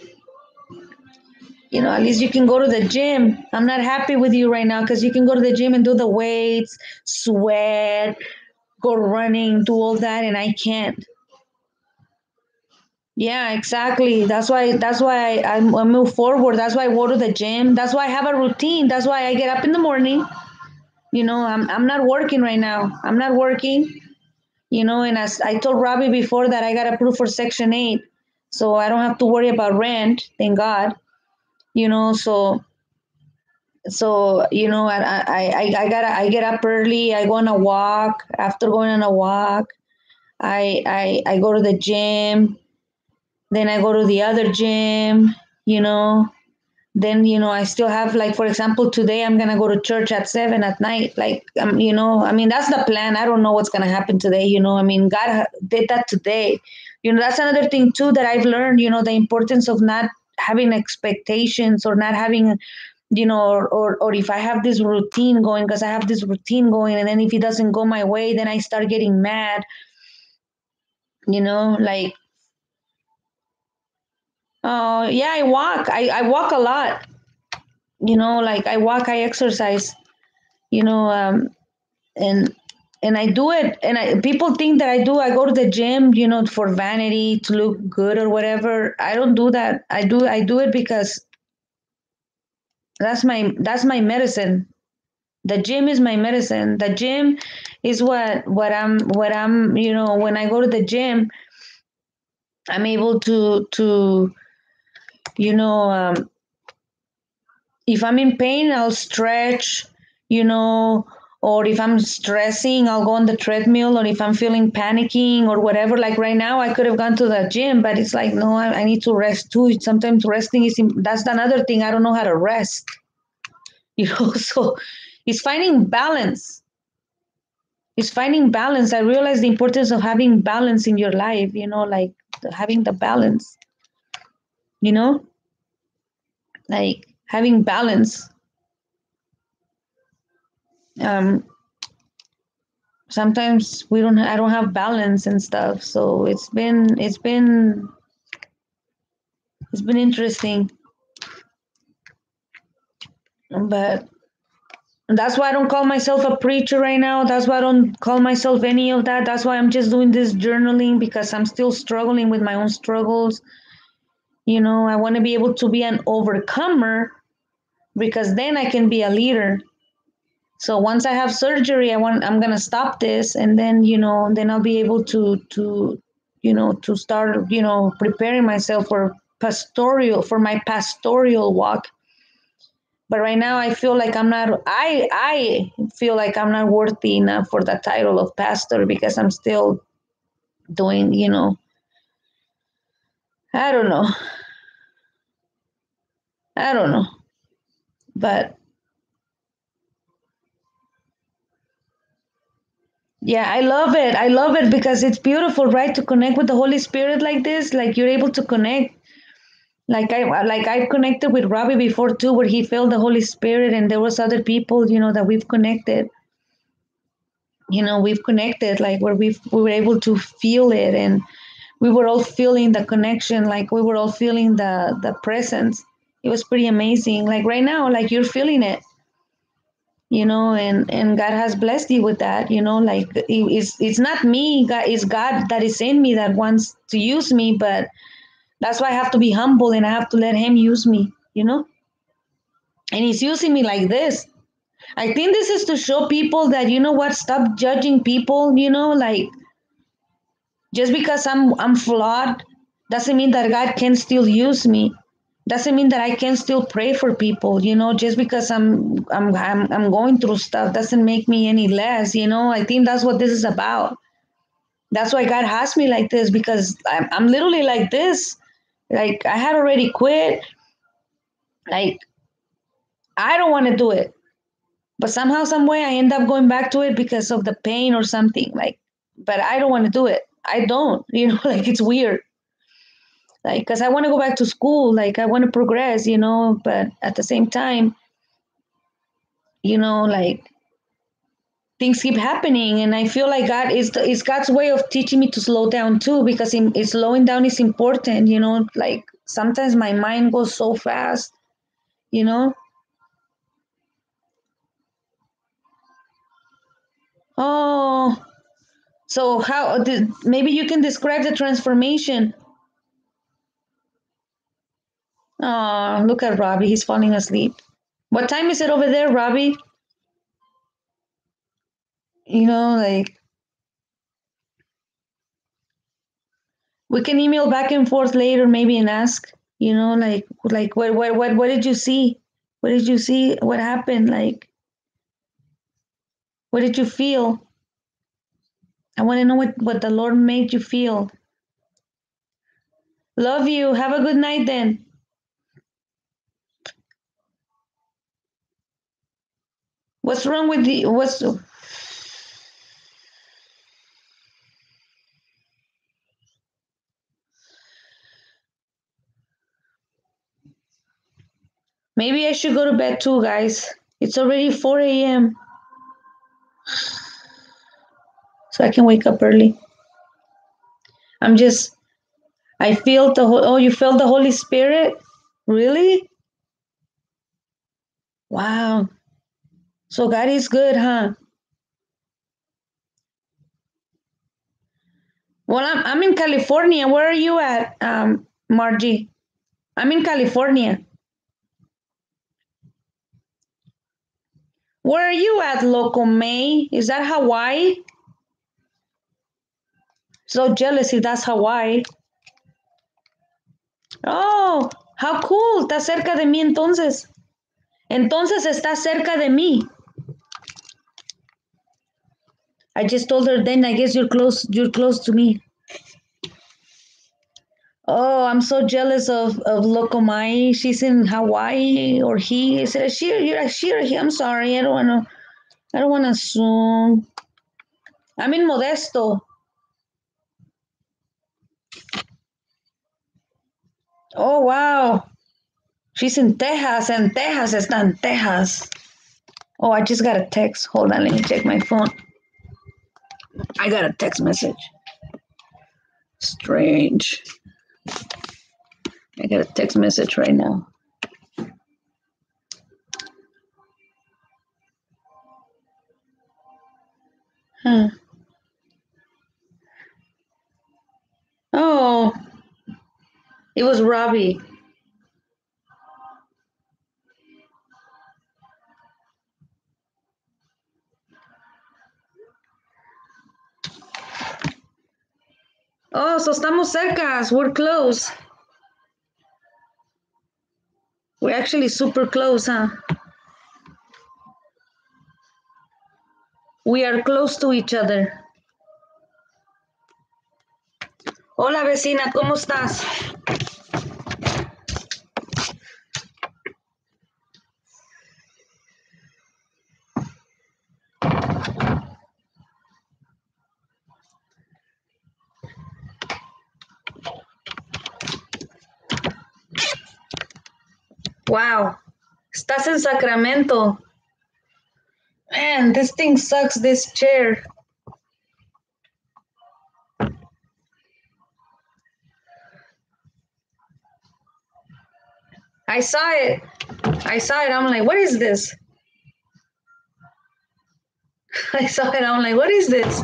you know, at least you can go to the gym. I'm not happy with you right now because you can go to the gym and do the weights, sweat, go running, do all that, and I can't. Yeah, exactly. That's why. That's why I, I, I move forward. That's why I go to the gym. That's why I have a routine. That's why I get up in the morning. You know, I'm I'm not working right now. I'm not working. You know, and as I told Robbie before that I got approved for Section eight, so I don't have to worry about rent. Thank God. You know, so so you know, I I I, I gotta I get up early. I go on a walk. After going on a walk, I I I go to the gym. Then I go to the other gym. You know, then you know I still have like for example today I'm gonna go to church at seven at night like um, you know I mean that's the plan. I don't know what's gonna happen today. You know I mean God ha- did that today. You know that's another thing too that I've learned. You know the importance of not having expectations or not having you know or or, or if I have this routine going because I have this routine going and then if it doesn't go my way then I start getting mad. You know like oh yeah I walk I, I walk a lot. You know like I walk I exercise. You know um, and and I do it and I people think that I do I go to the gym you know for vanity to look good or whatever. I don't do that. I do I do it because that's my that's my medicine. The gym is my medicine. The gym is what what I'm what I'm you know when I go to the gym I'm able to to you know um, if I'm in pain, I'll stretch, you know, or if I'm stressing, I'll go on the treadmill, or if I'm feeling panicking or whatever. Like right now, I could have gone to the gym, but it's like, no, I, I need to rest too. Sometimes resting is, that's another thing. I don't know how to rest, you know, so it's finding balance. It's finding balance. I realize the importance of having balance in your life, you know, like having the balance, you know, like having balance. Um, sometimes we don't I don't have balance and stuff, so it's been it's been it's been interesting, but And that's why I don't call myself a preacher right now. That's why I don't call myself any of that. That's why I'm just doing this journaling, because I'm still struggling with my own struggles. You know, I want to be able to be an overcomer, because then I can be a leader. So once I have surgery, I want I'm gonna stop this, and then you know, then I'll be able to to you know to start you know preparing myself for pastoral for my pastoral walk. But right now, I feel like I'm not. I I feel like I'm not worthy enough for the title of pastor, because I'm still doing you know I don't know I don't know, but yeah, I love it. I love it because it's beautiful, right? To connect with the Holy Spirit like this, like you're able to connect. Like I like I connected with Robbie before too, where he felt the Holy Spirit, and there was other people, you know, that we've connected. You know, we've connected, like where we we were able to feel it, and we were all feeling the connection, like we were all feeling the the presence. It was pretty amazing. Like right now, like you're feeling it, you know, and and God has blessed you with that, you know, like it- it's it's not me, God, it's God that is in me that wants to use me, but that's why I have to be humble and I have to let Him use me, you know, and He's using me like this. I think this is to show people that, you know what, stop judging people, you know, like just because I'm I'm flawed doesn't mean that God can still use me. Doesn't mean that I can still pray for people, you know, just because I'm I'm I'm, I'm going through stuff doesn't make me any less, you know. I think that's what this is about. That's why God has me like this, because I'm, I'm literally like this. Like I had already quit. Like I don't want to do it. But somehow, some way I end up going back to it because of the pain or something. Like, but I don't want to do it. I don't, you know, like it's weird. Like, because I want to go back to school. Like, I want to progress, you know, but at the same time, you know, like things keep happening. And I feel like God is, is God's way of teaching me to slow down too, because in, it's slowing down is important, you know, like sometimes my mind goes so fast, you know. Oh, so how did maybe you can describe the transformation? Oh, look at Robbie. He's falling asleep. What time is it over there, Robbie? You know, like we can email back and forth later, maybe, and ask. You know, like like what what what what did you see? What did you see? What happened? Like what did you feel? I want to know what what the Lord made you feel. Love you. Have a good night then. What's wrong with the what's maybe I should go to bed too, guys. It's already four a m so I can wake up early. I'm just I feel the oh, you felt the Holy Spirit? Really? Wow. So God is good, huh? Well, I'm I'm in California. Where are you at, um, Margie? I'm in California. Where are you at, Loco May? Is that Hawaii? So jealous if that's Hawaii. Oh, how cool. Está cerca de mí entonces. Entonces está cerca de mí. I just told her then I guess you're close you're close to me. Oh, I'm so jealous of of Lokomai. She's in Hawaii, or he. Is it a she? You're a she or he? I'm sorry. I don't want to. I don't want to assume. I'm in Modesto. Oh wow. She's in Texas, and Texas está en Texas. Oh, I just got a text. Hold on, let me check my phone. I got a text message. Strange. I got a text message right now. Huh. Oh, it was Robbie. Oh, so estamos cerca. We're close. We're actually super close, huh? We are close to each other. Hola, vecina, ¿cómo estás? Wow. Estás en Sacramento. Man, this thing sucks, this chair. I saw it. I saw it. I'm like, what is this? I saw it. I'm like, what is this?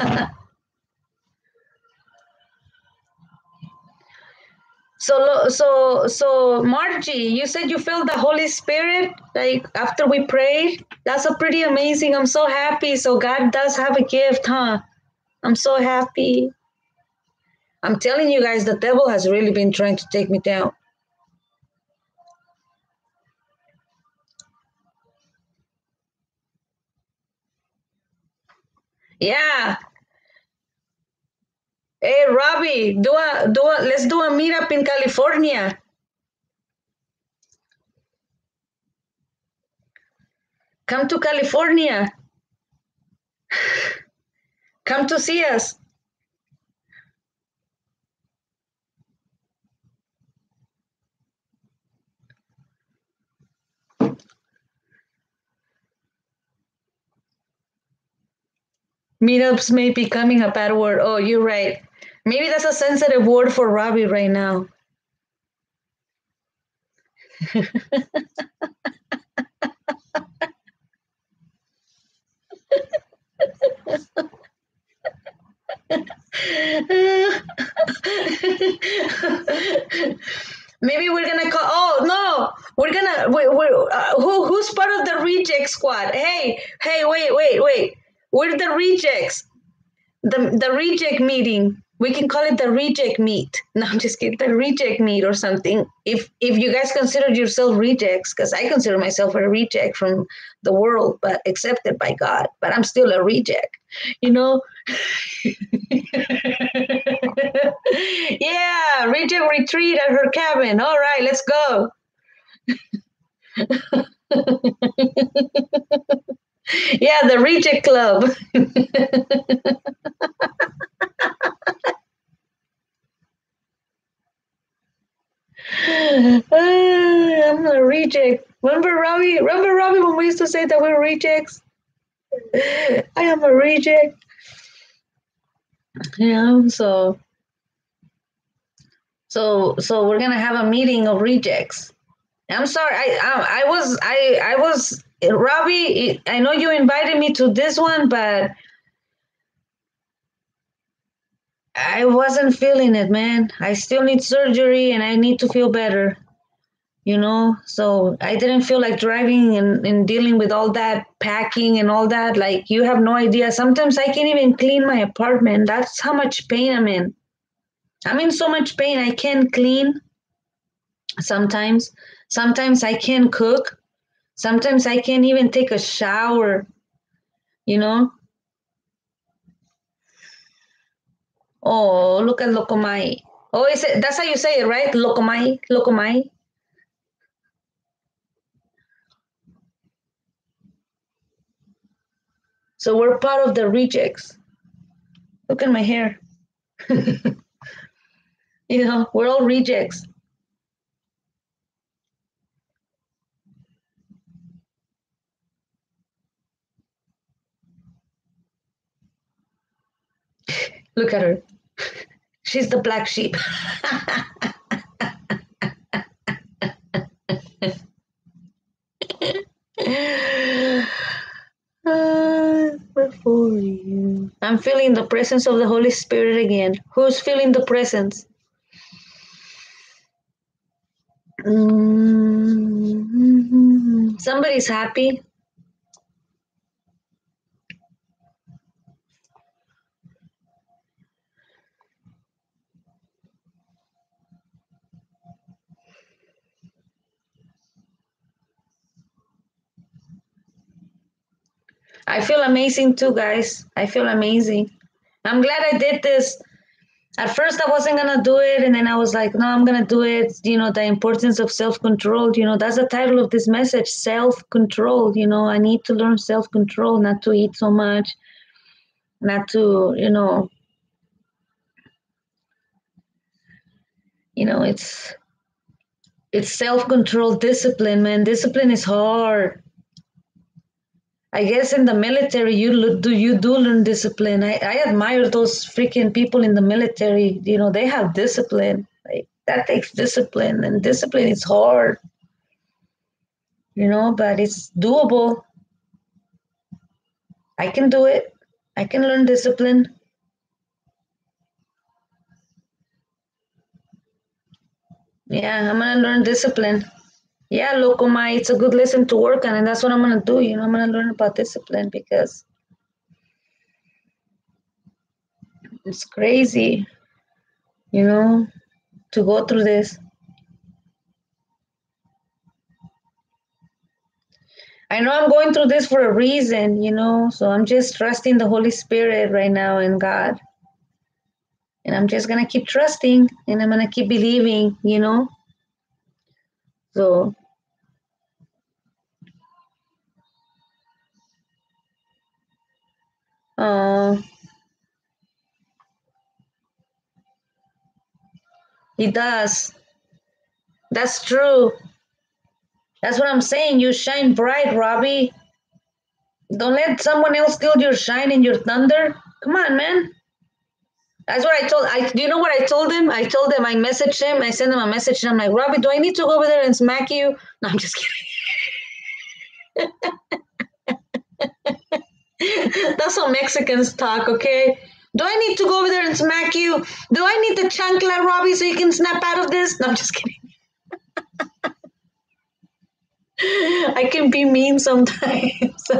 so, so, so, Margie, you said you felt the Holy Spirit like after we prayed. That's a pretty amazing. I'm so happy. So God does have a gift, huh? I'm so happy. I'm telling you guys, the devil has really been trying to take me down. Yeah. Hey, Robbie, do a, do a, let's do a meetup in California. Come to California. Come to see us. Meetups may be becoming a bad word. Oh, you're right. Maybe that's a sensitive word for Robbie right now. Maybe we're gonna call. Oh no, we're gonna. We, we're uh, who who's part of the reject squad? Hey, hey, wait, wait, wait. We're the rejects. The the reject meeting. We can call it the reject meet. No, I'm just kidding. The reject meet or something. If if you guys consider yourself rejects, because I consider myself a reject from the world, but accepted by God. But I'm still a reject. You know. Yeah, reject retreat at her cabin. All right, let's go. Yeah, the reject club. I'm a reject. Remember Robbie? Remember Robbie when we used to say that we're rejects? I am a reject. Yeah, so so so we're gonna have a meeting of rejects. I'm sorry. I I, I was I I was Robbie. I know you invited me to this one, but I wasn't feeling it, man. I still need surgery, and I need to feel better. You know, so I didn't feel like driving and, and dealing with all that packing and all that. Like, you have no idea. Sometimes I can't even clean my apartment. That's how much pain I'm in. I'm in so much pain. I can't clean sometimes. Sometimes I can't cook. Sometimes I can't even take a shower, you know? Oh, look at Lokomai. Oh, is it, that's how you say it, right? Lokomai? Lokomai? So we're part of the rejects. Look at my hair. You know, we're all rejects. Look at her. She's the black sheep. uh, for you. I'm feeling the presence of the Holy Spirit again. Who's feeling the presence? Mm-hmm. Somebody's happy. I feel amazing too, guys. I feel amazing. I'm glad I did this. At first, I wasn't going to do it. And then I was like, no, I'm going to do it. You know, the importance of self-control. You know, that's the title of this message, self-control. You know, I need to learn self-control, not to eat so much, not to, you know, you know, it's, it's self-control, discipline, man. Discipline is hard. I guess in the military, you do you do learn discipline. I, I admire those freaking people in the military. You know, they have discipline. Like, that takes discipline, and discipline is hard. You know, but it's doable. I can do it. I can learn discipline. Yeah, I'm gonna learn discipline. Yeah, Locomai, it's a good lesson to work on, and that's what I'm gonna do. You know, I'm gonna learn about discipline because it's crazy, you know, to go through this. I know I'm going through this for a reason, you know, so I'm just trusting the Holy Spirit right now and God. And I'm just gonna keep trusting, and I'm gonna keep believing, you know. So uh He does. That's true. That's what I'm saying. You shine bright, Robbie. Don't let someone else steal your shine and your thunder. Come on, man. That's what I told. I. Do you know what I told him? I told him. I messaged him. I sent him a message. And I'm like, Robbie, do I need to go over there and smack you? No, I'm just kidding. That's how Mexicans talk, okay? Do I need to go over there and smack you? Do I need the chancla, Robbie, so you can snap out of this? No, I'm just kidding. I can be mean sometimes.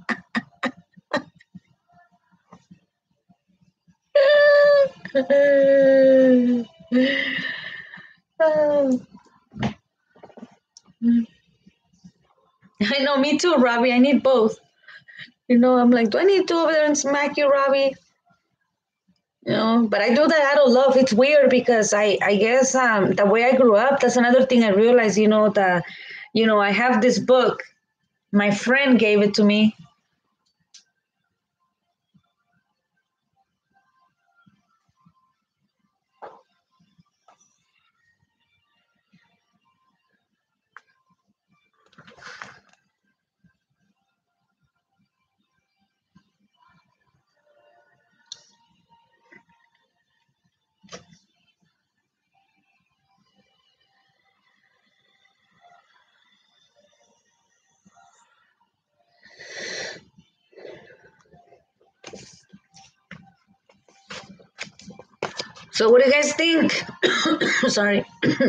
I know, me too, Robbie. I need both. You know, I'm like, do I need to go over there and smack you, Robbie? You know, but I do that out of love. It's weird because I, I guess um, the way I grew up, that's another thing I realized, you know, that, you know, I have this book. My friend gave it to me. So what do you guys think? Sorry.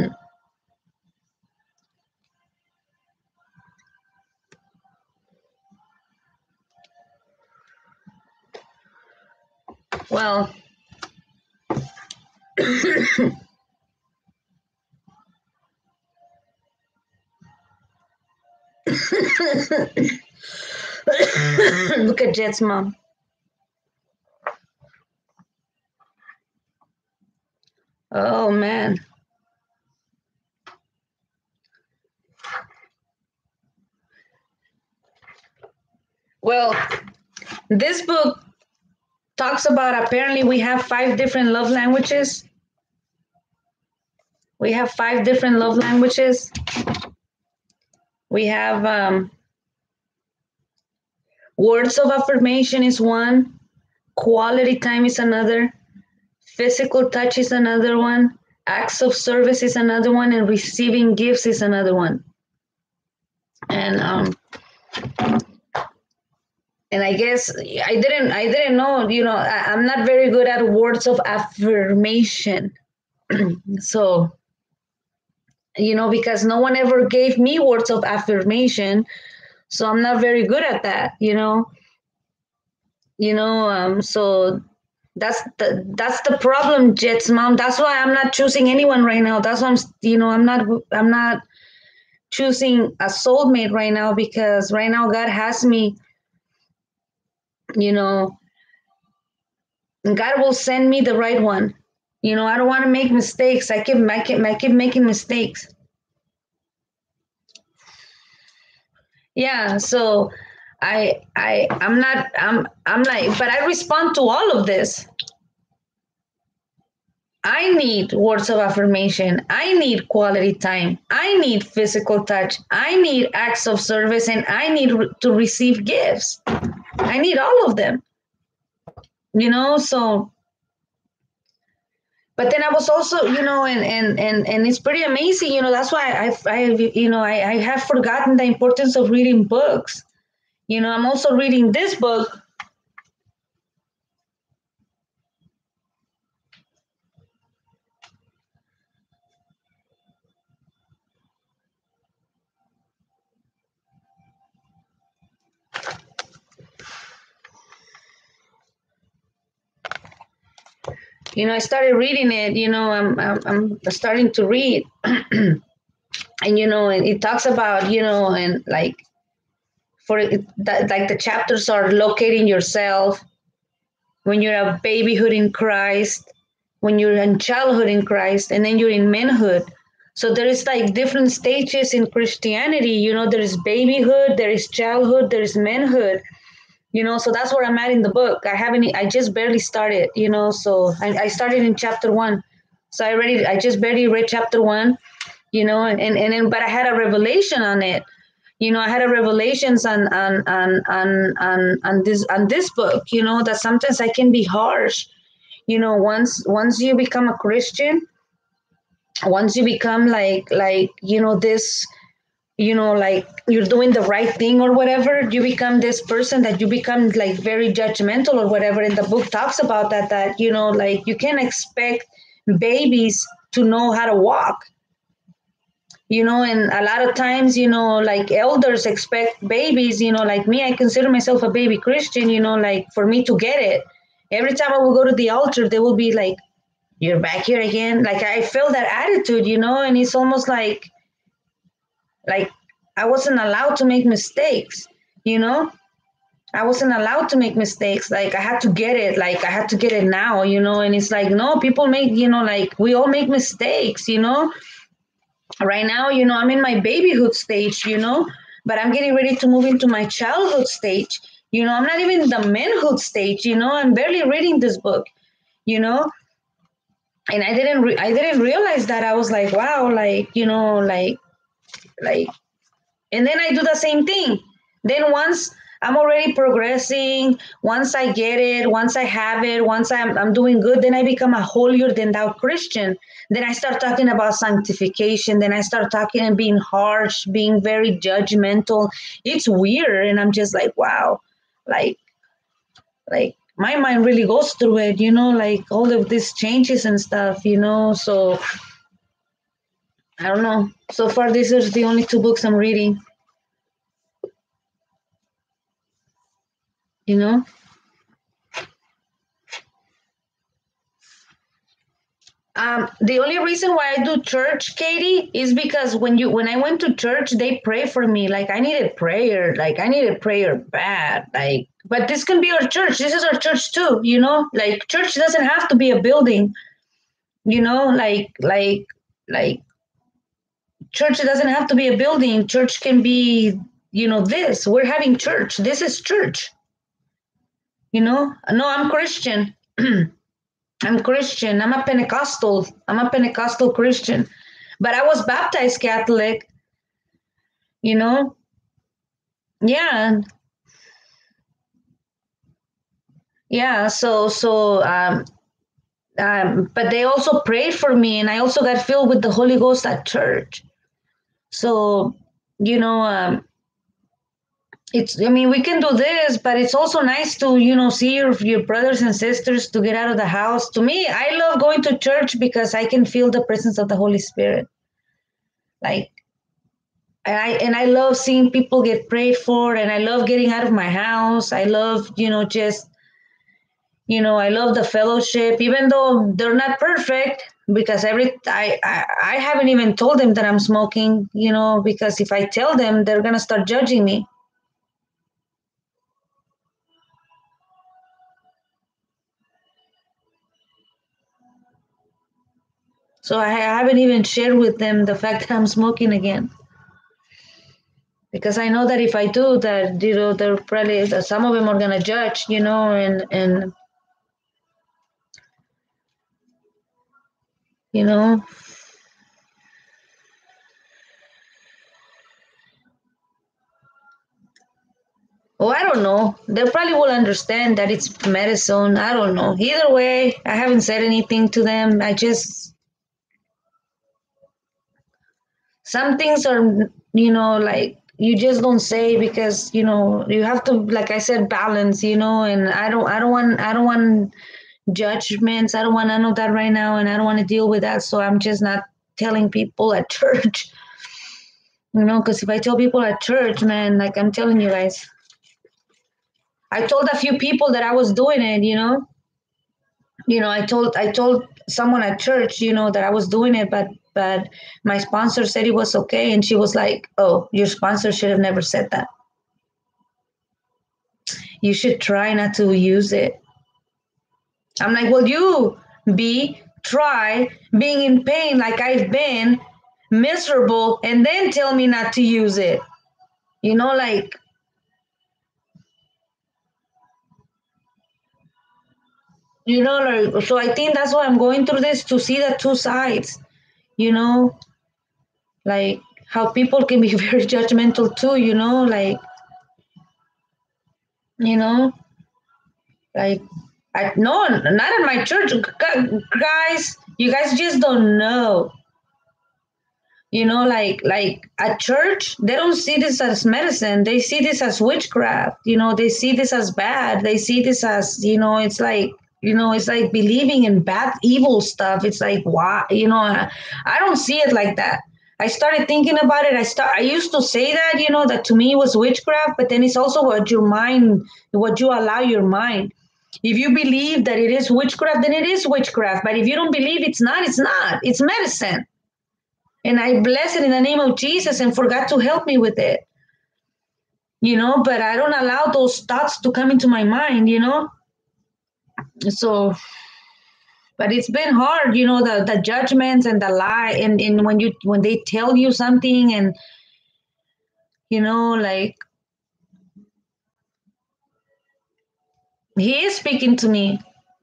Well, look at Jet's mom. Oh, man. Well, this book talks about apparently we have five different love languages. We have five different love languages. We have um, words of affirmation is one. Quality time is another. Physical touch is another one. Acts of service is another one. And receiving gifts is another one. And um, and I guess I didn't I didn't know, you know, I, I'm not very good at words of affirmation. So, you know, because no one ever gave me words of affirmation, so I'm not very good at that, you know. You know, um, so that's the that's the problem, Jet's mom. That's why I'm not choosing anyone right now. That's why I'm, you know, I'm not I'm not choosing a soulmate right now, because right now God has me, you know, and God will send me the right one. You know, I don't want to make mistakes. I keep I keep I keep making mistakes. Yeah, so I I I'm not I'm I'm like, but I respond to all of this. I need words of affirmation. I need quality time. I need physical touch. I need acts of service, and I need re- to receive gifts. I need all of them. You know, so but then I was also, you know, and and and and it's pretty amazing, you know. That's why I I you know, I, I have forgotten the importance of reading books. You know, I'm also reading this book. You know, I started reading it. You know, I'm I'm, I'm starting to read, and you know, and it talks about, you know, and like for it, that, like the chapters are locating yourself when you're a babyhood in Christ, when you're in childhood in Christ, and then you're in manhood. So there is like different stages in Christianity. You know, there is babyhood, there is childhood, there is manhood. You know, so that's where I'm at in the book. I haven't, I just barely started. You know, so I, I started in chapter one. So I already, I just barely read chapter one. You know, and and, and then, but I had a revelation on it. You know, I had a revelations on on on on on, on this on this book. You know, that sometimes I can be harsh. You know, once once you become a Christian, once you become like like you know this, you know, like you're doing the right thing or whatever, you become this person that you become like very judgmental or whatever. And the book talks about that, that, you know, like you can't expect babies to know how to walk. You know, and a lot of times, you know, like elders expect babies, you know, like me, I consider myself a baby Christian, you know, like for me to get it. Every time I will go to the altar, they will be like, "You're back here again." Like I feel that attitude, you know, and it's almost like like I wasn't allowed to make mistakes, you know? I wasn't allowed to make mistakes. Like I had to get it. Like I had to get it now, you know? And it's like, no, people make, you know, like we all make mistakes, you know? Right now, you know, I'm in my babyhood stage, you know, but I'm getting ready to move into my childhood stage. You know, I'm not even in the manhood stage, you know, I'm barely reading this book, you know? And I didn't, re- I didn't realize that. I was like, wow, like, you know, like, like, and then I do the same thing. Then once I'm already progressing, once I get it, once I have it, once I'm, I'm doing good, then I become a holier than thou Christian. Then I start talking about sanctification. Then I start talking and being harsh, being very judgmental. It's weird. And I'm just like, wow, like, like my mind really goes through it, you know, like all of these changes and stuff, you know. So I don't know. So far, these are the only two books I'm reading. You know? Um, the only reason why I do church, Katie, is because when you when I went to church, they pray for me. Like I needed prayer. Like I needed prayer bad. Like, but this can be our church. This is our church too, you know? Like church doesn't have to be a building, you know, like like like church doesn't have to be a building. Church can be, you know, this. We're having church. This is church. You know? No, I'm Christian. I'm Christian. I'm a Pentecostal. I'm a Pentecostal Christian. But I was baptized Catholic, you know? Yeah. Yeah. So, so, um, um, but they also prayed for me, and I also got filled with the Holy Ghost at church. So, you know, um, it's, I mean, we can do this, but it's also nice to, you know, see your, your brothers and sisters, to get out of the house. To me, I love going to church because I can feel the presence of the Holy Spirit. Like, and I, and I love seeing people get prayed for, and I love getting out of my house. I love, you know, just, you know, I love the fellowship, even though they're not perfect, because every, I, I, I haven't even told them that I'm smoking, you know, because if I tell them, they're going to start judging me. So I haven't even shared with them the fact that I'm smoking again. Because I know that if I do that, you know, they're probably, some of them are going to judge, you know, and, and, you know, oh, I don't know. They probably will understand that it's medicine. I don't know. Either way, I haven't said anything to them. I just, some things are, you know, like, you just don't say, because, you know, you have to, like I said, balance, you know, and I don't, I don't want, I don't want judgments. I don't want none of that right now, and I don't want to deal with that. So I'm just not telling people at church, you know, because if I tell people at church, man, like I'm telling you guys, I told a few people that I was doing it, you know, you know, I told, I told someone at church, you know, that I was doing it, but, but my sponsor said it was okay. And she was like, oh, your sponsor should have never said that. You should try not to use it. I'm like, well, you be try being in pain like I've been, miserable, and then tell me not to use it. You know, like, you know, like, so I think that's why I'm going through this, to see the two sides, you know, like how people can be very judgmental too, you know, like, you know, like, I no, not in my church, guys. You guys just don't know. You know, like like at church, they don't see this as medicine. They see this as witchcraft. You know, they see this as bad. They see this as, you know, it's like, you know, it's like believing in bad, evil stuff. It's like, why? You know, I, I don't see it like that. I started thinking about it. I start. I used to say that, you know, that to me was witchcraft, but then it's also what your mind, what you allow your mind. If you believe that it is witchcraft, then it is witchcraft. But if you don't believe it's not, it's not. It's medicine. And I bless it in the name of Jesus, and for God to help me with it. You know, but I don't allow those thoughts to come into my mind, you know. So, but it's been hard, you know, the, the judgments and the lie, and, and when you when they tell you something, and, you know, like, he is speaking to me.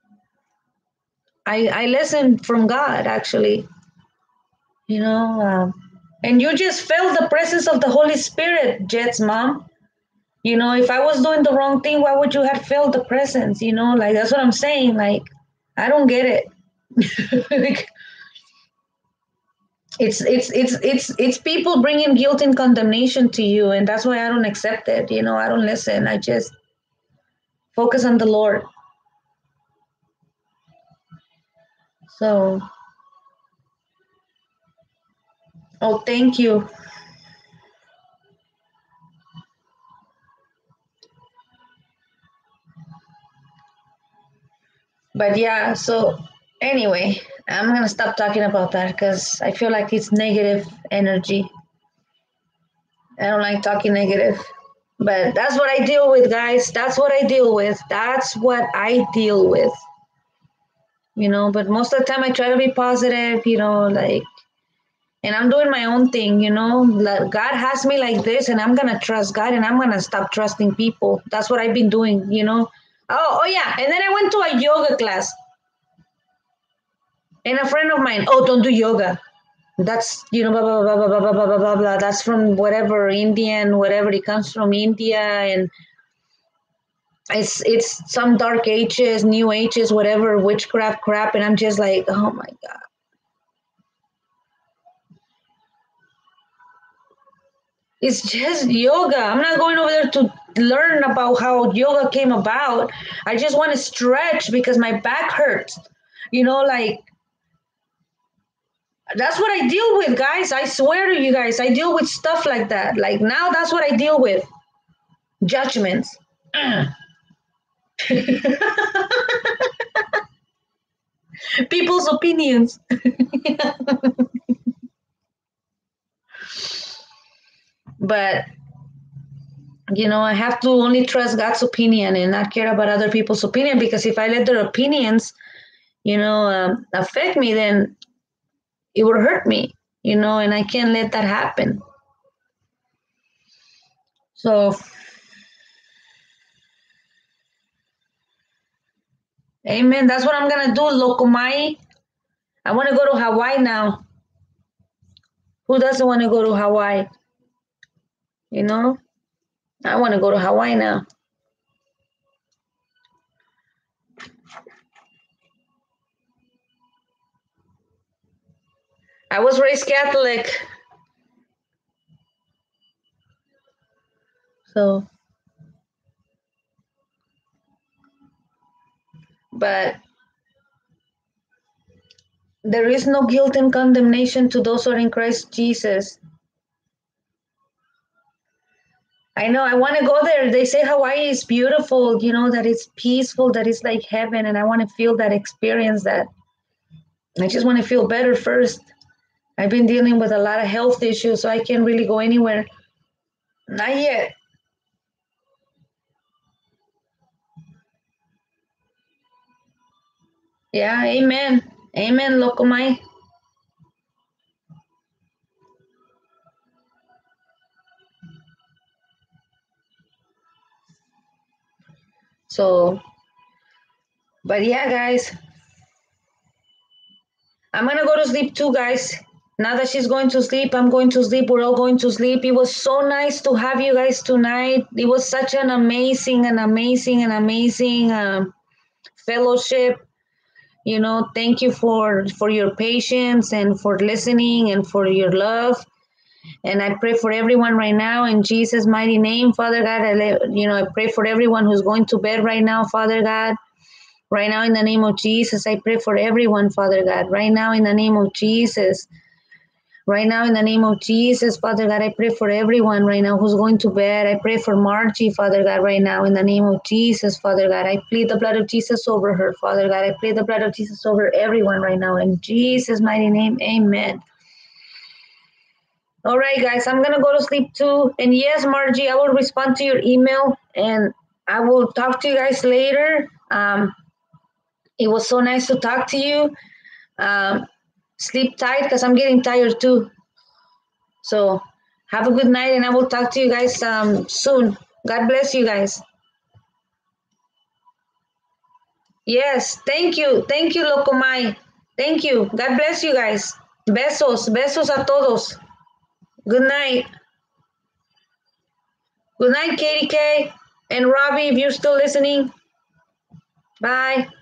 I, I listen from God, actually, you know, um, and you just felt the presence of the Holy Spirit, Jet's mom. You know, if I was doing the wrong thing, why would you have felt the presence? You know, like, that's what I'm saying. Like, I don't get it. Like, it's it's it's it's it's people bringing guilt and condemnation to you, and that's why I don't accept it. You know, I don't listen. I just focus on the Lord. So, oh, thank you. But yeah, so anyway, I'm gonna stop talking about that because I feel like it's negative energy. I don't like talking negative. But that's what I deal with, guys. That's what I deal with. That's what I deal with. You know, but most of the time I try to be positive, you know, like, and I'm doing my own thing, you know. Like, God has me like this, and I'm gonna trust God, and I'm gonna stop trusting people. That's what I've been doing, you know. Oh, oh yeah. And then I went to a yoga class. And a friend of mine, oh, don't do yoga. That's, you know, blah blah blah blah blah blah blah blah blah. That's from whatever Indian, whatever it comes from India, and it's it's some dark ages, new ages, whatever witchcraft crap, and I'm just like, oh my god. It's just yoga. I'm not going over there to learn about how yoga came about. I just want to stretch because my back hurts. You know, like that's what I deal with, guys. I swear to you guys, I deal with stuff like that. Like now, that's what I deal with. Judgments. People's opinions. But you know, I have to only trust God's opinion and not care about other people's opinion, because if I let their opinions, you know, um, affect me, then it would hurt me, you know, and I can't let that happen. So, amen. That's what I'm going to do, Lokomai. I want to go to Hawaii now. Who doesn't want to go to Hawaii? You know, I want to go to Hawaii now. I was raised Catholic. So, but there is no guilt and condemnation to those who are in Christ Jesus. I know, I want to go there. They say Hawaii is beautiful, you know, that it's peaceful, that it's like heaven, and I want to feel that, experience that. I just want to feel better first. I've been dealing with a lot of health issues, so I can't really go anywhere. Not yet. Yeah, amen. Amen, Lokomai. So, but yeah, guys, I'm going to go to sleep too, guys. Now that she's going to sleep, I'm going to sleep. We're all going to sleep. It was so nice to have you guys tonight. It was such an amazing, an amazing, an amazing um, fellowship. You know, thank you for for your patience and for listening and for your love. And I pray for everyone right now in Jesus' mighty name, Father God. I let, you know, I pray for everyone who's going to bed right now, Father God. Right now, in the name of Jesus, I pray for everyone, Father God. Right now, in the name of Jesus. Right now, in the name of Jesus, Father God, I pray for everyone right now who's going to bed. I pray for Margie, Father God, right now, in the name of Jesus, Father God. I plead the blood of Jesus over her, Father God. I plead the blood of Jesus over everyone right now. In Jesus' mighty name, amen. All right, guys, I'm going to go to sleep too. And yes, Margie, I will respond to your email, and I will talk to you guys later. Um, it was so nice to talk to you. Um, sleep tight, because I'm getting tired too. So have a good night, and I will talk to you guys um, soon. God bless you guys. Yes, thank you. Thank you, Lokomai. Thank you. God bless you guys. Besos. Besos a todos. Good night. Good night, Katie K. And Robbie, if you're still listening. Bye.